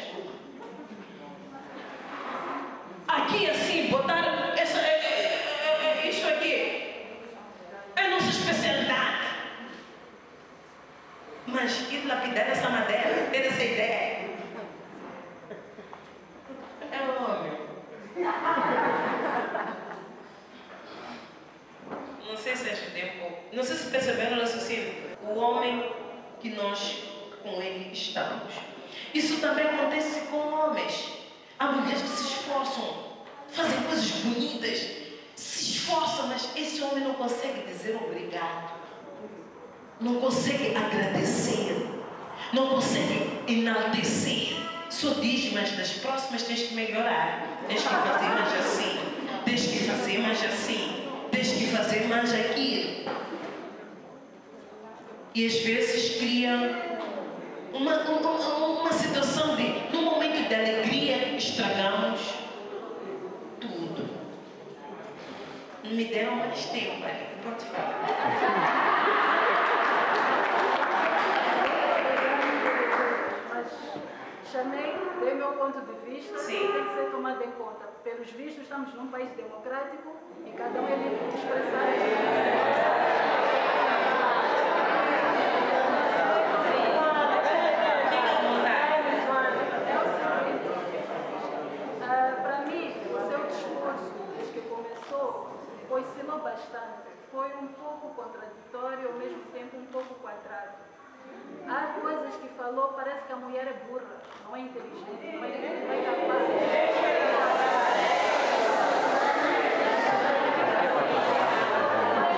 Aqui assim, botar essa, é, é, é, isso aqui é a nossa especialidade. Mas ir lapidar essa madeira, ter essa ideia, é o homem. Não sei se ajudei um pouco. Não sei se perceberam o raciocínio. O homem que nós com ele estamos. Isso também acontece com homens. Há mulheres que se esforçam, fazem coisas bonitas, se esforçam, mas esse homem não consegue dizer obrigado, não consegue agradecer, não consegue enaltecer. Só diz, mas das próximas tens que melhorar, tens que fazer mais assim, tens que fazer mais assim, tens que fazer mais aquilo. E às vezes cria uma, uma, uma situação de, num momento de alegria, estragamos tudo. Não me deram mais tempo ali, pode falar. Chamei, dei meu ponto de vista, Sim. Tem que ser tomado em conta. Pelos vistos, estamos num país democrático e cada um é livre de expressar. Ensinou bastante, foi um pouco contraditório, ao mesmo tempo um pouco quadrado. Há coisas que falou, parece que a mulher é burra, não é inteligente, não é, não é capaz.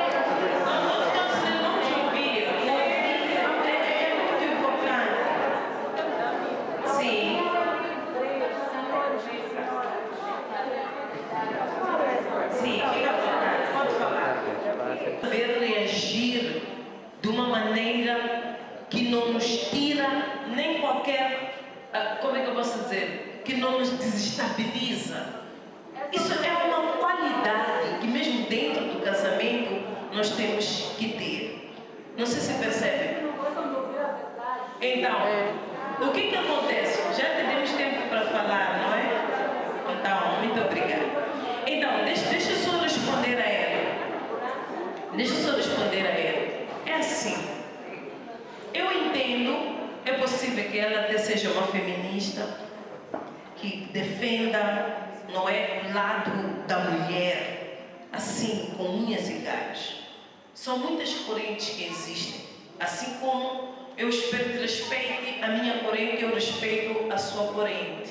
qualquer, como é que eu posso dizer, que não nos desestabiliza. Isso é uma qualidade que mesmo dentro do casamento nós temos que ter. Não sei se percebe. Então, o que que acontece? Já temos tempo para falar, não é? Então, muito obrigada. Então, deixa, deixa eu só responder a ela. Deixa eu só responder a ela. É assim. Eu entendo, é possível que ela até seja uma feminista, que defenda, não é, o lado da mulher, assim, com unhas e garras. São muitas correntes que existem. Assim como eu espero que respeite a minha corrente, eu respeito a sua corrente.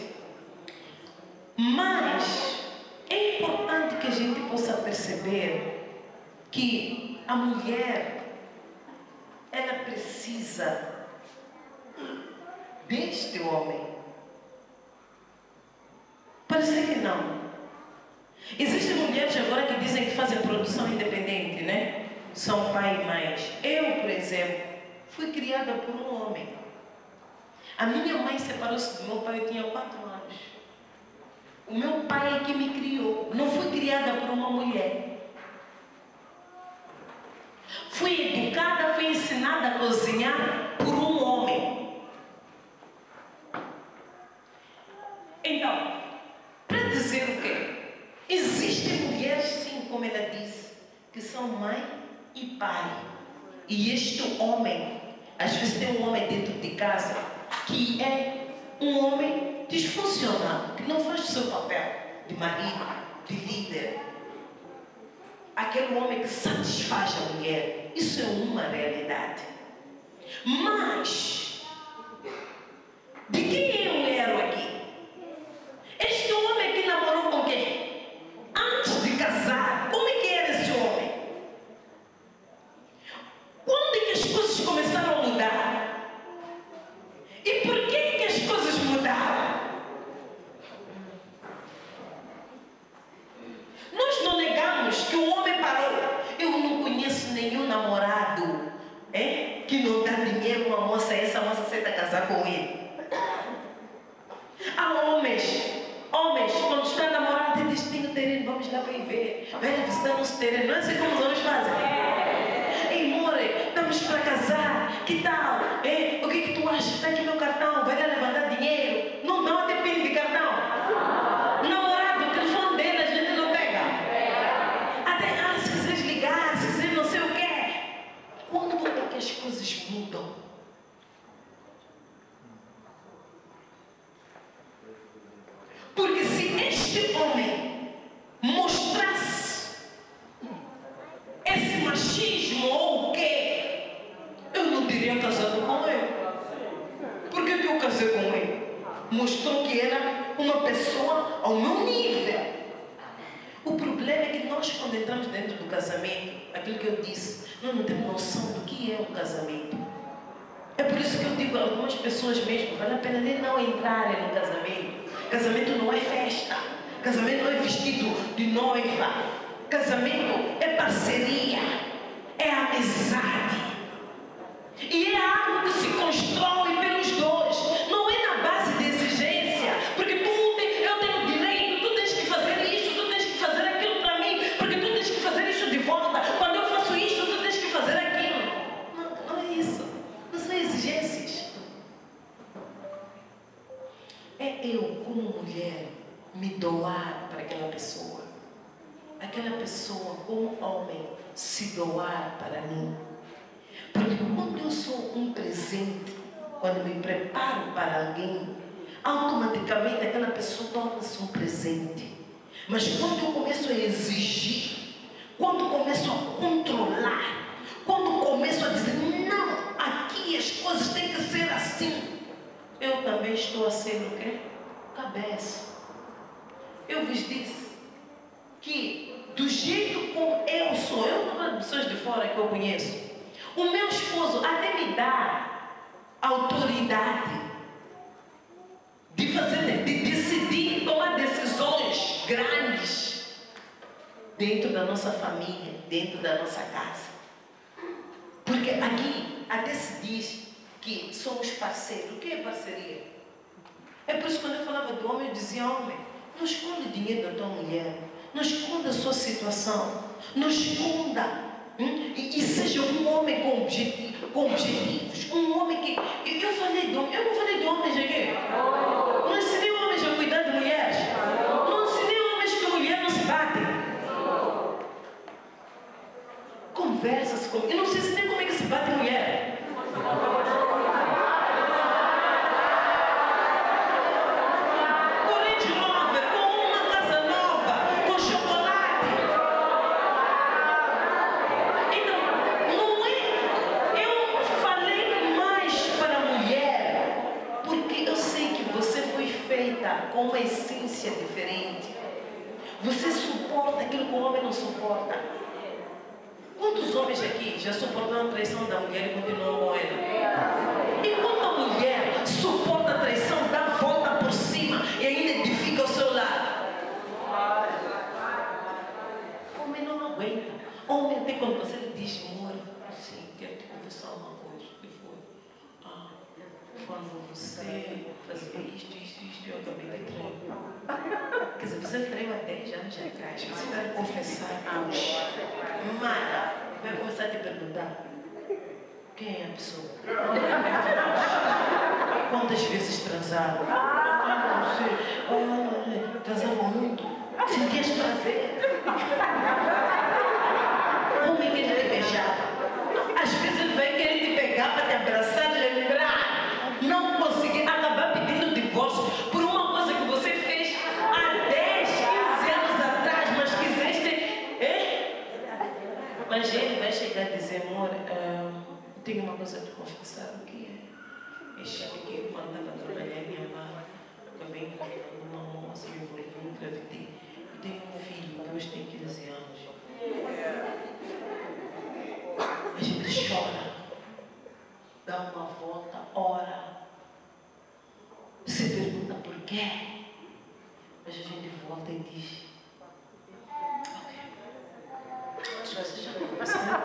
Mas é importante que a gente possa perceber que a mulher, ela precisa deste homem. Parece que não. Existem mulheres agora que dizem que fazem produção independente, né? São pai e mães. Eu, por exemplo, fui criada por um homem. A minha mãe separou-se do meu pai, eu tinha quatro anos. O meu pai é que me criou. Não fui criada por uma mulher. Fui educada, fui ensinada a cozinhar por um homem. Então, para dizer o quê? Existem mulheres, sim, como ela disse, que são mãe e pai. E este homem, às vezes tem um homem dentro de casa que é um homem disfuncional, que não faz o seu papel de marido, de líder. Aquele homem que satisfaz a mulher. Isso é uma realidade. Mas, de quem eu era aqui? Este homem que namorou com quem? Antes de casar, como é que era esse homem? Quando é que as coisas começaram a mudar? E por que que as coisas mudaram? Nós não negamos que o homem parou. Eu não conheço nenhum namorado é, que não dá dinheiro a uma moça e essa moça aceita casar com ele. Há homens, homens, quando estão namorando, dizem, tenho terreno, vamos lá para ir ver. Vai visitar nosso terreno. Não é assim como os homens fazem. Ei, more, estamos para casar, que tal? É, o que que tu acha? Está aqui meu cartão, vai lá levantar dinheiro. Não dá até pino de cartão. Namorado, o telefone dele a gente não pega. Até, ah, se quiseres ligar, se quiser não sei o quê. Quando é que as coisas mudam? Porque se este homem mostrasse esse machismo ou o quê, eu não teria casado com ele. Por que que eu casei com ele? Mostrou que era uma pessoa ao meu nível. O problema é que nós, quando entramos dentro do casamento, aquilo que eu disse, nós não temos noção do que é um casamento. É por isso que eu digo a algumas pessoas mesmo, vale a pena nem não entrarem no casamento. Casamento não é festa. Casamento não é vestido de noiva. Casamento é parceria. É amizade. E é algo que se constrói pelos dois. Não é na base de exigência. Porque tu tem, eu tenho direito, tu tens que fazer isto, tu tens que fazer aquilo para mim. Porque tu tens que fazer isso de volta. Quando eu faço isto, tu tens que fazer aquilo. Não, não é isso. Não são exigências. É eu, como mulher, me doar para aquela pessoa. Aquela pessoa, como homem, se doar para mim. Porque quando eu sou um presente, quando me preparo para alguém, automaticamente aquela pessoa torna-se um presente. Mas quando eu começo a exigir, quando começo a controlar, quando começo a dizer, não, aqui as coisas têm que ser assim, eu também estou a ser o quê? Cabeça. Eu vos disse que do jeito como eu sou, eu não falo de pessoas de fora que eu conheço, o meu esposo até me dá autoridade de fazer, de decidir, tomar decisões grandes dentro da nossa família, dentro da nossa casa. Porque aqui até se diz que somos parceiros. O que é parceria? É por isso que quando eu falava do homem, eu dizia, homem, não esconda o dinheiro da tua mulher, não esconda a sua situação, não esconda. Hum? E, e seja um homem com, objetivo, com objetivos, um homem que... Eu, eu falei de homem, eu não falei de homens aqui. Não ensinei homens a cuidar de mulheres. Não ensinei homens que a mulher não se bate. Conversa-se com... Eu não sei se nem como é que se bate mulher. Com uma essência diferente. Você suporta aquilo que o homem não suporta. Quantos homens aqui já suportaram a traição da mulher e continuam com ela? E quando a mulher suporta a traição, dá a volta por cima e ainda edifica o seu lado. O homem não aguenta. O homem até quando você lhe diz, amor, assim, quero te confessar uma coisa. Que foi? Ah, quando você fazia isto, isto, isto, eu acabei de trair. Quer dizer, você traiu há dez anos atrás. Você vai confessar aos. Mara, vai começar a te perguntar: quem é a pessoa? Quantas vezes transaram? Não sei. Oh, transaram muito. Sentias prazer? Como é que ele te beijava? Às vezes ele vai querer te pegar para te abraçar, lembrar. Não conseguir acabar pedindo divórcio por uma coisa que você fez há dez, quinze anos atrás, mas quiseste. É? Mas ele vai chegar e dizer, amor, uh, tenho uma coisa a te confessar. O que é? Eu cheguei quando estava trabalhando em minha mãe, acabei engravidando uma moça, me envolvi, engravidei. Eu tenho um filho que hoje tem quinze anos. A gente chora, dá uma volta, ora, se pergunta por quê, mas a gente volta e diz, ok, as coisas já não passaram.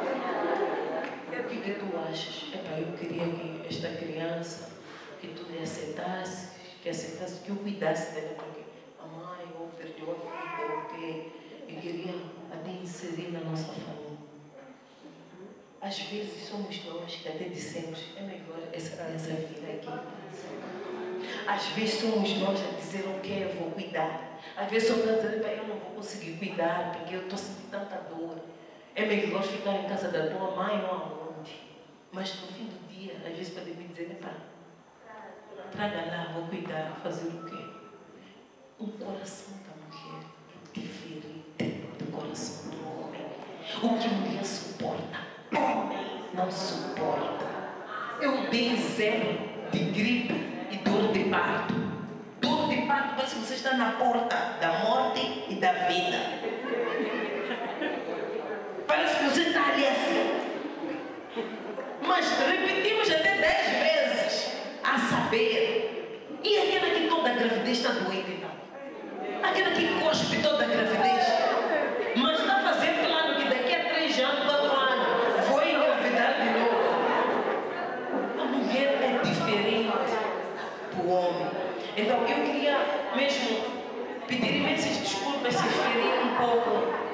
O que, que tu achas? Epá, eu queria que esta criança, que tu lhe aceitasse, que aceitasse, que eu cuidasse dela, porque a mãe ou perdeu a filha, ou que eu queria até inserir na nossa família. Às vezes somos nós que até dissemos, é melhor essa criança vir aqui. Às vezes somos nós a dizer, ok, eu vou cuidar. Às vezes somos a dizer, eu não vou conseguir cuidar, porque eu estou sentindo tanta dor. É melhor ficar em casa da tua mãe ou aonde. Mas no fim do dia, às vezes podem me dizer, pá, traga lá, vou cuidar, fazer o quê? O coração da mulher é diferente do coração do homem. O que a mulher suporta, homem não suporta. Eu dei exemplo de gripe e dor de parto. Dor de parto parece que você está na porta da morte e da vida. Parece que você está ali assim. Mas repetimos até dez vezes a saber. E aquela que toda a gravidez está doente, então? Aquela que cospe toda a gravidez, mas está fazendo plano que daqui a três anos, quatro anos, vou engravidar de novo. A mulher é diferente do homem. Então eu queria mesmo pedir imensas desculpas se feri um pouco